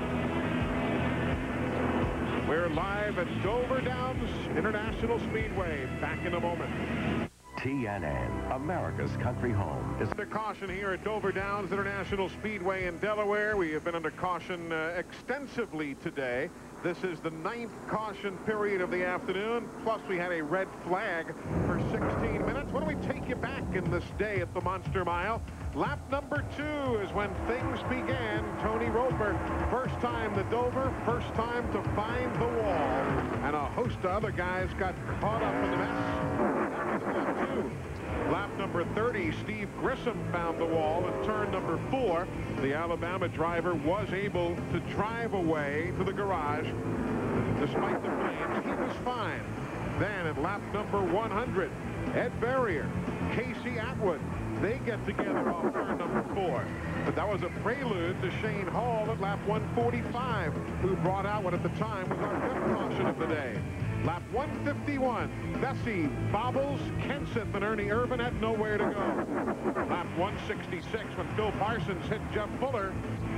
We're live at Dover Downs International Speedway. Back in a moment. TNN, America's country home. It's under caution here at Dover Downs International Speedway in Delaware. We have been under caution extensively today. This is the 9th caution period of the afternoon. Plus, we had a red flag for 16 minutes. Why don't we take you back in this day at the Monster Mile? Lap number 2 is when things began. Tony Roper, first time to Dover, first time to find the wall. And a host of other guys got caught up in the mess. Lap 2. Lap number 30, Steve Grissom found the wall at turn number 4. The Alabama driver was able to drive away to the garage. Despite the flames, he was fine. Then at lap number 100, Ed Barrier, Casey Atwood, they get together off turn number 4. But that was a prelude to Shane Hall at lap 145, who brought out what at the time was our 5th caution of the day. Lap 151, Bessie, Bobbles, Kenseth, and Ernie Irvan had nowhere to go. Lap 166, when Phil Parsons hit Jeff Fuller,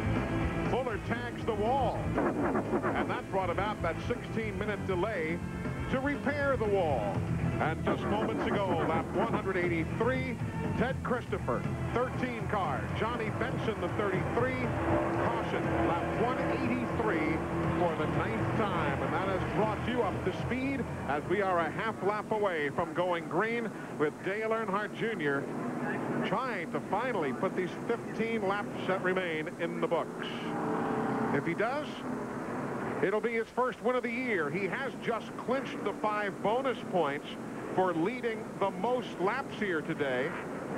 Fuller tags the wall. And that brought about that 16-minute delay to repair the wall. And just moments ago, lap 183, Ted Christopher, 13 car. Johnny Benson, the 33, caution, lap 183 for the 9th time. And that has brought you up to speed as we are a half lap away from going green with Dale Earnhardt Jr. trying to finally put these 15 laps that remain in the books. If he does, it'll be his first win of the year. He has just clinched the 5 bonus points for leading the most laps here today.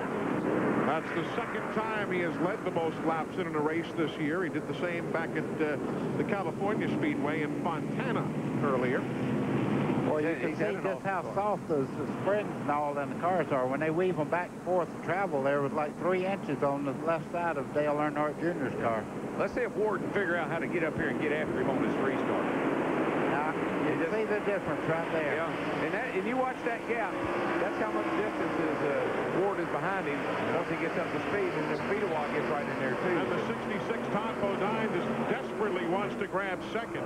That's the 2nd time he has led the most laps in a race this year. He did the same back at the California Speedway in Fontana earlier. Well, you can see just how soft those springs and all in the cars are. When they weave them back and forth to travel, there was like 3 inches on the left side of Dale Earnhardt Jr.'s car. Let's see if Ward can figure out how to get up here and get after him on this restart. Now, you can see the difference right there. Yeah, and you watch that gap. That's how much distance Ward is behind him once he gets up to speed, and the Speedwalk gets right in there, too. And the 66 Todd Bodine just desperately wants to grab 2nd.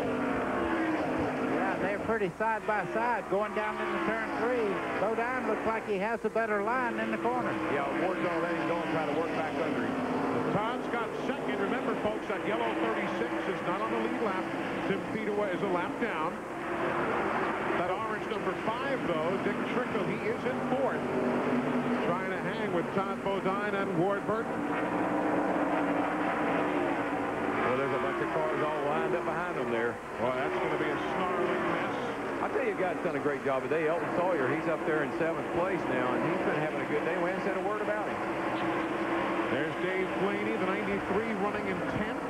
Yeah, they're pretty side by side going down into turn 3. Bodine looks like he has a better line in the corner. Yeah, Ward's going to let him go and try to work back under him. Todd's got 2nd. Remember, folks, that yellow 36 is not on the lead lap. Tim Peterway is a lap down. That orange number 5, though, Dick Trickle, he is in 4th. trying to hang with Todd Bodine and Ward Burton. Well, there's a bunch of cars all lined up behind them there. Well, that's going to be a snarling mess. I tell you, a guy's done a great job today. Elton Sawyer, he's up there in 7th place now, and he's been having a good day. We haven't said a word about him. There's Dave Blaney, the 93, running in 10th.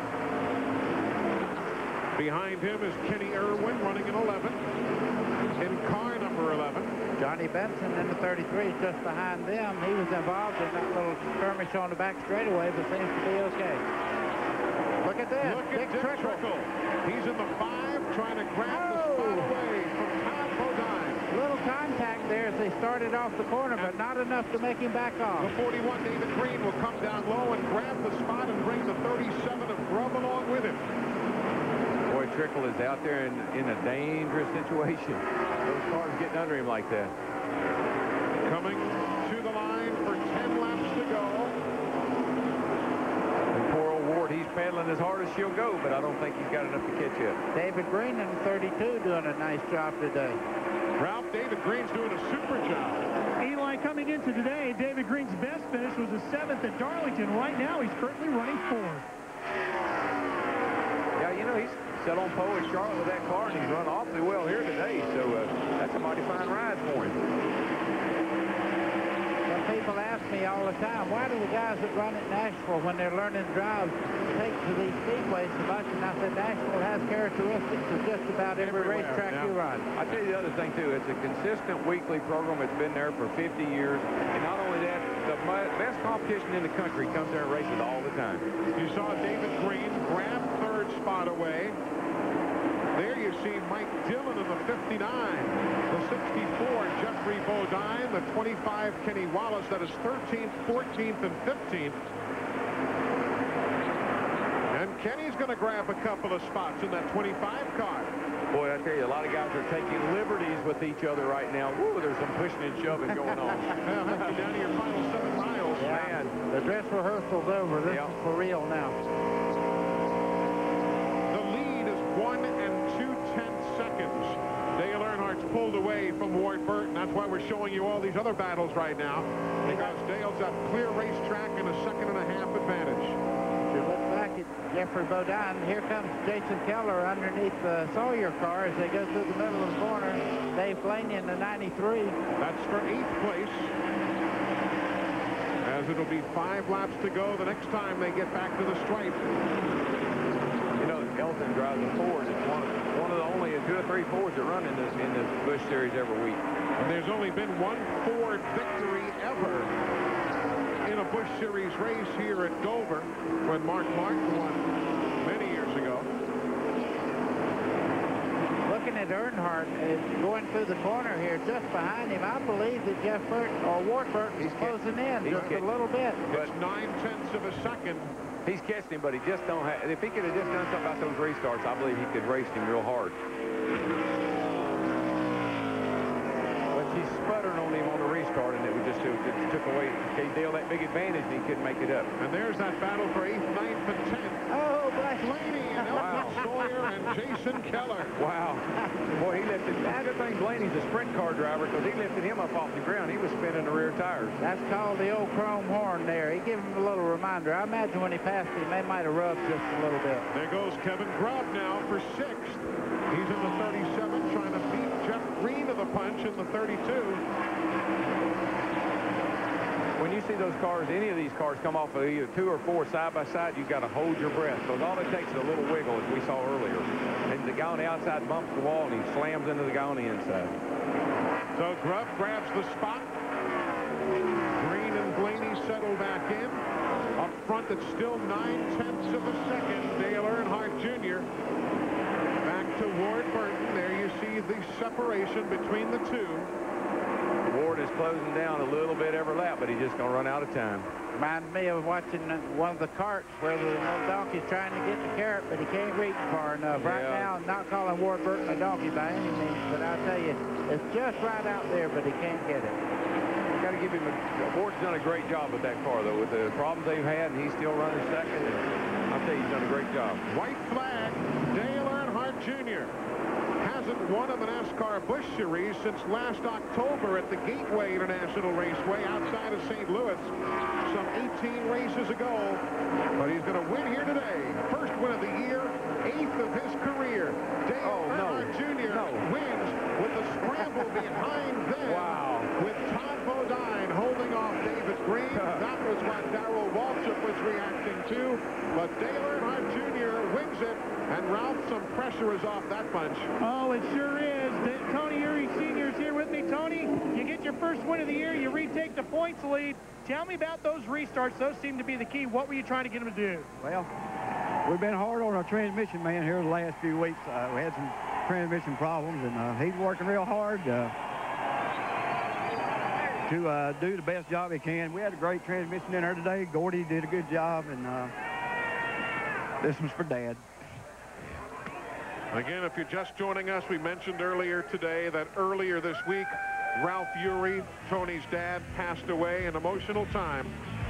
Behind him is Kenny Irwin, running in 11th. In car number 11. Johnny Benson in the 33 just behind them. He was involved in that little skirmish on the back straightaway, but seems to be okay. Look at this. Look at Dick Trickle. He's in the 5, trying to grab the spot away from Todd Bodine. Little contact there as they started off the corner, but not enough to make him back off. The 41, David Green, will come down low and grab the spot and bring the 37 of Grubb along with him. Boy, Trickle is out there in a dangerous situation. Those cars getting under him like that. Coming to the line for 10 laps to go. And poor old Ward, he's pedaling as hard as she'll go, but I don't think he's got enough to catch up. David Green in the 32 doing a nice job today. Ralph, David Green's doing a super job. Eli, coming into today, David Green's best finish was a 7th at Darlington. Right now, he's currently running 4th. Yeah, you know, he's set on pole at Charlotte with that car, and he's run awfully well here today, so that's a mighty fine ride for him. Some people ask me all the time, why do the guys that run at Nashville when they're learning to drive take to these speedways so much? And I said Nashville has characteristics of just about every racetrack you run. I tell you the other thing, too, it's a consistent weekly program. It's been there for 50 years. And not only that, the best competition in the country comes there and races all the time. You saw David Green grab 3rd spot away. There you see Mike Dillon in the 59, the 64, Jeffrey Bodine, the 25, Kenny Wallace. That is 13th, 14th, and 15th. And Kenny's going to grab a couple of spots in that 25 car. Boy, I tell you, a lot of guys are taking liberties with each other right now. Woo, there's some pushing and shoving going on. Well, that's you down to your final 7 miles. Yeah. Man, the dress rehearsal's over. This is for real now. 1 2/10 seconds. Dale Earnhardt's pulled away from Ward Burton. That's why we're showing you all these other battles right now, because Dale's got clear racetrack and a 1.5-second advantage. If you look back at Jeffrey Bodine, here comes Jason Keller underneath the Sawyer car as they go through the middle of the corner. Dave Blaney in the 93. That's for 8th place. As it'll be 5 laps to go the next time they get back to the stripe. Elton drives a Ford. It's one of the only 2 or 3 Fords that run in this Busch Series every week. And there's only been 1 Ford victory ever in a Busch Series race here at Dover, when Mark Martin won many years ago. Looking at Earnhardt going through the corner here, just behind him, I believe that Jeff Burton or Ward Burton is closing in just a little bit. It's 9/10 of a second. He's catching him, but he just don't have. If he could have just done something about those restarts, I believe he could race him real hard. But she's sputtering on him on the restart, and it took away, gave Dale that big advantage, and he couldn't make it up. And there's that battle for 8th, 9th, and 10th. Oh, Blaney and Elton Sawyer and Jason Keller. Wow. Boy, he lifted. Good thing Blaney's a sprint car driver, because he lifted him up off the ground. He was spinning the rear tires. That's called the old chrome horn there. He gave him a little reminder. I imagine when he passed him, they might have rubbed just a little bit. There goes Kevin Grubb now for 6th. He's in the 37, trying to beat Jeff Green to the punch in the 32. When you see those cars, any of these cars come off of either 2 or 4 side by side, you've got to hold your breath, because all it takes is a little wiggle, as we saw earlier. And the guy on the outside bumps the wall, and he slams into the guy on the inside. So Grubb grabs the spot. Green and Blaney settle back in. Up front, it's still 9/10 of a second. Dale Earnhardt Jr. Back to Ward Burton. There you see the separation between the 2. Ward is closing down a little bit every lap, but he's just going to run out of time. Reminds me of watching one of the carts where the little donkey's trying to get the carrot, but he can't reach far enough. Right now, I'm not calling Ward Burton a donkey by any means, but I'll tell you, it's just right out there, but he can't get it. You got to give him Ward's done a great job with that car, though, with the problems they've had, and he's still running 2nd. And I'll tell you, he's done a great job. White flag, Dale Earnhardt Jr. has hasn't won in the NASCAR Busch Series since last October at the Gateway International Raceway outside of St. Louis, some 18 races ago. But he's going to win here today. First win of the year, 8th of his career. Dale Earnhardt Jr. wins with the scramble behind them. Wow. With Todd Bodine holding off David Green. That was what Darrell Waltrip was reacting to. But Dale Earnhardt Jr. wins it. And Ralph, some pressure is off that bunch. Oh, it sure is. Tony Eury Sr. is here with me. Tony, you get your first win of the year. You retake the points lead. Tell me about those restarts. Those seem to be the key. What were you trying to get him to do? Well, we've been hard on our transmission man here the last few weeks. We had some transmission problems, and he's working real hard to do the best job he can. We had a great transmission in there today. Gordy did a good job, and this one's for Dad. Again, if you're just joining us, we mentioned earlier today that earlier this week, Ralph Eury, Tony's dad, passed away. An emotional time.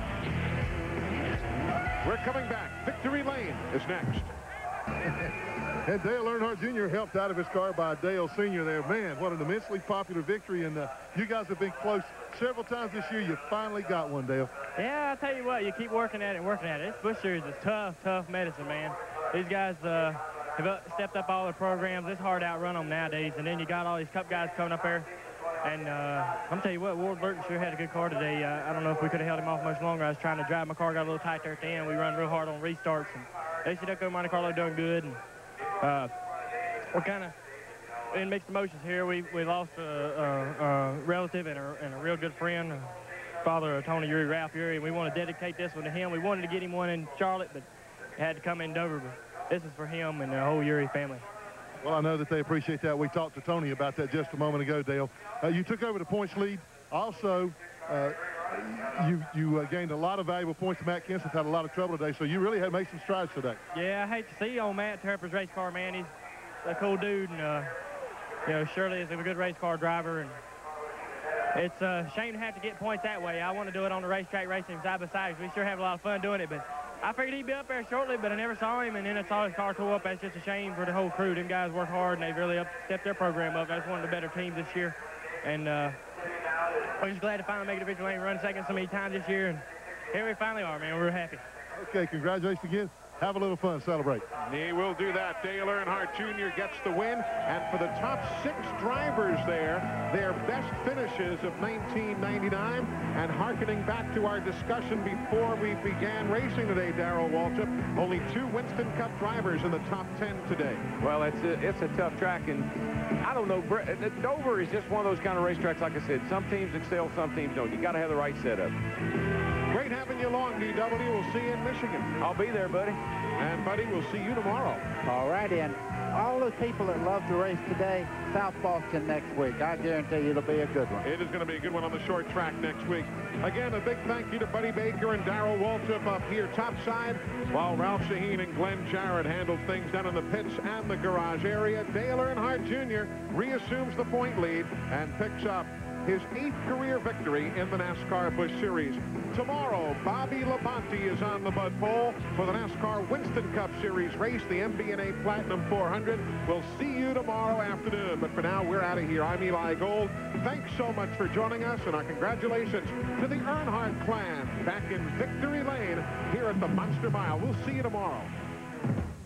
We're coming back. Victory Lane is next. And Dale Earnhardt Jr. helped out of his car by Dale Sr. there. Man, what an immensely popular victory. And you guys have been close several times this year. You finally got one, Dale. Yeah, I'll tell you what, you keep working at it and working at it. This Busch Series is tough, tough medicine, man. These guys have stepped up all their programs. It's hard to outrun them nowadays. And then you got all these Cup guys coming up there. And I'm telling you what, Ward Burton sure had a good car today. I don't know if we could have held him off much longer. I was trying to drive my car, got a little tight there at the end. We run real hard on restarts. And AC Ducko Monte Carlo doing good. And we're kind of in mixed emotions here. We lost a relative and a real good friend, father of Tony Eury, Ralph Eury, and we want to dedicate this one to him. We wanted to get him one in Charlotte, but it had to come in Dover. But this is for him and the whole Eury family. Well, I know that they appreciate that. We talked to Tony about that just a moment ago, Dale. You took over the points lead. Also, you gained a lot of valuable points. Matt Kenseth had a lot of trouble today, so you really had made some strides today. Yeah, I hate to see old Matt tear up his race car, man. He's a cool dude, and you know, Shirley is a good race car driver, and it's a shame to have to get points that way. I want to do it on the racetrack racing side by side. We sure have a lot of fun doing it, but I figured he'd be up there shortly, but I never saw him, and then I saw his car tore up. That's just a shame for the whole crew. Them guys work hard, and they've really stepped their program up. That's one of the better teams this year, and we're just glad to finally make it to Victory Lane, run second so many times this year, and here we finally are, man. We're happy. Okay, congratulations again. Have a little fun, celebrate. He will do that. Dale Earnhardt Jr. gets the win. And for the top 6 drivers there, their best finishes of 1999. And hearkening back to our discussion before we began racing today, Darrell Waltrip, only 2 Winston Cup drivers in the top 10 today. Well, it's a tough track, and I don't know. Dover is just one of those kind of racetracks, like I said. Some teams excel, some teams don't. You got to have the right setup. Great having you along, DW. We'll see you in Michigan. I'll be there, buddy. And, buddy, we'll see you tomorrow. All righty, and all the people that love to race today, South Boston next week. I guarantee you it'll be a good one. It is going to be a good one on the short track next week. Again, a big thank you to Buddy Baker and Darrell Waltrip up here topside, while Ralph Sheheen and Glenn Jarrett handled things down in the pits and the garage area. Dale Earnhardt Jr. reassumes the point lead and picks up his 8th career victory in the NASCAR Busch Series. Tomorrow, Bobby Labonte is on the mud pole for the NASCAR Winston Cup Series race, the MB&A Platinum 400. We'll see you tomorrow afternoon, but for now, we're out of here. I'm Eli Gold. Thanks so much for joining us, and our congratulations to the Earnhardt clan back in Victory Lane here at the Monster Mile. We'll see you tomorrow.